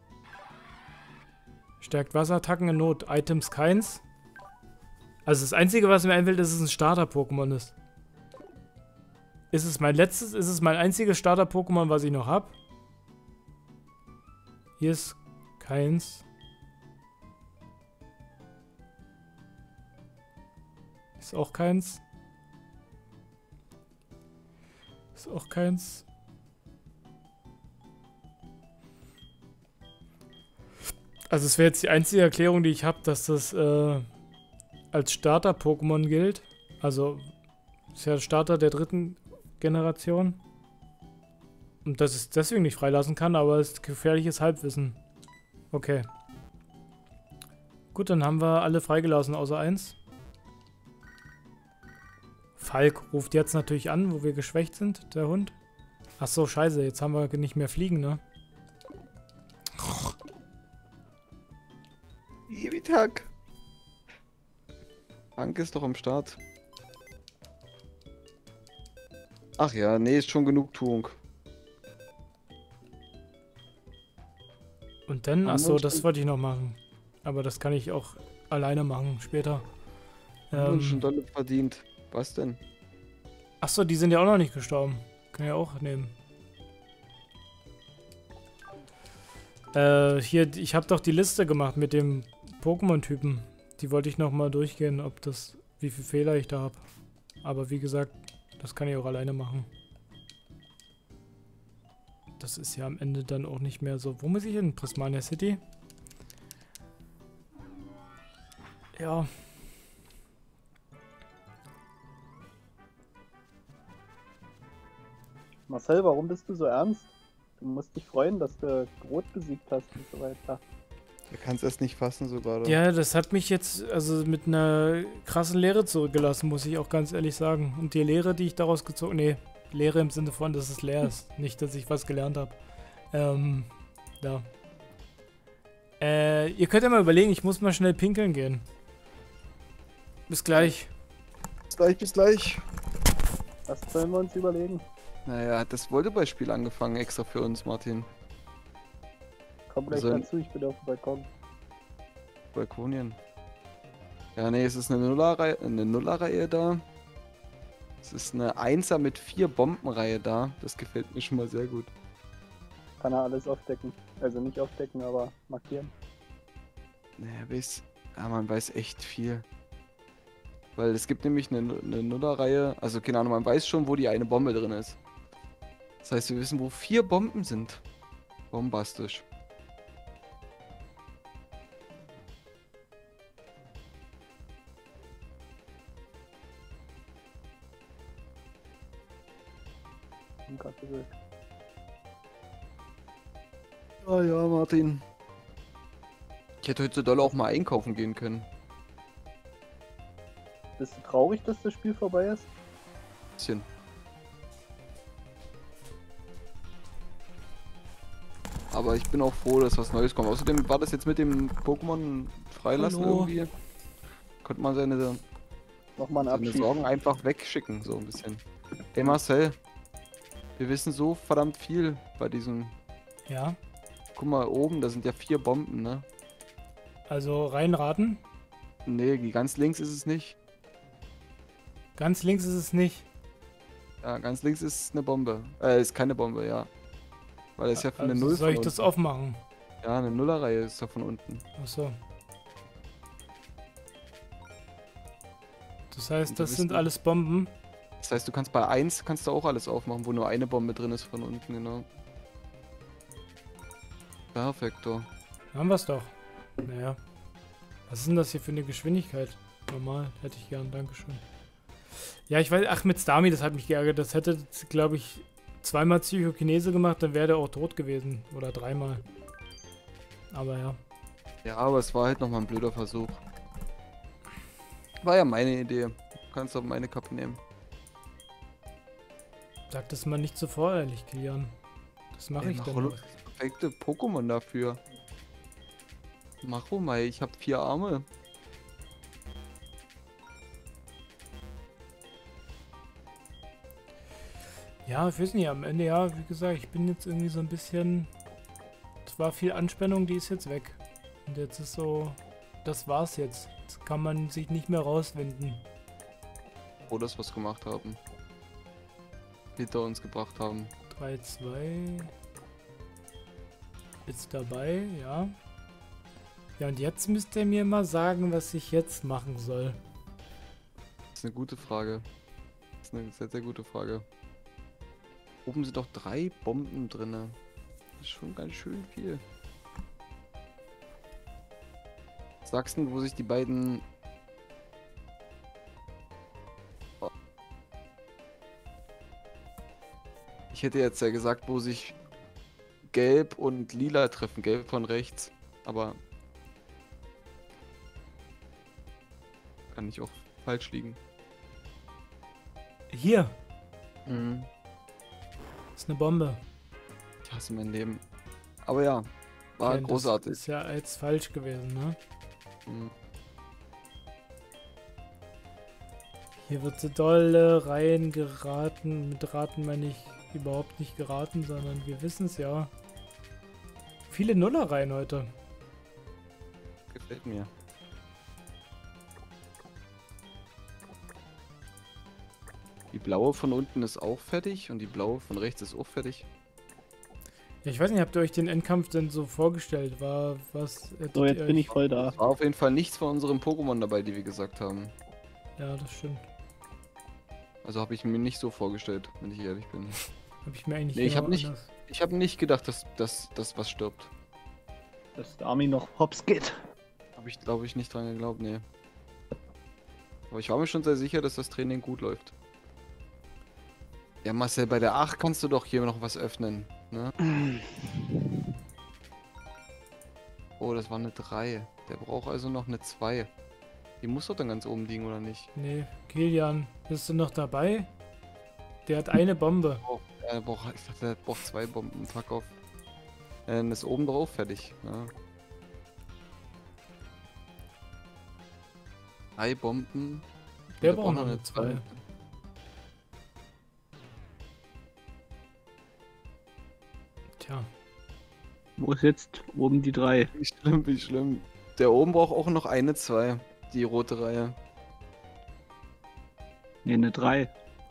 Stärkt Wasserattacken in Not. Items keins. Also das Einzige, was mir einfällt, ist, dass es ein Starter-Pokémon ist. Ist es mein letztes, ist es mein einziges Starter-Pokémon, was ich noch habe? Hier ist keins. Ist auch keins. Ist auch keins. Also es wäre jetzt die einzige Erklärung, die ich habe, dass das äh, als Starter-Pokémon gilt. Also ist ja Starter der dritten Generation. Und dass ich es deswegen nicht freilassen kann, aber es ist gefährliches Halbwissen. Okay. Gut, dann haben wir alle freigelassen, außer eins. Falk ruft jetzt natürlich an, wo wir geschwächt sind, der Hund. Ach so, scheiße, jetzt haben wir nicht mehr Fliegen, ne? Ewitag. Anke ist doch am Start. Ach ja, nee, ist schon Genugtuung. Und dann, Haben ach wir so, uns das schon- wollte ich noch machen. Aber das kann ich auch alleine machen, später. Haben uns schon Ähm, dolle verdient. Was denn? ach so, die sind ja auch noch nicht gestorben. Können ja auch nehmen. Äh, hier, ich habe doch die Liste gemacht mit dem Pokémon-Typen. Die wollte ich noch mal durchgehen, ob das, wie viele Fehler ich da habe. Aber wie gesagt, das kann ich auch alleine machen. Das ist ja am Ende dann auch nicht mehr so. Wo muss ich hin? Prismania City? Ja. Marcel, warum bist du so ernst? Du musst dich freuen, dass du Groth besiegt hast und so weiter. Du kannst es nicht fassen so gerade. Ja, das hat mich jetzt also mit einer krassen Lehre zurückgelassen, muss ich auch ganz ehrlich sagen. Und die Lehre, die ich daraus gezogen... Nee, Lehre im Sinne von, dass es leer ist. Nicht, dass ich was gelernt habe. Ähm, ja. Äh, ihr könnt ja mal überlegen, ich muss mal schnell pinkeln gehen. Bis gleich. Bis gleich, bis gleich. Was sollen wir uns überlegen? Naja, hat das Volleyballspiel angefangen extra für uns, Martin. Komm gleich Also- dazu, ich bin auf dem Balkon. Balkonien. Ja, nee, es ist eine Nullerreihe, eine Nullerreihe da. Es ist eine Einser mit vier Bombenreihe da. Das gefällt mir schon mal sehr gut. Kann er alles aufdecken. Also nicht aufdecken, aber markieren. Naja, weiß, ja, man weiß echt viel. Weil es gibt nämlich eine, eine Nullerreihe, also keine Ahnung, man weiß schon, wo die eine Bombe drin ist. Das heißt, wir wissen, wo vier Bomben sind. Bombastisch. Bin grad gewählt. Ah ja, Martin. Ich hätte heute so doll auch mal einkaufen gehen können. Bist du traurig, dass das Spiel vorbei ist? Bisschen. Aber ich bin auch froh, dass was Neues kommt. Außerdem war das jetzt mit dem Pokémon freilassen Hallo. irgendwie. Konnte man seine, Nochmal ein seine Abschied. Sorgen einfach wegschicken, so ein bisschen. Ey Marcel, wir wissen so verdammt viel bei diesem... Ja, Guck mal oben, da sind ja vier Bomben, ne? also reinraten. Nee, die ganz links ist es nicht. Ganz links ist es nicht. Ja, ganz links ist eine Bombe. Äh, ist keine Bombe, ja. Weil das ist ja für eine Also Null soll ich von das unten. aufmachen? Ja, eine Nullerreihe ist da von unten. Achso. Das heißt, Und wir das sind wissen- alles Bomben. Das heißt, du kannst bei eins kannst du auch alles aufmachen, wo nur eine Bombe drin ist von unten, genau. Perfekto. Haben wir es doch. Naja. Was ist denn das hier für eine Geschwindigkeit? Normal, hätte ich gern, dankeschön. Ja, ich weiß, ach, mit Stami, das hat mich geärgert. Das hätte, glaube ich, zweimal Psychokinese gemacht, dann wäre der auch tot gewesen. Oder dreimal. Aber ja. Ja, aber es war halt nochmal ein blöder Versuch. War ja meine Idee. Du kannst auf meine Kappe nehmen. Sag das mal nicht so voreilig, Kilian. Das mache Ey, ich mach dann doch noch. das perfekte Pokémon dafür. Mach mal, ich habe vier Arme. Ja, ich weiß nicht, am Ende, ja, wie gesagt, ich bin jetzt irgendwie so ein bisschen... Es war viel Anspannung, die ist jetzt weg. Und jetzt ist so... Das war's jetzt. Jetzt kann man sich nicht mehr rauswinden. Wo das was gemacht haben. Hinter uns gebracht haben. drei, zwei... Ist dabei, ja. Ja, und jetzt müsst ihr mir mal sagen, was ich jetzt machen soll. Das ist eine gute Frage. Das ist eine sehr, sehr gute Frage. Oben sind doch drei Bomben drin. Das ist schon ganz schön viel. Sagst du, wo sich die beiden... Oh. Ich hätte jetzt ja gesagt, wo sich Gelb und Lila treffen. Gelb von rechts. Aber... Kann ich auch falsch liegen. Hier Mhm. ist eine Bombe. Ich hasse mein Leben. Aber ja, war Okay, großartig. Das ist ja jetzt falsch gewesen, ne? Mhm. Hier wird so dolle Reihen geraten. Mit raten meine ich überhaupt nicht geraten, sondern wir wissen es ja. Viele Nullerreihen heute. Gefällt mir. Die blaue von unten ist auch fertig und die blaue von rechts ist auch fertig. Ja, ich weiß nicht, habt ihr euch den Endkampf denn so vorgestellt? War was... hättet So, jetzt ihr bin euch- ich voll da. War auf jeden Fall nichts von unserem Pokémon dabei, die wir gesagt haben. Ja, das stimmt. Also habe ich mir nicht so vorgestellt, wenn ich ehrlich bin. Hab ich mir eigentlich Nee, ich genau hab nicht- anders- Ich habe nicht gedacht, dass das dass was stirbt. Dass der Army noch hops geht. Habe ich, glaube ich, nicht dran geglaubt, nee. Aber ich war mir schon sehr sicher, dass das Training gut läuft. Ja, Marcel, bei der acht kannst du doch hier noch was öffnen, ne? Oh, das war eine drei. Der braucht also noch eine zwei. Die muss doch dann ganz oben liegen, oder nicht? Nee, Kilian, bist du noch dabei? Der hat eine Bombe. Oh, er braucht, ich dachte, der braucht zwei Bomben. Fuck off. Ja, dann ist oben drauf fertig. Ja. Drei Bomben. Der Und braucht noch eine zwei. Tja, Wo ist jetzt oben die drei? Wie schlimm, wie schlimm. Der oben braucht auch noch eine zwei. Die rote Reihe. Ne, eine drei.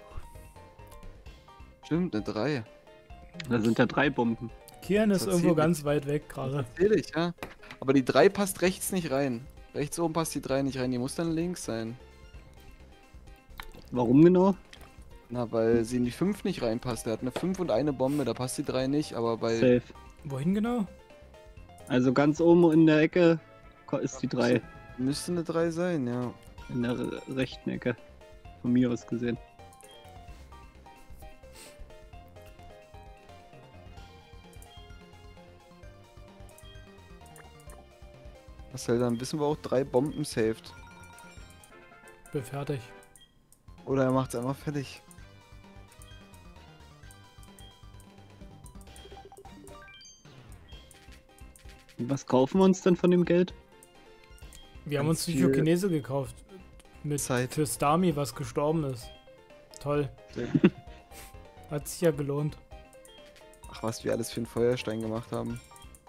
Stimmt, eine drei. Da sind ja drei Bomben. Kian ist Das irgendwo erzähl ganz weit weg gerade. Ehrlich, ja. Aber die drei passt rechts nicht rein. Rechts oben passt die drei nicht rein. Die muss dann links sein. Warum genau? Na, weil sie in die fünf nicht reinpasst. Der hat eine fünf und eine Bombe. Da passt die drei nicht. Aber bei... Safe. Wohin genau? Also ganz oben in der Ecke ko- ist die drei. Müsste eine drei sein, ja. In der re- rechten Ecke. Von mir aus gesehen. Marcel, dann wissen wir auch drei Bomben saved. Bin fertig. Oder er macht's einfach fertig. Und was kaufen wir uns denn von dem Geld? Wir haben Ganz uns die viel Kinese gekauft. Mit Zeit. für Stami, was gestorben ist. Toll. Sehr Hat sich ja gelohnt. Ach, was wir alles für einen Feuerstein gemacht haben.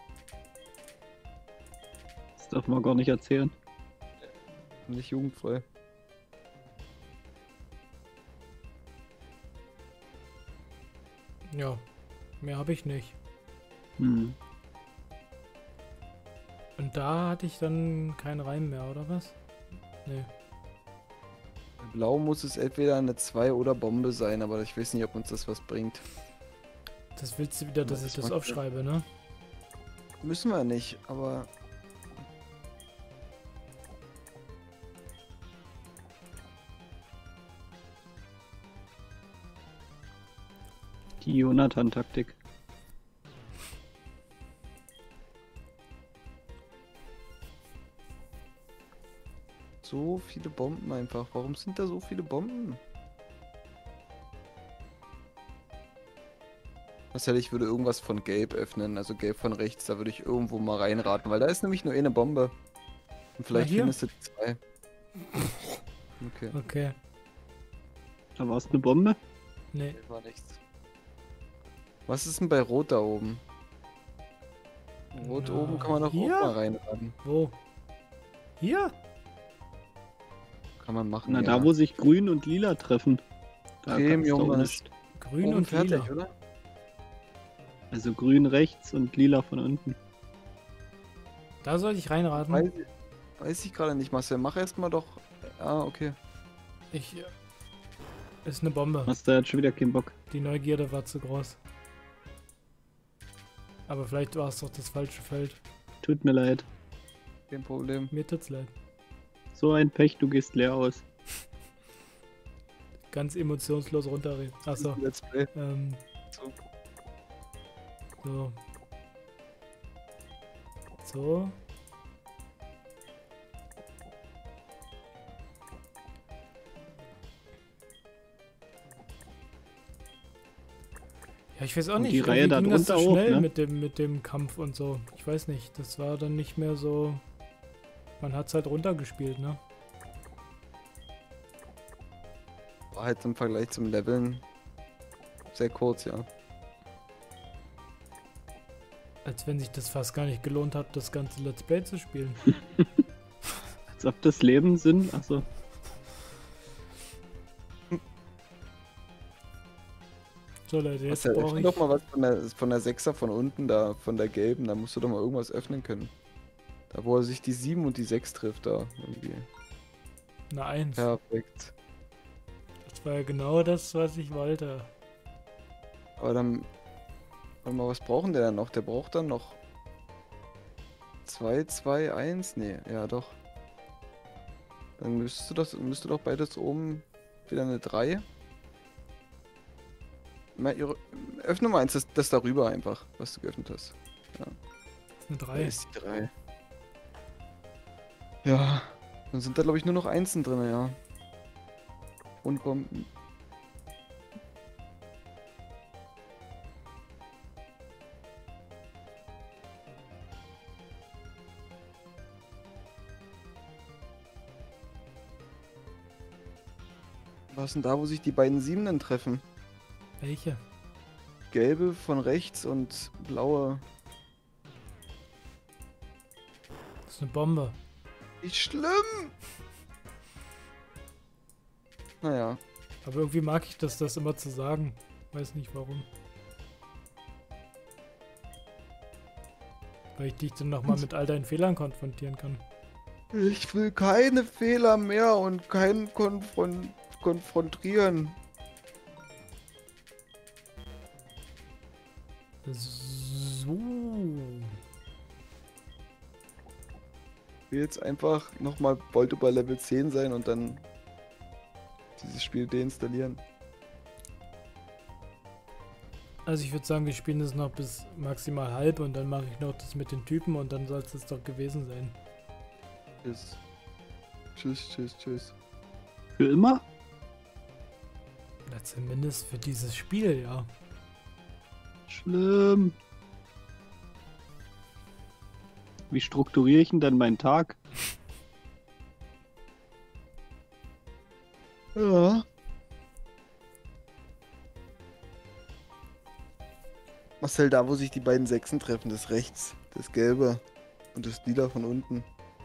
Das darf man gar nicht erzählen. Nicht jugendfrei. Ja, mehr habe ich nicht. Hm. Und da hatte ich dann keinen Reim mehr, oder was? Nee. Bei Blau muss es entweder eine zwei oder Bombe sein, aber ich weiß nicht, ob uns das was bringt. Das willst du wieder, dass Ja, ich das das mag- aufschreibe, ne? Müssen wir nicht, aber... Die Jonathan-Taktik. So viele Bomben einfach. Warum sind da so viele Bomben? Marcel, ich würde irgendwas von Gelb öffnen, also Gelb von rechts, da würde ich irgendwo mal reinraten, weil da ist nämlich nur eine Bombe. Und vielleicht hier? findest du zwei. Okay, Okay. Da war es eine Bombe. Nee. das war nichts. Was ist denn bei Rot da oben? Rot Na, oben kann man doch hier? auch mal reinraten. Wo? Hier? Kann man machen, Na, ja. da wo sich Grün und Lila treffen. Da kannst du auch Premium nicht. Grün Oben und fertig, lila. oder? Also Grün rechts und Lila von unten. Da sollte ich reinraten. Weiß, ich- weiß ich gerade nicht, Marcel. Mach erstmal doch... Ah, okay. Ich. äh, Ist eine Bombe. Hast du jetzt schon wieder keinen Bock? Die Neugierde war zu groß. Aber vielleicht war es doch das falsche Feld. Tut mir leid. Kein Problem. Mir tut's leid. So ein Pech, du gehst leer aus. Ganz emotionslos runterreden. Achso. Let's Play. Ähm, So. so. So. Ja, ich weiß auch Und nicht, die Reihe irgendwie da ging das so drunter auch, schnell ne? mit dem mit dem Kampf und so. Ich weiß nicht, das war dann nicht mehr so. Man hat's halt runtergespielt, ne? War halt im Vergleich zum Leveln sehr kurz, ja. Als wenn sich das fast gar nicht gelohnt hat, das ganze Let's Play zu spielen. Als ob das Leben sind. Achso. So Leute, jetzt Marcel, brauche öffne ich. doch mal was von der, von der Sechser von unten da, von der gelben, da musst du doch mal irgendwas öffnen können. Da wo er sich die sieben und die sechs trifft da irgendwie. Eine Eins. Perfekt. Das war ja genau das, was ich wollte. Aber dann. Warte mal, was brauchen der dann noch? Der braucht dann noch. zwei, zwei, eins? Nee, ja doch. Dann müsste doch, müsste doch beides oben wieder eine drei. Mal ihre- Öffne mal eins, das, das darüber einfach, was du geöffnet hast. Das ist eine Da drei. ist die drei. Ja, dann sind da glaube ich nur noch Einsen drin, ja. Und Bomben. Was ist denn da, wo sich die beiden Siebenen treffen? Welche? Gelbe von rechts und blaue. Das ist eine Bombe. Nicht schlimm! Naja, Aber irgendwie mag ich das, das immer zu sagen. Weiß nicht warum. Weil ich dich dann nochmal mit all deinen Fehlern konfrontieren kann. ich will keine Fehler mehr und keinen Konfron konfrontieren. So. Ich will jetzt einfach nochmal Volleyball Level zehn sein und dann dieses Spiel deinstallieren. Also ich würde sagen, wir spielen das noch bis maximal halb und dann mache ich noch das mit den Typen und dann soll es doch gewesen sein. Tschüss. Tschüss, tschüss, tschüss. Für immer? Na, zumindest für dieses Spiel, ja. Schlimm. Wie strukturiere ich denn dann meinen Tag? Ja. Marcel, da wo sich die beiden Sechsen treffen, das rechts, das Gelbe und das Lila von unten.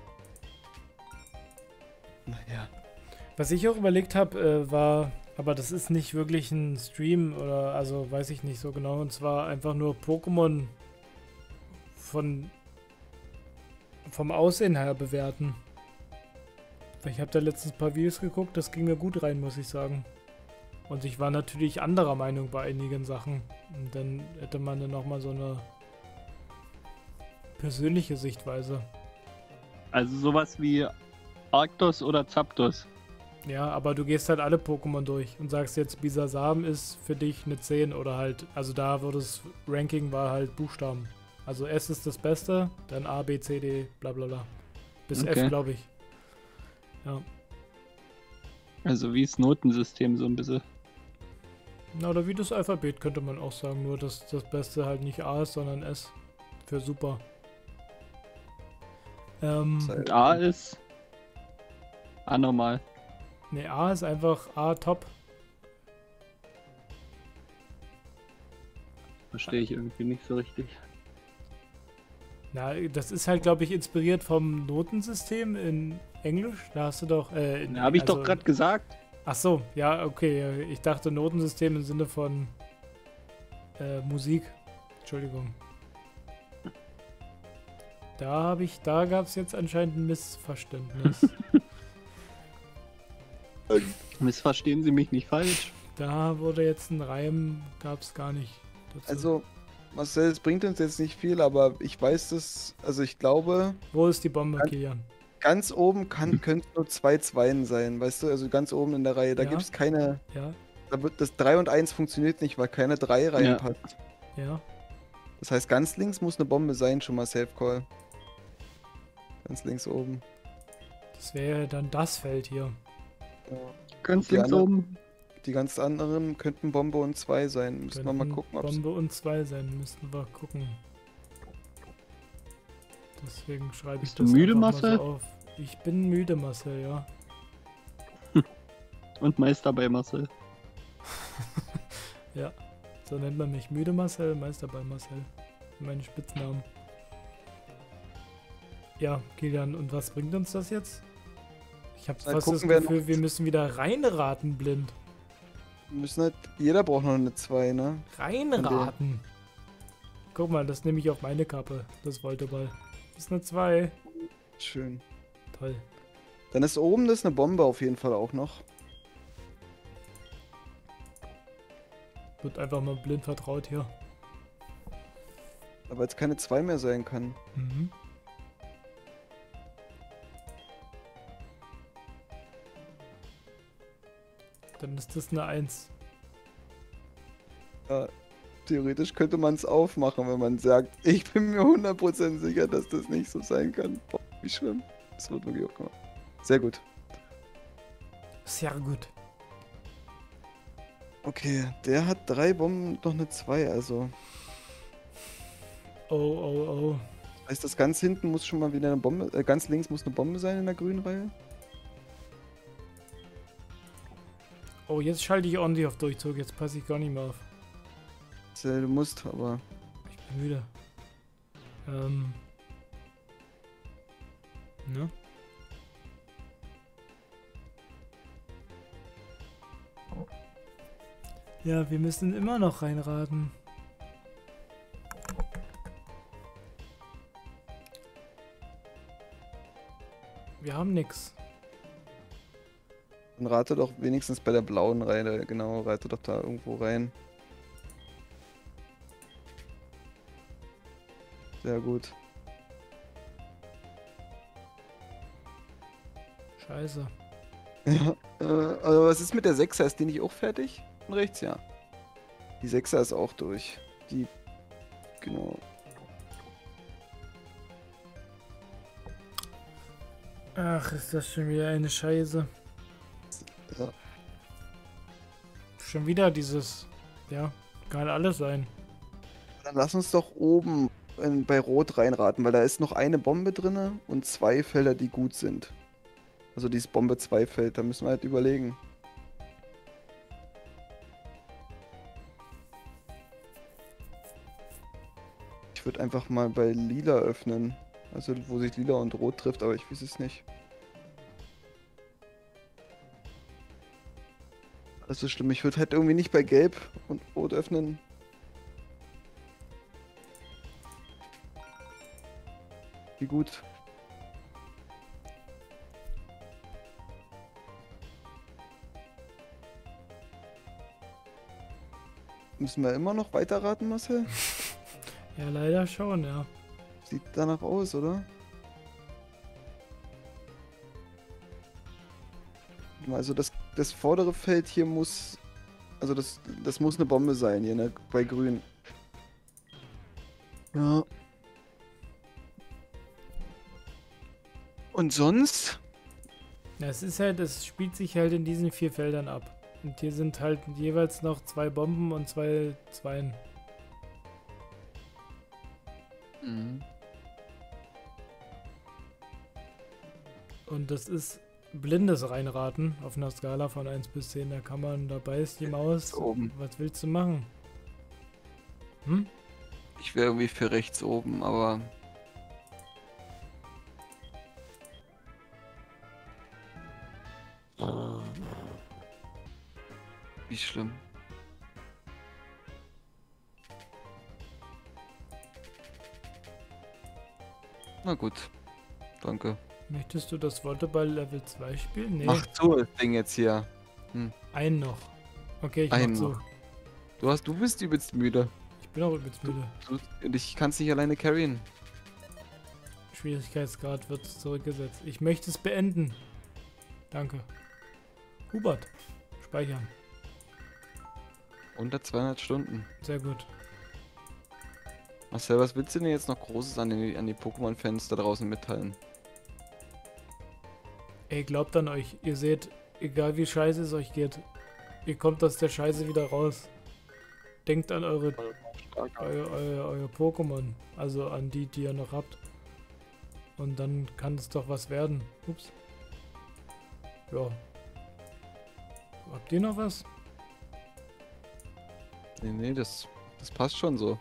Naja. Was ich auch überlegt habe, äh, war, aber das ist nicht wirklich ein Stream oder, also weiß ich nicht so genau, und zwar einfach nur Pokémon von vom Aussehen her bewerten. Weil ich habe da letztens ein paar Videos geguckt, das ging mir gut rein, muss ich sagen. Und ich war natürlich anderer Meinung bei einigen Sachen. Und dann hätte man dann nochmal so eine persönliche Sichtweise. Also sowas wie Arctos oder Zapdos. Ja, aber du gehst halt alle Pokémon durch und sagst jetzt, Bisasam ist für dich eine zehn oder halt, also da wo das Ranking war halt Buchstaben. Also S ist das Beste, dann A, B, C, D, bla bla bla. Bis Okay. F, glaube ich. Ja. Also wie das Notensystem so ein bisschen. Na, oder wie das Alphabet könnte man auch sagen, nur dass das Beste halt nicht A ist, sondern S. Für super. Ähm, Und A ist anormal. ne, A ist einfach A top. Verstehe ich irgendwie nicht so richtig. Na, das ist halt, glaube ich, inspiriert vom Notensystem in Englisch. Da hast du doch. Äh, in, Da habe ich also- doch gerade gesagt. Ach so, ja, okay. Ich dachte Notensystem im Sinne von äh, Musik. Entschuldigung. Da habe ich, da gab es jetzt anscheinend ein Missverständnis. Missverstehen Sie mich nicht falsch. Da wurde jetzt ein Reim, gab es gar nicht dazu. Also, Marcel, es bringt uns jetzt nicht viel, aber ich weiß das, also ich glaube, Wo ist die Bombe, Kann- Kilian? ganz oben kann, könnten nur zwei Zweien sein, weißt du, also ganz oben in der Reihe, da Ja. gibt es keine, Ja, da wird das drei und eins funktioniert nicht, weil keine drei Ja. reinpasst. ja. Das heißt, ganz links muss eine Bombe sein, schon mal Safe Call. Ganz links oben. Das wäre dann das Feld hier. Ja. Ganz Die links anderen- oben. Die ganz anderen könnten Bombe und zwei sein. Müssen wir mal Könnten gucken, ob es. Bombe und zwei sein, müssten wir gucken. Deswegen schreibe ich Bist du das müde, einfach mal Marcel? so auf. Ich bin müde, Marcel, ja. Und Meister bei Marcel. Ja, so nennt man mich. Müde Marcel, Meister bei Marcel. Meine Spitznamen. Ja, Kilian, und was bringt uns das jetzt? Ich habe Dann fast das gucken wir Gefühl, noch- wir müssen wieder reinraten blind. Wir müssen halt. Jeder braucht noch eine zwei, ne? Reinraten. Guck mal, das nehme ich auf meine Kappe. Das Volteball. Das ist eine zwei. Schön. Toll. Dann ist oben das eine Bombe auf jeden Fall auch noch. Wird einfach mal blind vertraut hier. Aber jetzt keine zwei mehr sein kann. Mhm. Dann ist das eine eins. Ja, theoretisch könnte man es aufmachen, wenn man sagt, ich bin mir hundert Prozent sicher, dass das nicht so sein kann. Boah, wie schlimm. Das wird wirklich aufgemacht. Sehr gut. Sehr gut. Okay, der hat drei Bomben, noch eine zwei, also. Oh, oh, oh. Heißt das ganz hinten muss schon mal wieder eine Bombe, äh, ganz links muss eine Bombe sein in der grünen Reihe? Oh, jetzt schalte ich ordentlich auf Durchzug. Jetzt passe ich gar nicht mehr auf. Äh, Du musst, aber. Ich bin müde. Ähm. Ne? Ja, wir müssen immer noch reinraten. Wir haben nix. Dann rate doch wenigstens bei der blauen Reihe, genau, rate doch da irgendwo rein. Sehr gut. Scheiße. Ja, äh, also was ist mit der Sechser? Ist die nicht auch fertig? Und rechts, ja. Die Sechser ist auch durch. Die, genau. Ach, ist das schon wieder eine Scheiße. Ja. Schon wieder dieses... Ja, kann alles sein. Dann lass uns doch oben in, bei Rot reinraten, weil da ist noch eine Bombe drinne und zwei Felder, die gut sind. Also dieses Bombe zwei Feld, da müssen wir halt überlegen. Ich würde einfach mal bei Lila öffnen. Also wo sich Lila und Rot trifft, aber ich weiß es nicht. Das ist schlimm. Ich würde halt irgendwie nicht bei Gelb und Rot öffnen. Wie gut. Müssen wir immer noch weiterraten, Marcel? Ja, leider schon, ja. Sieht danach aus, oder? Also das, das vordere Feld hier muss... Also das, das muss eine Bombe sein hier, ne? Bei Grün. Ja. Und sonst? Ja, es ist halt, es spielt sich halt in diesen vier Feldern ab. Und hier sind halt jeweils noch zwei Bomben und zwei Zweien. Mhm. Und das ist blindes Reinraten auf einer Skala von eins bis zehn. Da kann man, da beißt die Maus. Oben. Was willst du machen? Hm? Ich wäre irgendwie für rechts oben, aber... Wie schlimm. Na gut. Danke. Möchtest du das Volleyball Level zwei spielen? Nee, Mach zu, das Ding jetzt hier. einen noch. Okay, ich Einen mach zu. noch. Du hast, du bist übelst müde. Ich bin auch übelst müde. Du, und ich kann es nicht alleine carryen. Schwierigkeitsgrad wird zurückgesetzt. Ich möchte es beenden. Danke. Hubert. Speichern. Unter zweihundert Stunden. Sehr gut. Marcel, was willst du denn jetzt noch Großes an die, an die Pokémon-Fans da draußen mitteilen? Ey, glaubt an euch. Ihr seht, egal wie scheiße es euch geht, ihr kommt aus der Scheiße wieder raus. Denkt an eure, euer, euer, euer Pokémon. Also an die, die ihr noch habt. Und dann kann es doch was werden. Ups. Ja. Habt ihr noch was? Nee, nee, das, das passt schon so.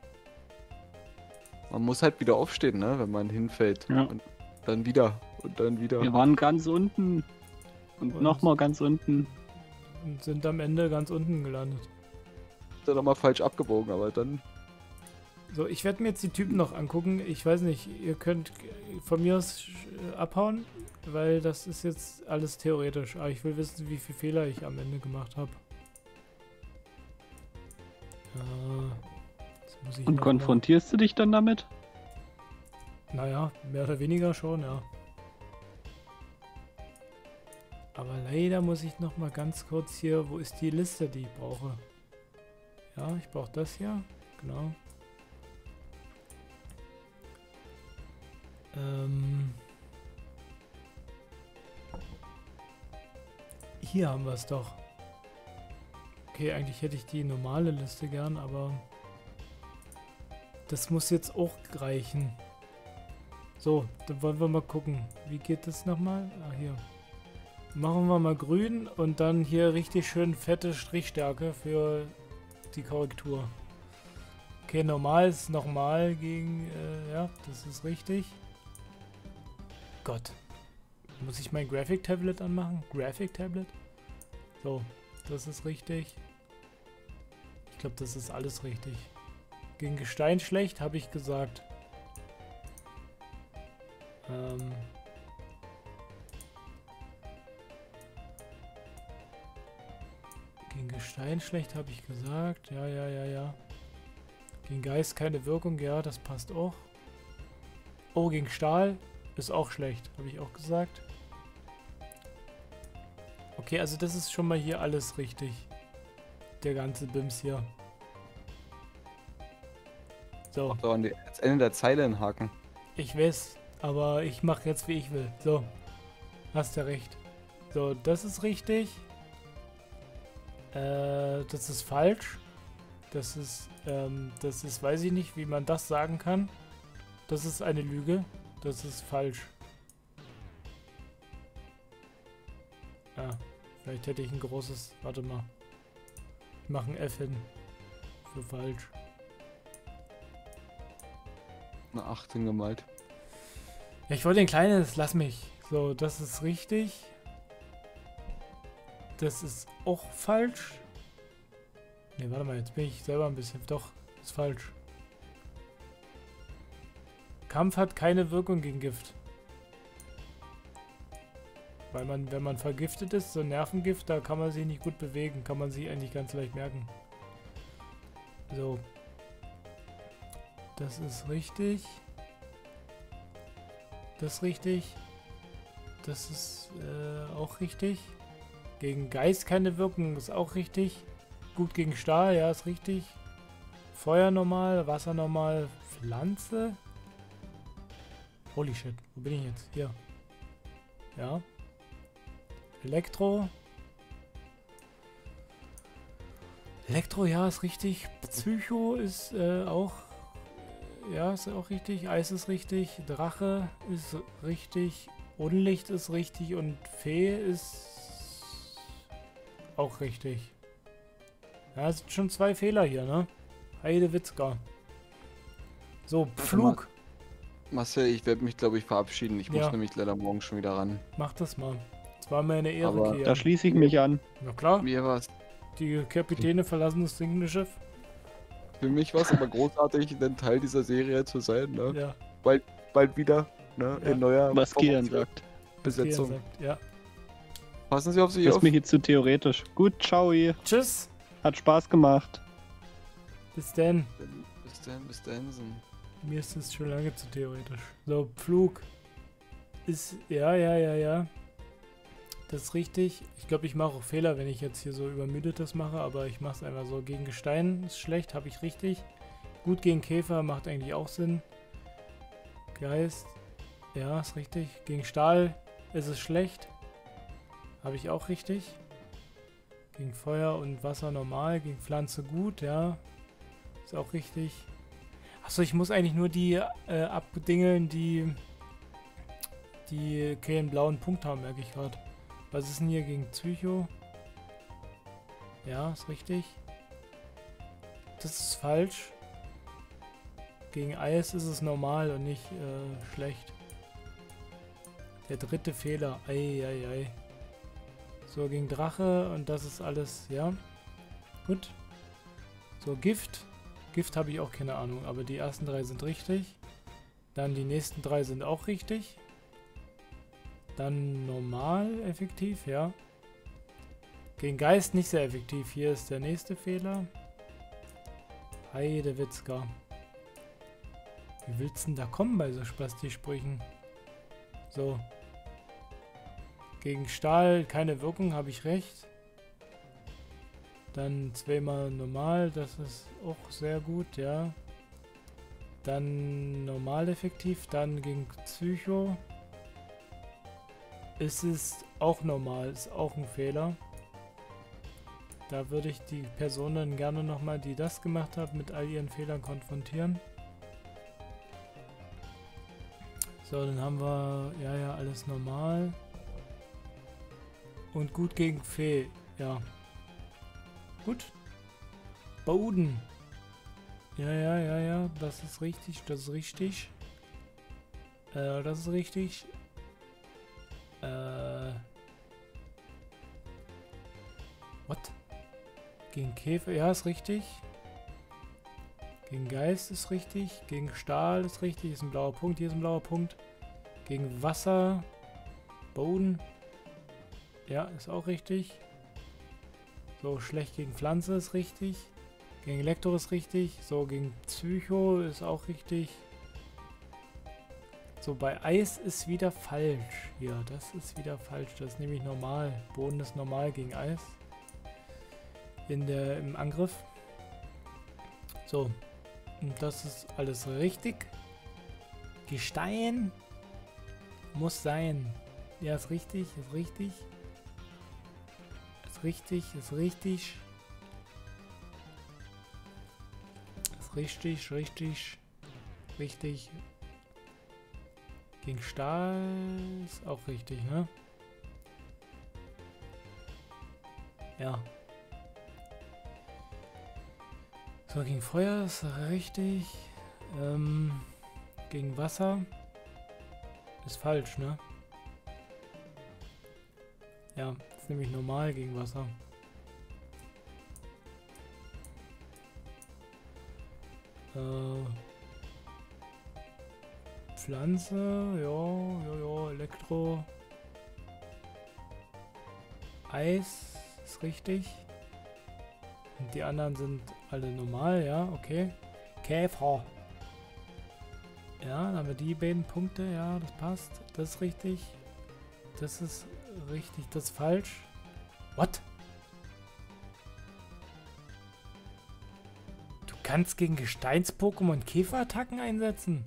Man muss halt wieder aufstehen, ne, wenn man hinfällt. Ja. Und dann wieder. Und dann wieder. Wir waren ganz unten. Und, Und- nochmal ganz unten. Und sind am Ende ganz unten gelandet. Dann nochmal falsch abgebogen, aber dann. So, ich werde mir jetzt die Typen noch angucken. Ich weiß nicht, ihr könnt von mir aus äh, abhauen, weil das ist jetzt alles theoretisch. Aber ich will wissen, wie viele Fehler ich am Ende gemacht habe. Ja, jetzt muss ich Und noch konfrontierst du dich dann damit? Mal, naja, mehr oder weniger schon, ja. Aber leider muss ich noch mal ganz kurz hier, wo ist die Liste, die ich brauche? Ja, ich brauche das hier. Genau. Ähm... Hier haben wir es doch. Okay, eigentlich hätte ich die normale Liste gern, aber das muss jetzt auch reichen. So, dann wollen wir mal gucken. Wie geht das nochmal? Ah, hier. Machen wir mal grün und dann hier richtig schön fette Strichstärke für die Korrektur. Okay, normal ist normal gegen... Äh, ja, das ist richtig. Gott. Muss ich mein Graphic Tablet anmachen? Graphic Tablet? So, das ist richtig. Ich glaube, das ist alles richtig. Gegen Gestein schlecht, habe ich gesagt. Ähm... Gegen Gestein schlecht, habe ich gesagt. Ja, ja, ja, ja. Gegen Geist keine Wirkung. Ja, das passt auch. Oh, gegen Stahl ist auch schlecht. Habe ich auch gesagt. Okay, also das ist schon mal hier alles richtig. Der ganze Bims hier. So. So, an die, ans Ende der Zeile hinhaken. Ich weiß, aber ich mache jetzt, wie ich will. So. Hast ja recht. So, das ist richtig. Äh, das ist falsch. Das ist, ähm, das ist, weiß ich nicht, wie man das sagen kann. Das ist eine Lüge. Das ist falsch. Ah, vielleicht hätte ich ein großes, warte mal. Ich mache ein F hin. Für falsch. Eine acht hingemalt. Ja, ich wollte ein kleines, lass mich. So, das ist richtig. Das ist auch falsch. Ne, warte mal, jetzt bin ich selber ein bisschen... Doch, ist falsch. Kampf hat keine Wirkung gegen Gift. Weil man, wenn man vergiftet ist, so ein Nervengift, da kann man sich nicht gut bewegen. Kann man sich eigentlich ganz leicht merken. So. Das ist richtig. Das ist richtig. Das ist äh, auch richtig. Gegen Geist keine Wirkung, ist auch richtig. Gut gegen Stahl, ja, ist richtig. Feuer normal, Wasser normal, Pflanze. Holy shit, wo bin ich jetzt? Hier. Ja. Elektro. Elektro, ja, ist richtig. Psycho ist äh, auch... Ja, ist auch richtig. Eis ist richtig. Drache ist richtig. Unlicht ist richtig. Und Fee ist... auch richtig. Ja, es sind schon zwei Fehler hier, ne? Heidewitzka. So, Pflug. Marcel, ich werde mich, glaube ich, verabschieden. Ich muss Ja. nämlich leider morgen schon wieder ran. Mach das mal. Es war mir eine Ehre, Aber Kian. Da schließe ich mich an. Na klar, Mir war's. die Kapitäne verlassen das sinkende Schiff. Für mich war es aber großartig, ein Teil dieser Serie zu sein. Ne? Ja, Bald wieder, ne? Ja. In neuer Was Kian Formation, sagt. was Kian Besetzung. sagt. Ja. Passen Sie auf sich Das auf. ist mir hier zu theoretisch. Gut, ciao. Tschüss. Hat Spaß gemacht. Bis dann. Bis dann, bis dann. Mir ist es schon lange zu theoretisch. So, Pflug. Ist, ja, ja, ja, ja. Das ist richtig. Ich glaube, ich mache auch Fehler, wenn ich jetzt hier so übermüdet das mache, aber ich mache es einfach so. Gegen Gestein ist schlecht, habe ich richtig. Gut gegen Käfer macht eigentlich auch Sinn. Geist. Ja, ist richtig. Gegen Stahl ist es schlecht. Habe ich auch richtig. Gegen Feuer und Wasser normal. Gegen Pflanze gut, ja. Ist auch richtig. Achso, ich muss eigentlich nur die äh, abdingeln, die die keinen blauen Punkt haben, merke ich gerade. Was ist denn hier gegen Psycho? Ja, ist richtig. Das ist falsch. Gegen Eis ist es normal und nicht äh, schlecht. Der dritte Fehler. Ei, ei, ei. So, gegen Drache und das ist alles, ja. Gut. So, Gift. Gift habe ich auch keine Ahnung, aber die ersten drei sind richtig. Dann die nächsten drei sind auch richtig. Dann normal effektiv, ja. Gegen Geist nicht sehr effektiv. Hier ist der nächste Fehler. Heidewitzka. Wie willst du denn da kommen bei so Spasti-Sprüchen? So. Gegen Stahl keine Wirkung, habe ich recht. Dann zweimal normal, das ist auch sehr gut, ja. Dann normal effektiv, dann gegen Psycho. Ist es auch normal, ist auch ein Fehler. Da würde ich die Person dann gerne nochmal, die das gemacht hat, mit all ihren Fehlern konfrontieren. So, dann haben wir, ja, ja, alles normal. Und gut gegen Fee, ja. Gut. Boden. Ja, ja, ja, ja, das ist richtig, das ist richtig. Äh, das ist richtig. Äh. What? Gegen Käfer, ja, ist richtig. Gegen Geist ist richtig. Gegen Stahl ist richtig. Ist ein blauer Punkt, hier ist ein blauer Punkt. Gegen Wasser. Boden. Ja, ist auch richtig. So, schlecht gegen Pflanze ist richtig. Gegen Elektro ist richtig. So, gegen Psycho ist auch richtig. So, bei Eis ist wieder falsch. Ja, das ist wieder falsch. Das ist nämlich normal. Boden ist normal gegen Eis. In der, im Angriff. So. Und das ist alles richtig. Gestein muss sein. Ja, ist richtig, ist richtig. Ist richtig, ist richtig. Ist richtig, richtig. Richtig. Gegen Stahl ist auch richtig, ne? Ja. So, gegen Feuer ist richtig. Ähm, gegen Wasser ist falsch, ne? Ja, ist nämlich normal gegen Wasser. Äh, Pflanze, ja, ja, ja, Elektro. Eis ist richtig. Und die anderen sind alle normal, ja, okay. Käfer. Ja, dann haben wir die beiden Punkte, ja, das passt. Das ist richtig. Das ist richtig, das ist falsch. What? Du kannst gegen Gesteins-Pokémon Käferattacken einsetzen?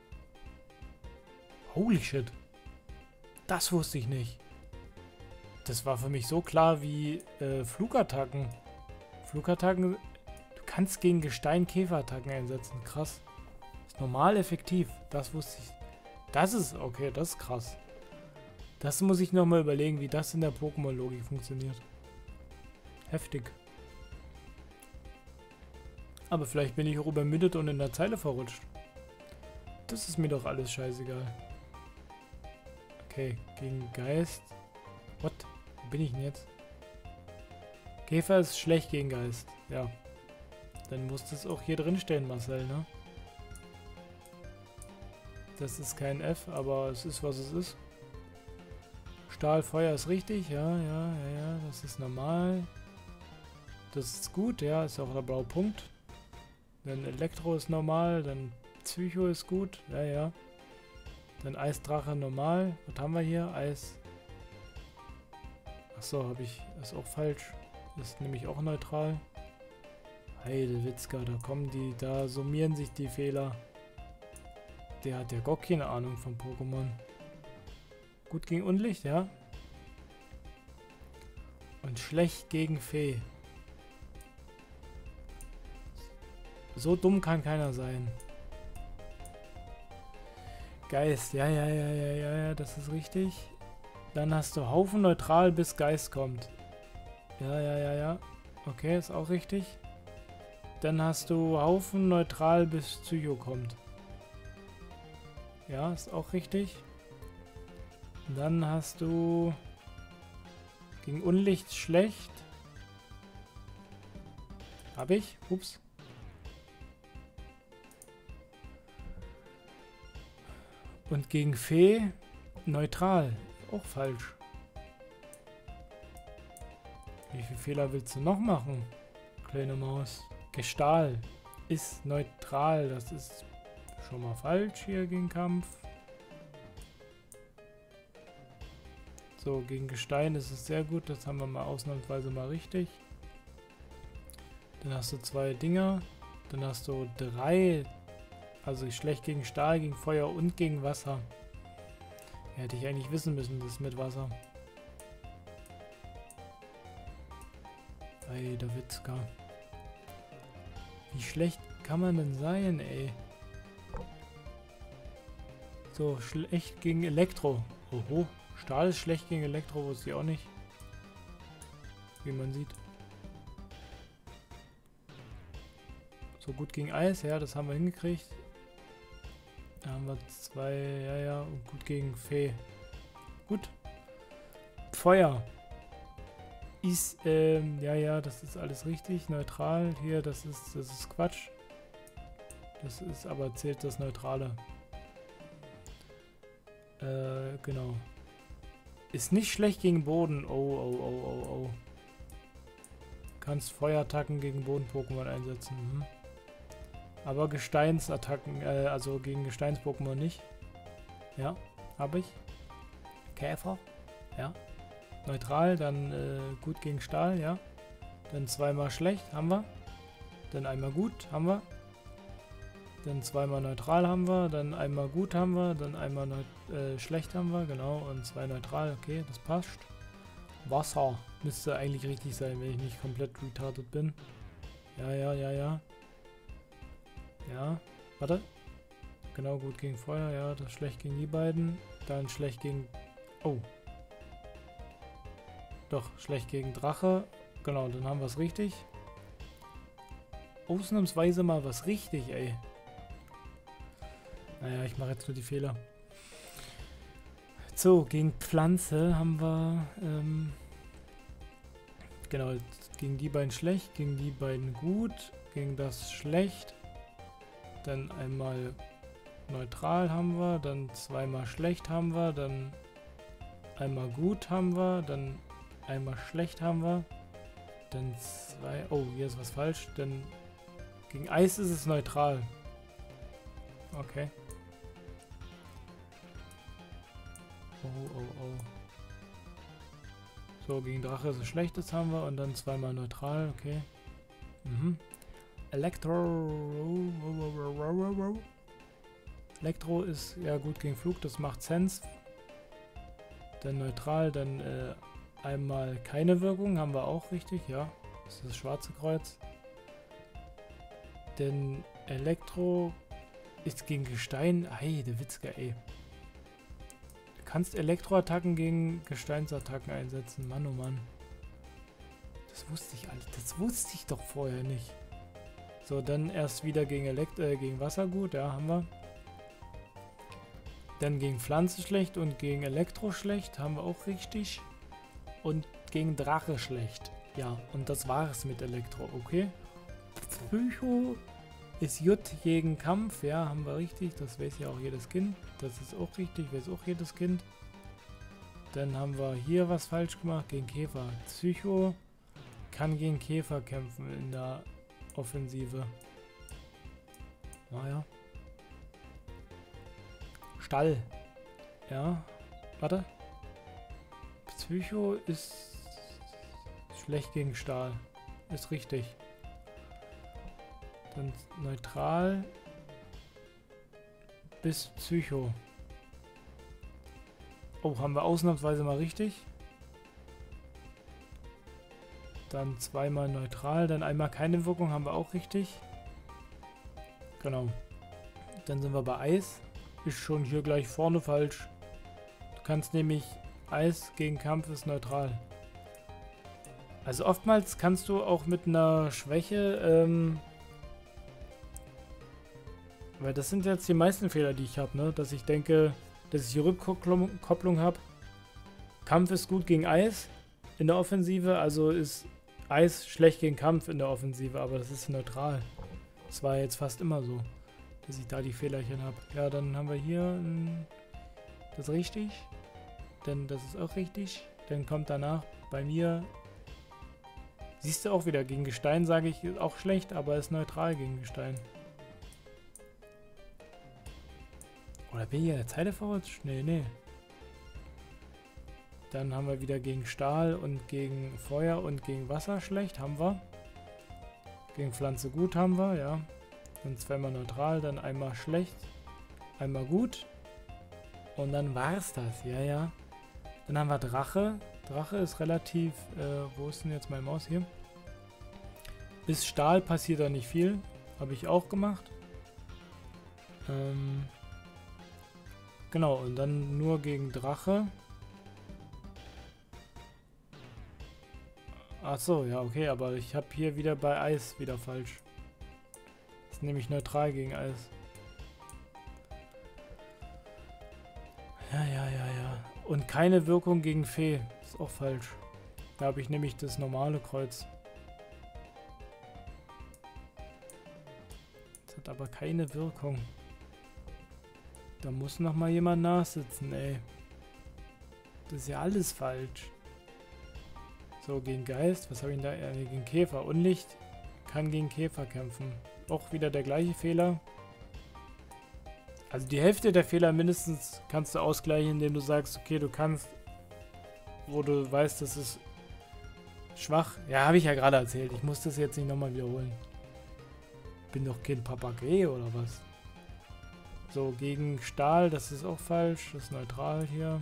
Holy shit. Das wusste ich nicht. Das war für mich so klar wie äh, Flugattacken. Flugattacken, du kannst gegen Gestein Käferattacken einsetzen. Krass. Ist normal effektiv. Das wusste ich. Das ist, okay, das ist krass. Das muss ich nochmal überlegen, wie das in der Pokémon-Logik funktioniert. Heftig. Aber vielleicht bin ich auch übermüdet und in der Zeile verrutscht. Das ist mir doch alles scheißegal. Okay, gegen Geist. What? Wo bin ich denn jetzt? Käfer ist schlecht gegen Geist. Ja. Dann muss das auch hier drin stehen, Marcel, ne? Das ist kein F, aber es ist, was es ist. Stahl, Feuer ist richtig. Ja, ja, ja, ja. Das ist normal. Das ist gut, ja. Ist auch der blaue Punkt. Dann Elektro ist normal. Dann Psycho ist gut. Ja, ja. Dann Eisdrache normal. Was haben wir hier? Eis. Achso, habe ich. Ist auch falsch. Ist nämlich auch neutral. Heidewitzka, da kommen die. Da summieren sich die Fehler. Der hat ja gar keine Ahnung von Pokémon. Gut gegen Unlicht, ja. Und schlecht gegen Fee. So dumm kann keiner sein. Geist, ja, ja, ja, ja, ja, ja, das ist richtig. Dann hast du Haufen neutral, bis Geist kommt. Ja, ja, ja, ja. Okay, ist auch richtig. Dann hast du Haufen neutral, bis Psycho kommt. Ja, ist auch richtig. Dann hast du gegen Unlicht schlecht. Hab ich? Ups. Und gegen Fee neutral. Auch falsch. Wie viele Fehler willst du noch machen, kleine Maus? Gestahl ist neutral. Das ist schon mal falsch hier gegen Kampf. So, gegen Gestein ist es sehr gut. Das haben wir mal ausnahmsweise mal richtig. Dann hast du zwei Dinger. Dann hast du drei. Also schlecht gegen Stahl, gegen Feuer und gegen Wasser. Hätte ich eigentlich wissen müssen, das mit Wasser. Ey, der Witzka. Wie schlecht kann man denn sein, ey? So, schlecht gegen Elektro. Oho, Stahl ist schlecht gegen Elektro, wusste ich auch nicht. Wie man sieht. So, gut gegen Eis, ja, das haben wir hingekriegt. Da haben wir zwei, ja, ja, und gut gegen Fee. Gut. Feuer. Ist, ähm, ja, ja, das ist alles richtig. Neutral, hier, das ist, das ist Quatsch. Das ist aber, zählt das Neutrale. Äh, genau. Ist nicht schlecht gegen Boden. Oh, oh, oh, oh, oh. Kannst Feuerattacken gegen Boden-Pokémon einsetzen. Mhm. Aber Gesteinsattacken, äh, also gegen Gesteins-Pokémon nicht. Ja, habe ich. Käfer. Ja. Neutral, dann äh, gut gegen Stahl, ja. Dann zweimal schlecht, haben wir. Dann einmal gut, haben wir. Dann zweimal neutral haben wir. Dann einmal gut haben wir. Dann einmal äh, schlecht haben wir, genau. Und zwei neutral, okay, das passt. Wasser müsste eigentlich richtig sein, wenn ich nicht komplett retarded bin. Ja, ja, ja, ja. Ja, warte. Genau, gut gegen Feuer, ja, das ist schlecht gegen die beiden. Dann schlecht gegen... Oh. Doch, schlecht gegen Drache. Genau, dann haben wir es richtig. Ausnahmsweise mal was richtig, ey. Naja, ich mache jetzt nur die Fehler. So, gegen Pflanze haben wir... Ähm, genau, gegen die beiden schlecht, gegen die beiden gut, gegen das schlecht. Dann einmal neutral haben wir, dann zweimal schlecht haben wir, dann einmal gut haben wir, dann einmal schlecht haben wir, dann zwei... Oh, hier ist was falsch. Dann gegen Eis ist es neutral. Okay. Oh, oh, oh. So, gegen Drache ist es schlechtes haben wir und dann zweimal neutral, okay. Mhm. Elektro... Elektro ist ja gut gegen Flug, das macht Sense. Dann neutral, dann äh, einmal keine Wirkung, haben wir auch richtig, ja. Das ist das schwarze Kreuz. Denn Elektro ist gegen Gestein... Ei, der Witzka, ey. Du kannst Elektroattacken gegen Gesteinsattacken einsetzen, Mann, oh Mann. Das wusste ich alles, das wusste ich doch vorher nicht. So, dann erst wieder gegen, Elekt äh, gegen Wasser gut, ja, haben wir. Dann gegen Pflanze schlecht und gegen Elektro schlecht, haben wir auch richtig. Und gegen Drache schlecht. Ja, und das war es mit Elektro, okay. Psycho ist J gegen Kampf, ja, haben wir richtig, das weiß ja auch jedes Kind. Das ist auch richtig, weiß auch jedes Kind. Dann haben wir hier was falsch gemacht, gegen Käfer. Psycho kann gegen Käfer kämpfen in der Offensive. Naja. Stall. Ja. Warte. Psycho ist schlecht gegen Stahl. Ist richtig. Dann neutral bis Psycho. Oh, haben wir ausnahmsweise mal richtig. Dann zweimal neutral, dann einmal keine Wirkung, haben wir auch richtig. Genau. Dann sind wir bei Eis. Ist schon hier gleich vorne falsch. Du kannst nämlich Eis gegen Kampf ist neutral. Also oftmals kannst du auch mit einer Schwäche, ähm, weil das sind jetzt die meisten Fehler, die ich habe, ne? Dass ich denke, dass ich hier Rückkopplung habe. Kampf ist gut gegen Eis in der Offensive, also ist Eis schlecht gegen Kampf in der Offensive, aber das ist neutral. Das war jetzt fast immer so, dass ich da die Fehlerchen habe. Ja, dann haben wir hier ähm, das richtig. Denn das ist auch richtig. Dann kommt danach bei mir, siehst du auch wieder, gegen Gestein sage ich, ist auch schlecht, aber ist neutral gegen Gestein. Oder bin ich in der Zeile verrutscht? Nee, nee. Dann haben wir wieder gegen Stahl und gegen Feuer und gegen Wasser schlecht. Haben wir. Gegen Pflanze gut haben wir, ja. Dann zweimal neutral, dann einmal schlecht, einmal gut. Und dann war's das, ja, ja. Dann haben wir Drache. Drache ist relativ, äh, wo ist denn jetzt meine Maus hier? Bis Stahl passiert da nicht viel. Habe ich auch gemacht. Ähm, genau, und dann nur gegen Drache. Ach so, ja, okay, aber ich habe hier wieder bei Eis wieder falsch. Das ist nämlich neutral gegen Eis. Ja, ja, ja, ja. Und keine Wirkung gegen Fee. Ist auch falsch. Da habe ich nämlich das normale Kreuz. Das hat aber keine Wirkung. Da muss noch mal jemand nachsitzen, ey. Das ist ja alles falsch. So, gegen Geist. Was habe ich denn da? Äh, gegen Käfer. Unlicht kann gegen Käfer kämpfen. Auch wieder der gleiche Fehler. Also die Hälfte der Fehler mindestens kannst du ausgleichen, indem du sagst, okay, du kannst, wo du weißt, das ist schwach. Ja, habe ich ja gerade erzählt. Ich muss das jetzt nicht nochmal wiederholen. Bin doch kein Papagei oder was? So, gegen Stahl, das ist auch falsch. Das ist neutral hier.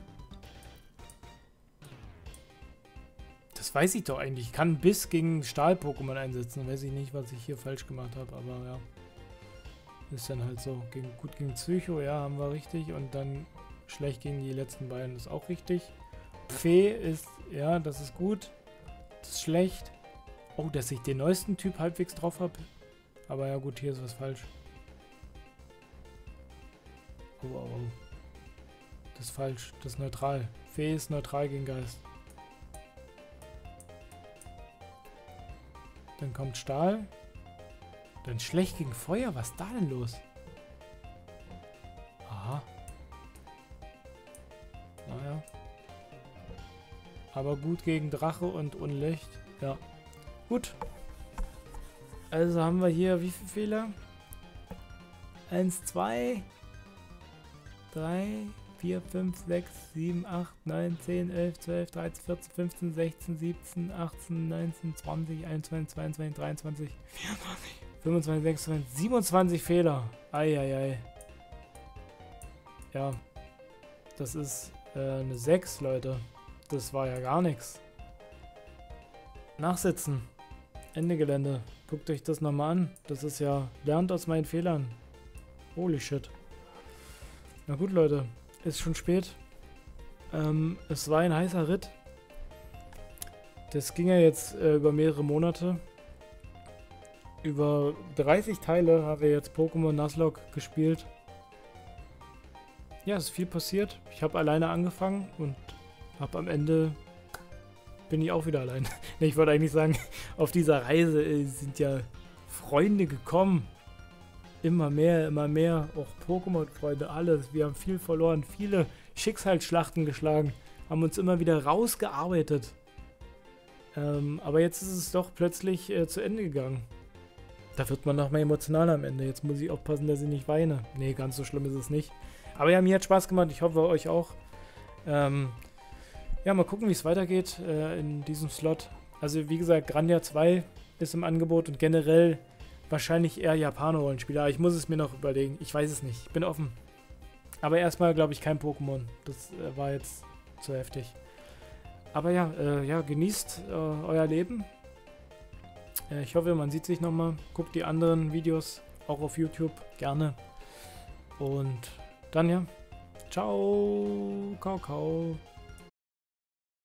Das weiß ich doch eigentlich. Ich kann Biss gegen Stahl-Pokémon einsetzen. Weiß ich nicht, was ich hier falsch gemacht habe, aber ja. Ist dann halt so. Gegen, gut gegen Psycho, ja, haben wir richtig. Und dann schlecht gegen die letzten beiden ist auch richtig. Fee ist, ja, das ist gut. Das ist schlecht. Oh, dass ich den neuesten Typ halbwegs drauf habe. Aber ja gut, hier ist was falsch. Oh, oh, oh. Das ist falsch. Das ist neutral. Fee ist neutral gegen Geist. Dann kommt Stahl. Dann schlecht gegen Feuer. Was ist da denn los? Aha. Naja. Aber gut gegen Drache und Unlicht. Ja. Gut. Also haben wir hier wie viele Fehler? eins, zwei, drei, vier, fünf, sechs, sieben, acht, neun, zehn, elf, zwölf, dreizehn, vierzehn, fünfzehn, sechzehn, siebzehn, achtzehn, neunzehn, zwanzig, einundzwanzig, zweiundzwanzig, dreiundzwanzig, vierundzwanzig, fünfundzwanzig, sechsundzwanzig, siebenundzwanzig Fehler. Eieiei. Ja. Das ist äh, eine sechs, Leute. Das war ja gar nichts. Nachsitzen. Ende Gelände. Guckt euch das nochmal an. Das ist ja... Lernt aus meinen Fehlern. Holy shit. Na gut, Leute. Ist schon spät. Ähm, es war ein heißer Ritt. Das ging ja jetzt äh, über mehrere Monate. Über dreißig Teile haben wir jetzt Pokémon Nuzlocke gespielt. Ja, es ist viel passiert. Ich habe alleine angefangen und habe am Ende... bin ich auch wieder allein. Ne, ich wollte eigentlich sagen, auf dieser Reise äh, sind ja Freunde gekommen. Immer mehr, immer mehr. Auch Pokémon-Freunde, alles. Wir haben viel verloren, viele Schicksalsschlachten geschlagen. Haben uns immer wieder rausgearbeitet. Ähm, aber jetzt ist es doch plötzlich äh, zu Ende gegangen. Da wird man noch mal emotional am Ende. Jetzt muss ich aufpassen, dass ich nicht weine. Ne, ganz so schlimm ist es nicht. Aber ja, mir hat Spaß gemacht. Ich hoffe, euch auch. Ähm... Ja, mal gucken, wie es weitergeht äh, in diesem Slot. Also wie gesagt, Grandia zwei ist im Angebot und generell wahrscheinlich eher Japaner-Rollenspieler. Ich muss es mir noch überlegen. Ich weiß es nicht. Ich bin offen. Aber erstmal glaube ich kein Pokémon. Das äh, war jetzt zu heftig. Aber ja, äh, ja genießt äh, euer Leben. Äh, ich hoffe, man sieht sich nochmal. Guckt die anderen Videos auch auf YouTube gerne. Und dann ja. Ciao, Kakao.